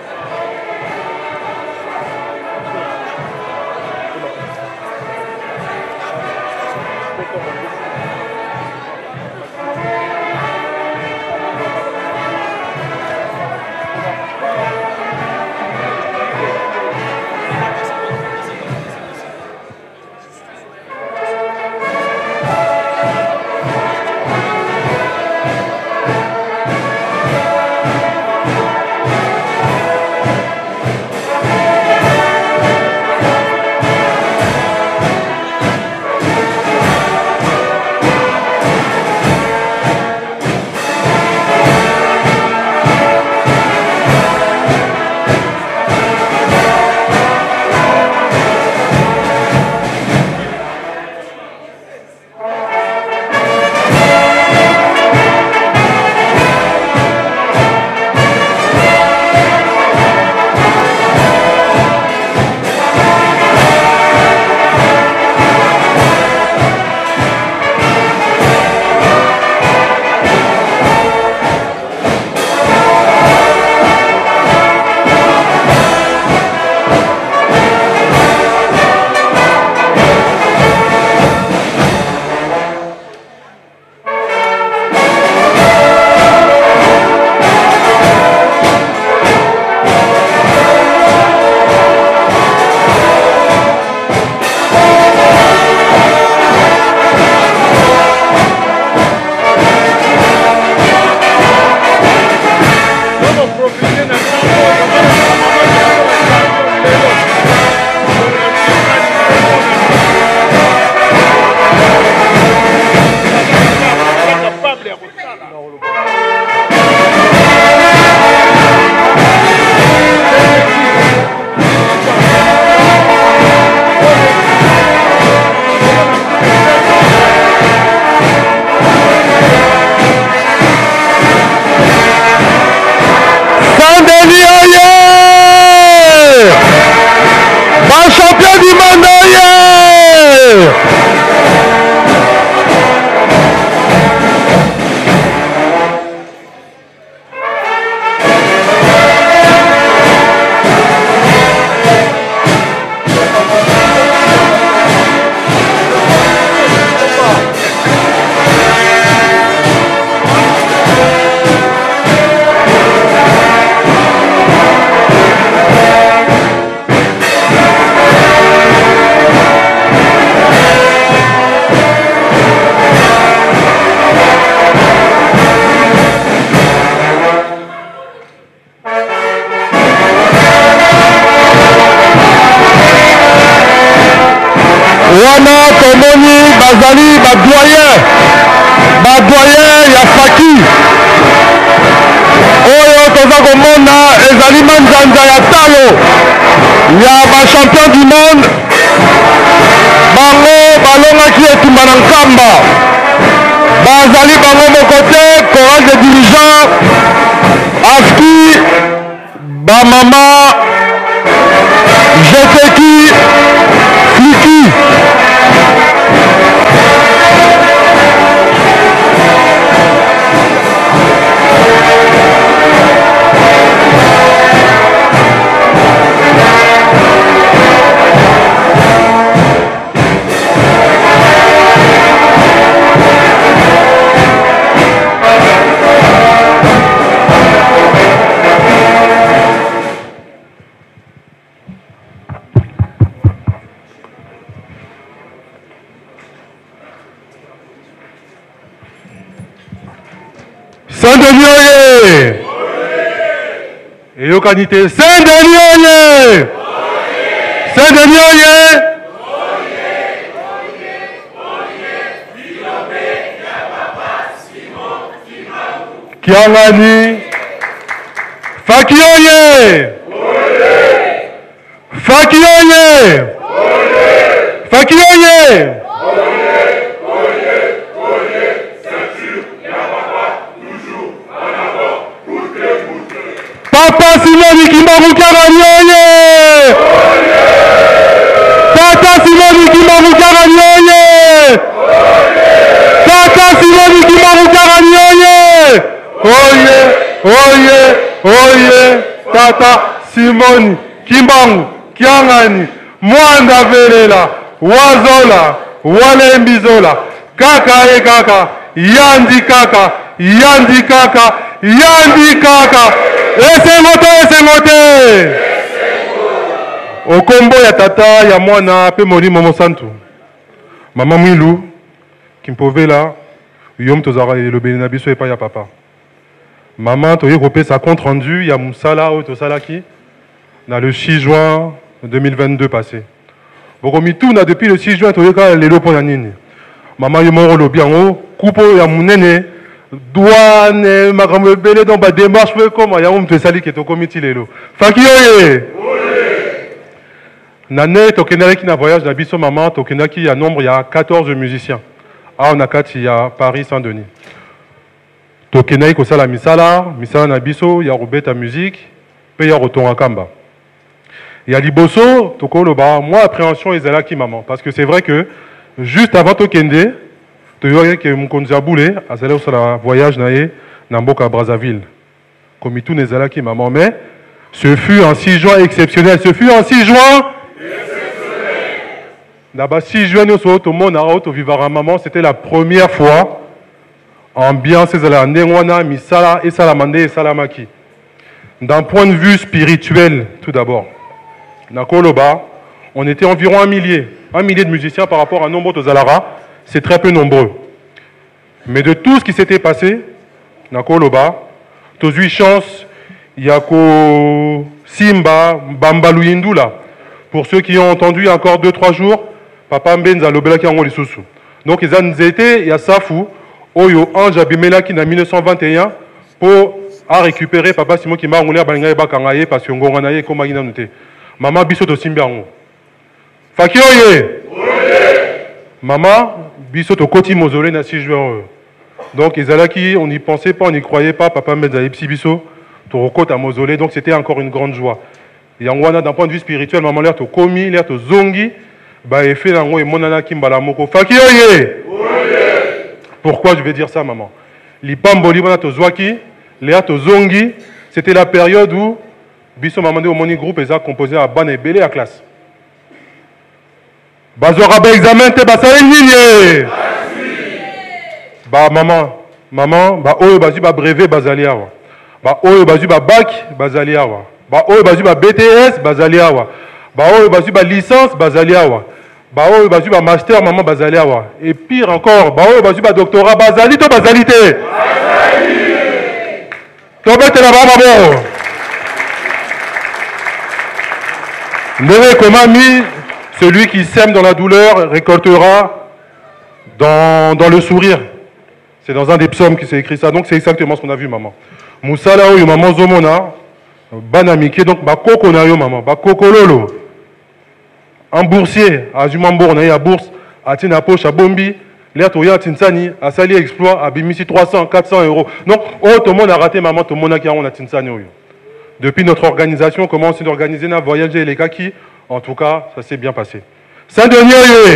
wana tomoni bazali badoyen ya Faki oyo toza komona ezali manzanza ya talo ya bachampion du monde bango balongaki etumba na nkamba bazali bango moko te chorale de dirigeant afki bamama jeteki fliki Saint-Denis oye! Et yokanité, Saint-Denis oye! Saint-Denis oye! Kiangani, Faki oye! Faki oye! Faki oye! Papa Simoni Kimbangu Kiangani oye! Tata Simoni Kimbangu Kiangani oye! Tata Simoni Kimbangu Kiangani oye! Oye! Oye! Oye! Tata Simoni Kimbangu Kiangani Mwanda Velela Wazola Walembizola Kaka e kaka Yandi kaka Yandi kaka Yandi kaka Esengote Okombo ya tata ya mwana pe molimo mosantu Mama Mwilu Kimpovela Yom tozara elobeli na biso epa ya papa Maman toye kopé sa compte rendu ya musala o tosalaki na le 6 juin 2022 passé. Bokomi tout na depuis le 6 juin toyeka lelo pona nini. Maman yo moro lobi yango kupo ya munene douane makambo ebele dans ba démarche pe comme ya mtu esali ke tokomi ti lelo. Faki oye. Nane tokenaki na voyage na biso maman tokenaki ya nombre ya 14 musiciens. Ah on a kati ya Paris Saint-Denis. Tokenaki kosala misala na biso ya robeta musique pe ya rotonga kamba. Il y a liboso, tokoloba, moi appréhension ezalaki maman parce que c'est vrai que juste avant tokende, toyoka que mukonzi aboulé azala osala voyage naé na mboka Brazzaville. Comme tout nezalaki maman mais ce fut un 6 juin exceptionnel, ce fut un 6 juin exceptionnel. D'abord 6 juin nous sommes au monde à vivre maman, c'était la première fois ambiance ezala ndengwana misala et salamande et salamaki. D'un point de vue spirituel tout d'abord. Na Koloba, on était environ 1 millier de musiciens par rapport à un nombre de Zalara, c'est très peu nombreux. Mais de tout ce qui s'était passé, na Koloba, tous 8 chances, Yako Simba, Bambalou Indula. Pour ceux qui ont entendu encore 2-3 jours, Papa Mbenza Lobela qui ont sous. Donc ils ont été, il y a Safou, Oyo Ange Abimela qui en 1921 pour récupérer Papa Simon qui m'a roulé à Balingaye Bakangaye parce que Ngonganaye et Komagina noté. Maman biso to simbiango. Faki oye. Maman biso to koti mausolée na 6 juin. Donc ezalaki on n'y pensait pas, on n'y croyait pas, papa Mbenza epsi biso to rokota mausolée donc c'était encore une grande joie. Yangwana d'un point de vue spirituel maman l'air to komi, l'air to zongi ba effet nango e monana kimbala moko. Faki oye. Pourquoi je vais dire ça maman? Lipamboli wana to zwaki, l'air to zongi, c'était la période où biso mamande au moni groupe eza composé à ban et belé à classe. Bazora ba examen te basali nini? Ba maman ba oyo bazu ba brevet bazali awa. Ba oyo bazu ba bac bazali awa. Ba oyo bazu ba BTS bazali awa. Ba oyo bazu ba licence bazali awa. Ba oyo bazu ba master maman bazali awa. Et pire encore, ba oyo bazu ba doctorat bazali to bazali te. To bete la baba bo. Comment mis celui qui sème dans la douleur récoltera dans le sourire. C'est dans un des psaumes qui s'est écrit ça. Donc c'est exactement ce qu'on a vu maman. Moussala oyo maman zomona banamike donc ba koko na yo maman ba koko lolo. Un boursier à Jumambour na ya bourse a tina poche à Bombi l'air to ya tinsani a sali exploit a bimisi 300 400 euros. Donc oh tout le monde a raté maman tout le monde a qui on a tinsani oyo. Depuis notre organisation, comment on s'est organisé dans voyager les kaki, en tout cas, ça s'est bien passé. Saint-Denis,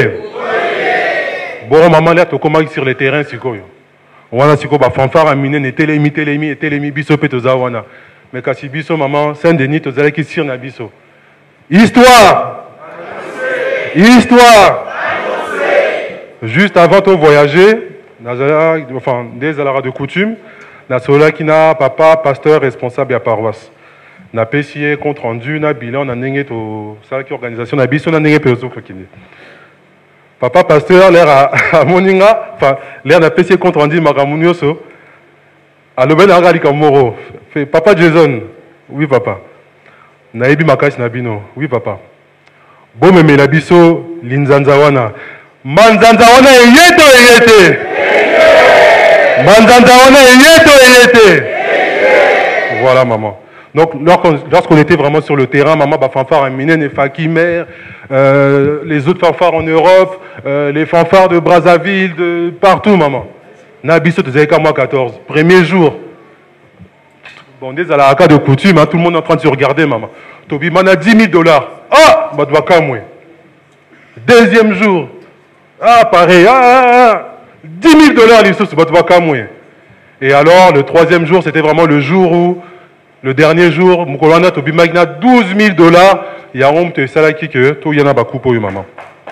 bon, maman, là, tu commences sur les terrains, c'est quoi? On a si quoi, fanfare à miner, télémi, biso, petoza, wana. Mais quand si biso, maman, Saint-Denis, tu as qui sur na biso. Histoire! Histoire! Juste avant de voyager, enfin, des alara de coutume, na sola qui n'a papa, pasteur, responsable à paroisse. Na PCA compte rendu na bilan na ndenge to ça qui organisation na biso na ndenge peso kokine. Papa pasteur l'air à moninga enfin l'air na PCA compte rendu makamunioso Alors, ben, Agali Kamoro. Papa Jason. Oui, papa. Naebi Makash Nabino. Oui, papa. Bon, mais la biso, Linzanzawana. Manzanzawana yeto yete. Manzanzawana yeto yete. Voilà, maman. Donc, lorsqu'on était vraiment sur le terrain, maman, bah, fanfare Minen et Fakimer, les autres fanfares en Europe, les fanfares de Brazzaville, de partout, maman. Nabiso, tu sais qu'à moi 14. Premier jour. Bon, dès à la cas de coutume, hein, tout le monde est en train de se regarder, maman. Tobi, man a 10 000 $. Ah, bah, tu vas kamoué. Deuxième jour. Ah, pareil. 10 000 $, les sous, bah, tu vas kamoué. Et alors, le troisième jour, c'était vraiment le jour où, le dernier jour, Moukolana, Tobi Magna, 12 000 $. Il y a un homme qui salaki que tout y en a beaucoup pour maman.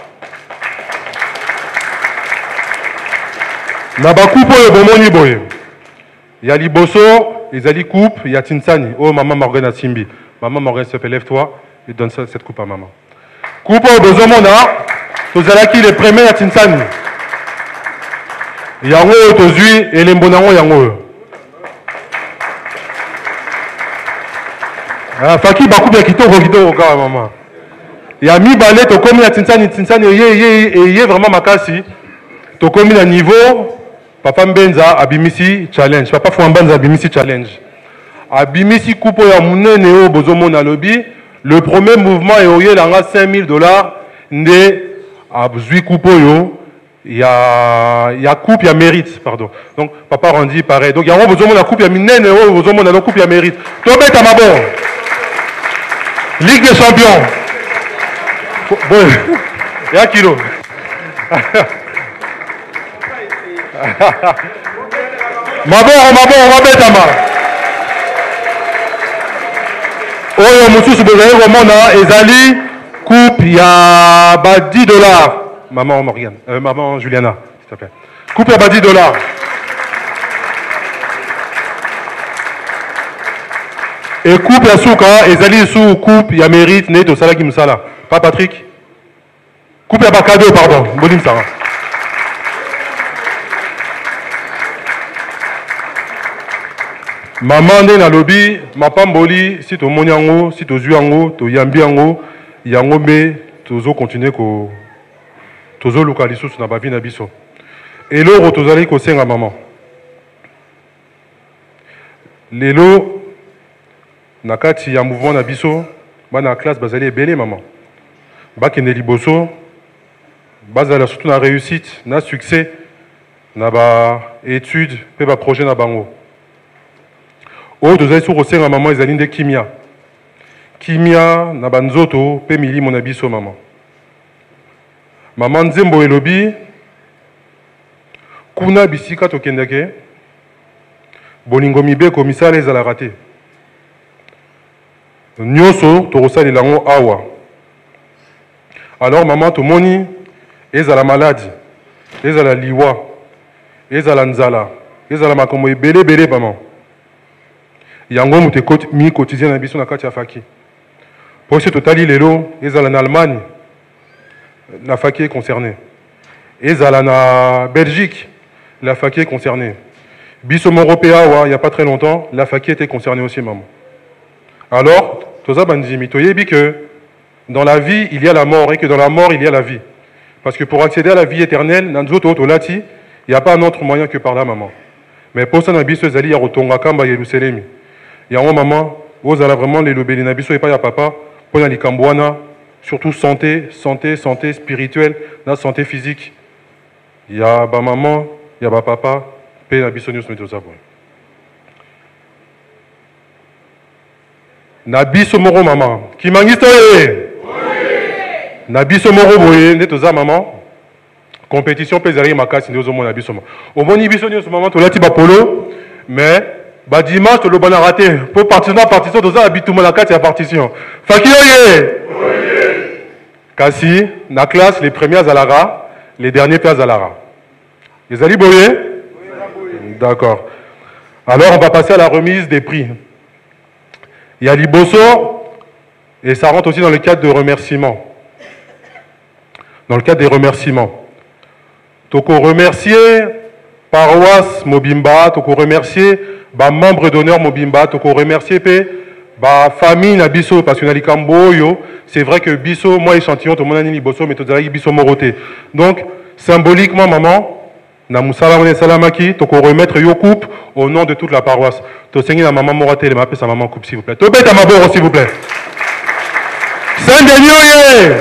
Nabakou pour le bon boy. Il y a Liboso, ils allaient coupe, il y a Tinsani. Oh, maman Morgan a Simbi. Maman Morgan se fait, lève-toi et donne cette coupe à maman. Coupe au besoin mon art. Tous allaki les premiers à Tinsani. Yango Tozui et les Mbonango Yango. Faki Bakou bien Kito au gars, maman. Il y a mi balai, tu commis à Tinsani, et vraiment makasi. Tu commis à niveau. Papa Mbenza Abimisi challenge. Papa Fouambanza Abimisi challenge. Abimisi coupo ya munene o bozomo na lobby. Le premier mouvement est oyé langa 5 000 $. Ndé abzui coupo yo. Il y a coupe, il y a mérite, pardon. Donc papa Randy pareil. Donc il y a bozomo na coupe, il y a minene o bozomo na coupe, il y a mérite. Tobé Tamabo. Ligue des champions. Bon. Il y a kilo. Mabon, Robetama. Oyo Moussus Bozale Romona, Ezali, coupe, il y a 10 $. Maman Morgane, maman Juliana, s'il te plaît. Coupe, il y a 10 $. Et coupe, il y a Souka, Ezali sous coupe, il y a mérite, Neto Salaki Msala. Pas Patrick. Coupe, il y a cadeau, pardon. Bolim Sarah. Maman nde na lobby, ma pamboli, si to moni yango, si to zui yango, to yambi yango, yango me, tozo continuer ko, tozo luka lisusu na bavi na biso. Eloro tozali ko senga maman. Lelo, na kati ya mouvement na biso, bana classe bazali ebele maman. Bakende liboso, bazala surtout na réussite, na succès, na ba étude, pe ba projet na bango. Oh, tu as sur aussi ma maman, ils de kimia. Kimia, na banzoto, pe mili mon abiso maman. Maman Nzembo elobi, kuna bisika to kendeke, bolingo mibe komisare ezala raté. Nyoso, to rosali lango awa. Alors maman to moni, ezala malade, ezala liwa, ezala nzala, ezala makombo ebele maman. Yango mute mi quotidien na biso na kati ya Faki. Pour ce totali lelo, ezala en Allemagne, la Faki est concernée. Ezala na Belgique, la Faki est concernée. Biso européen, il n'y a pas très longtemps, la Faki était concernée aussi, maman. Alors, toza bandimi, toyebi que dans la vie, il y a la mort et que dans la mort, il y a la vie. Parce que pour accéder à la vie éternelle, nanzoto tolati, il n'y a pas un autre moyen que par là, maman. Mais pour ça, na biso ezali ya rotonga kamba Yerusalemi. Il y a un maman, vous allez vraiment les lobby, et pas ya papa, pour les cambouana, surtout santé spirituelle, la santé physique. Il y a ba maman, il y a ba papa, paix la bisonius mais tout ça. Nabiso moro maman, qui mangiste Nabiso moro boye, ne tout ça maman. Compétition pesari makasi ndozo mon nabiso. Au bon bisonius maman, to lati ba polo, mais bah dimanche, tu l'as raté. Pour partition, tu as habitué la carte et la partition. Fakioye! Kassi, la classe, les premiers à Zalara, les derniers à Zalara. Les allez boyer? D'accord. Alors, on va passer à la remise des prix. Il y a Liboso, et ça rentre aussi dans le cadre de remerciements. Dans le cadre des remerciements. Donc, on remercier paroisse Mobimba, tu remercier ba membre d'honneur Mobimba, tu remercier pe ba famille na biso parce que na likambo yo, c'est vrai que biso moi échantillon tout le monde ni bosso mais tout ça biso moroté. Donc symboliquement maman na musala mone salamaki, tu remettre yo coupe au nom de toute la paroisse. Tu seigneur la maman moroté, le m'appelle sa maman coupe s'il vous plaît. Tu bête à ma bord s'il vous plaît. Saint-Denis.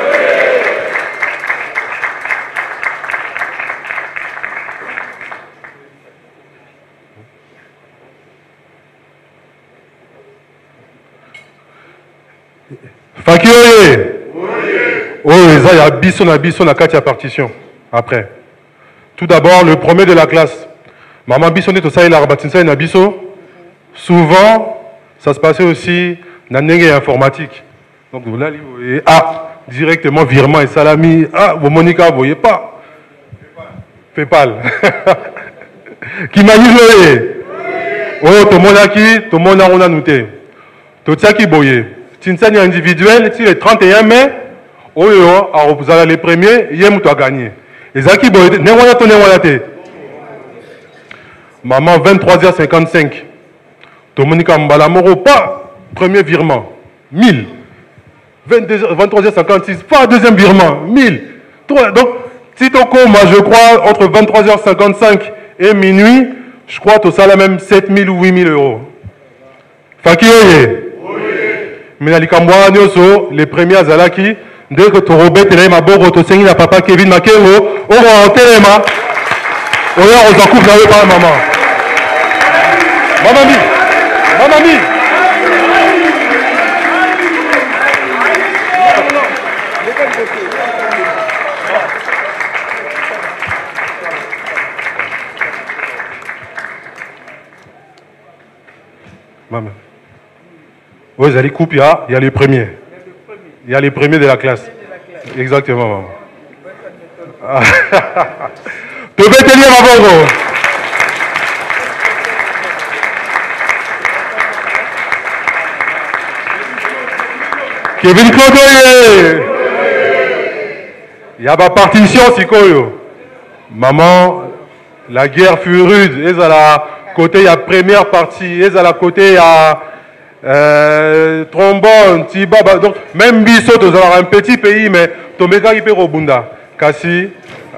Fakioye. Oh, il y a biso na katia partition. Après. Tout d'abord, le premier de la classe. Maman Bissonné, tout ça, il a rabattu ça, il a biso. Souvent, ça se passait aussi dans le informatique. Donc là, vous voyez, directement virement et salami. Vous Monica, vous voyez pas. PayPal. Qui m'a dit, oh, tout le monde a qui, tout le monde a noté. Tout ça qui boye. Tinsani individuel, si le 31 mai, oh, vous allez les premiers, il y a un gagné. Et ça qui boye, maman, 23h55. Tomonika Mbalamoro, pas premier virement, 1000. 23h56, pas deuxième virement, 1000. Donc, si tu moi, je crois, entre 23h55 et minuit, je crois que tu as la même 7000 ou 8000 euros. Fakioye. Mais les premiers Azalaki, dès que tu Robert et ma boro, tu sais, la papa Kevin Makero, on va en téléma. On va en couple avec par maman. Mamami. Mamami. Maman. Oui, il y a les coupes, il y a les premiers. Il y a les premiers de la classe. Exactement, maman. Tu peux te dire, maman. Kevin Claude, il y a ma partition, Sikoyo. Maman, la guerre fut rude. Et à la côté, il y a première partie. Et à la côté, il y a trombone, tiba. Donc, même Bisso, tu as un petit pays, mais Tomeka il peut Robunda. Kassi.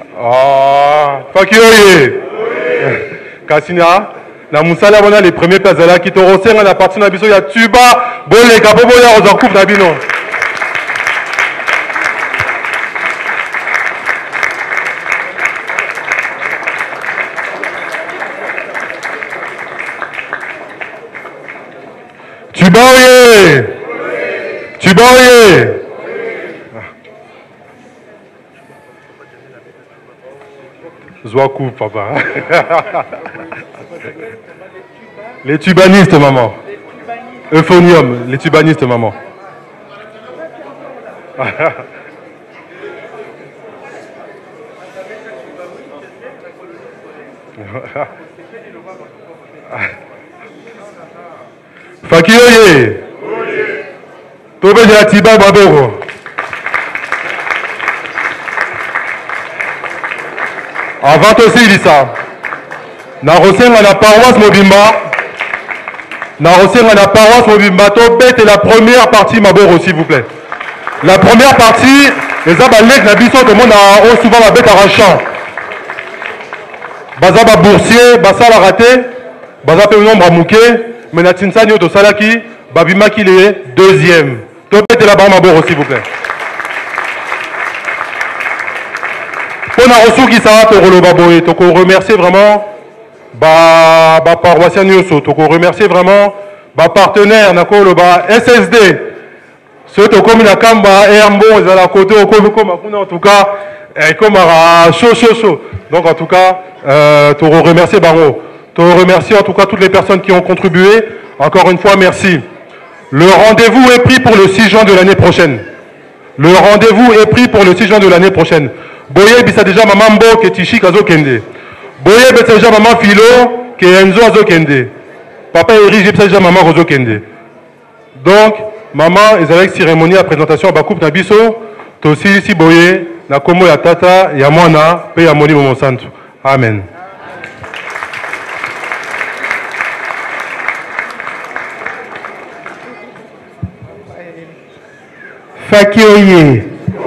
Fakioye. Kassina. Na musala wana les premiers places là qui te resserrent la partie na Bisso, il y a tuba, bolé, kabobo, ya on coupe d'abino. Tubaoye. Tubaoye. Zouakou, papa. Les tubanistes, maman. Euphonium, les tubanistes, maman. Fakioye. Tobe de la Tiba Baboro. Avant aussi, il dit ça. Na resenga la paroisse Mobimba. Na resenga la paroisse Mobimba. Tobet est la première partie Maboro, s'il vous plaît. La première partie, les abalèques, la biso, tout le monde a souvent la bête arrachant. Bazaba boursier, Basala raté, Bazapa nombre à mouké, mais na Tinsani to Salaki, Babima qui est deuxième. Tobet est la barre Maboro, s'il vous plaît. On a reçu qui ça te relever donc on remercie vraiment ba paroissien Nyoso donc on remercie vraiment ba partenaire nako le ba SSD ceux to comme la kamba et ambo ils à la côté comme en tout cas comme à chaud donc en tout cas te remercier Baro te remercier en tout cas toutes les personnes qui ont contribué encore une fois merci. Le rendez-vous est pris pour le 6 juin de l'année prochaine. Le rendez-vous est pris pour le 6 juin de l'année prochaine. Boye bisa déjà maman Mbo ke Tichi kazo kende. Boye bisa déjà maman Philo ke Enzo azo kende. Papa Erige bisa déjà maman Rozo kende. Donc maman ils avec cérémonie à présentation ba coupe na biso to si boye na komo ya tata ya mwana pe ya moni momo santu. Amen. Faki oye.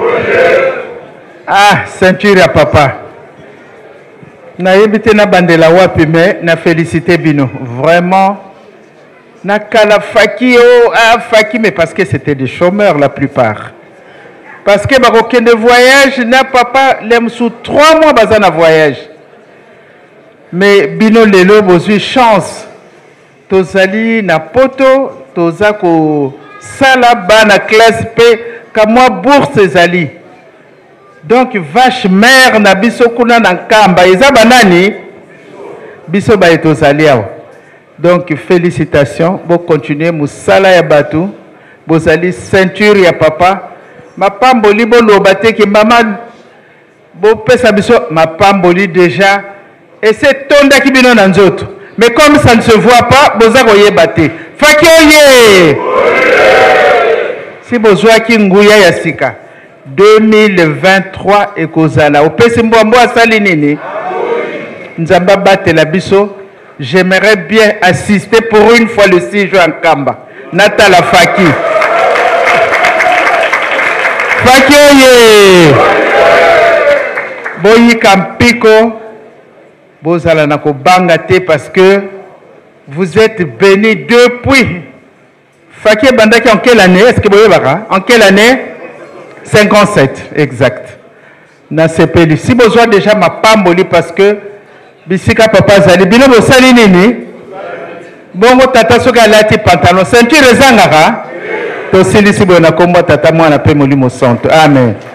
Ah, ceinture ya papa. Na yebite na bandela wapi mais na félicité bino. Vraiment. Na kala Faki o ah Faki mais parce que c'était des chômeurs la plupart. Parce que aucun de voyage na papa l'aime sous 3 mois bazana voyage. Mais bino lelo bozui chance. Tozali na poto toza ko sala bana classe P kamwa bourse ezali. Donc vache mère na biso kuna na nkamba eza banani biso ba etozali awa. Donc félicitations, bon continuer musala ya batu, bozali ceinture ya papa. Mapamboli bo lobate ki mama bo pesa biso mapamboli déjà et c'est tonda ki bino na nzoto. Mais comme ça ne se voit pas, boza koyebate. Faki oye. Si bozwa ki nguya ya sika 2023 ekozala opesi mbombo asali nini nzamba batela biso. J'aimerais bien assister pour une fois le 6 juin en Kamba. Natala Faki. Faki oye. Boyi Kampiko. Bozala nako bangate parce que vous êtes bénis depuis. Faki bandaki en quelle année? Est-ce que vous voyez en quelle année? 57, exact. Na sepeli. Si besoin déjà ma pamboli parce que bisika papa zali bino bosali nini? Bongo tata soka lati pantalon ceinture ezangaka. To silisi bona kombo tata mwana pe molimo santo. Amen.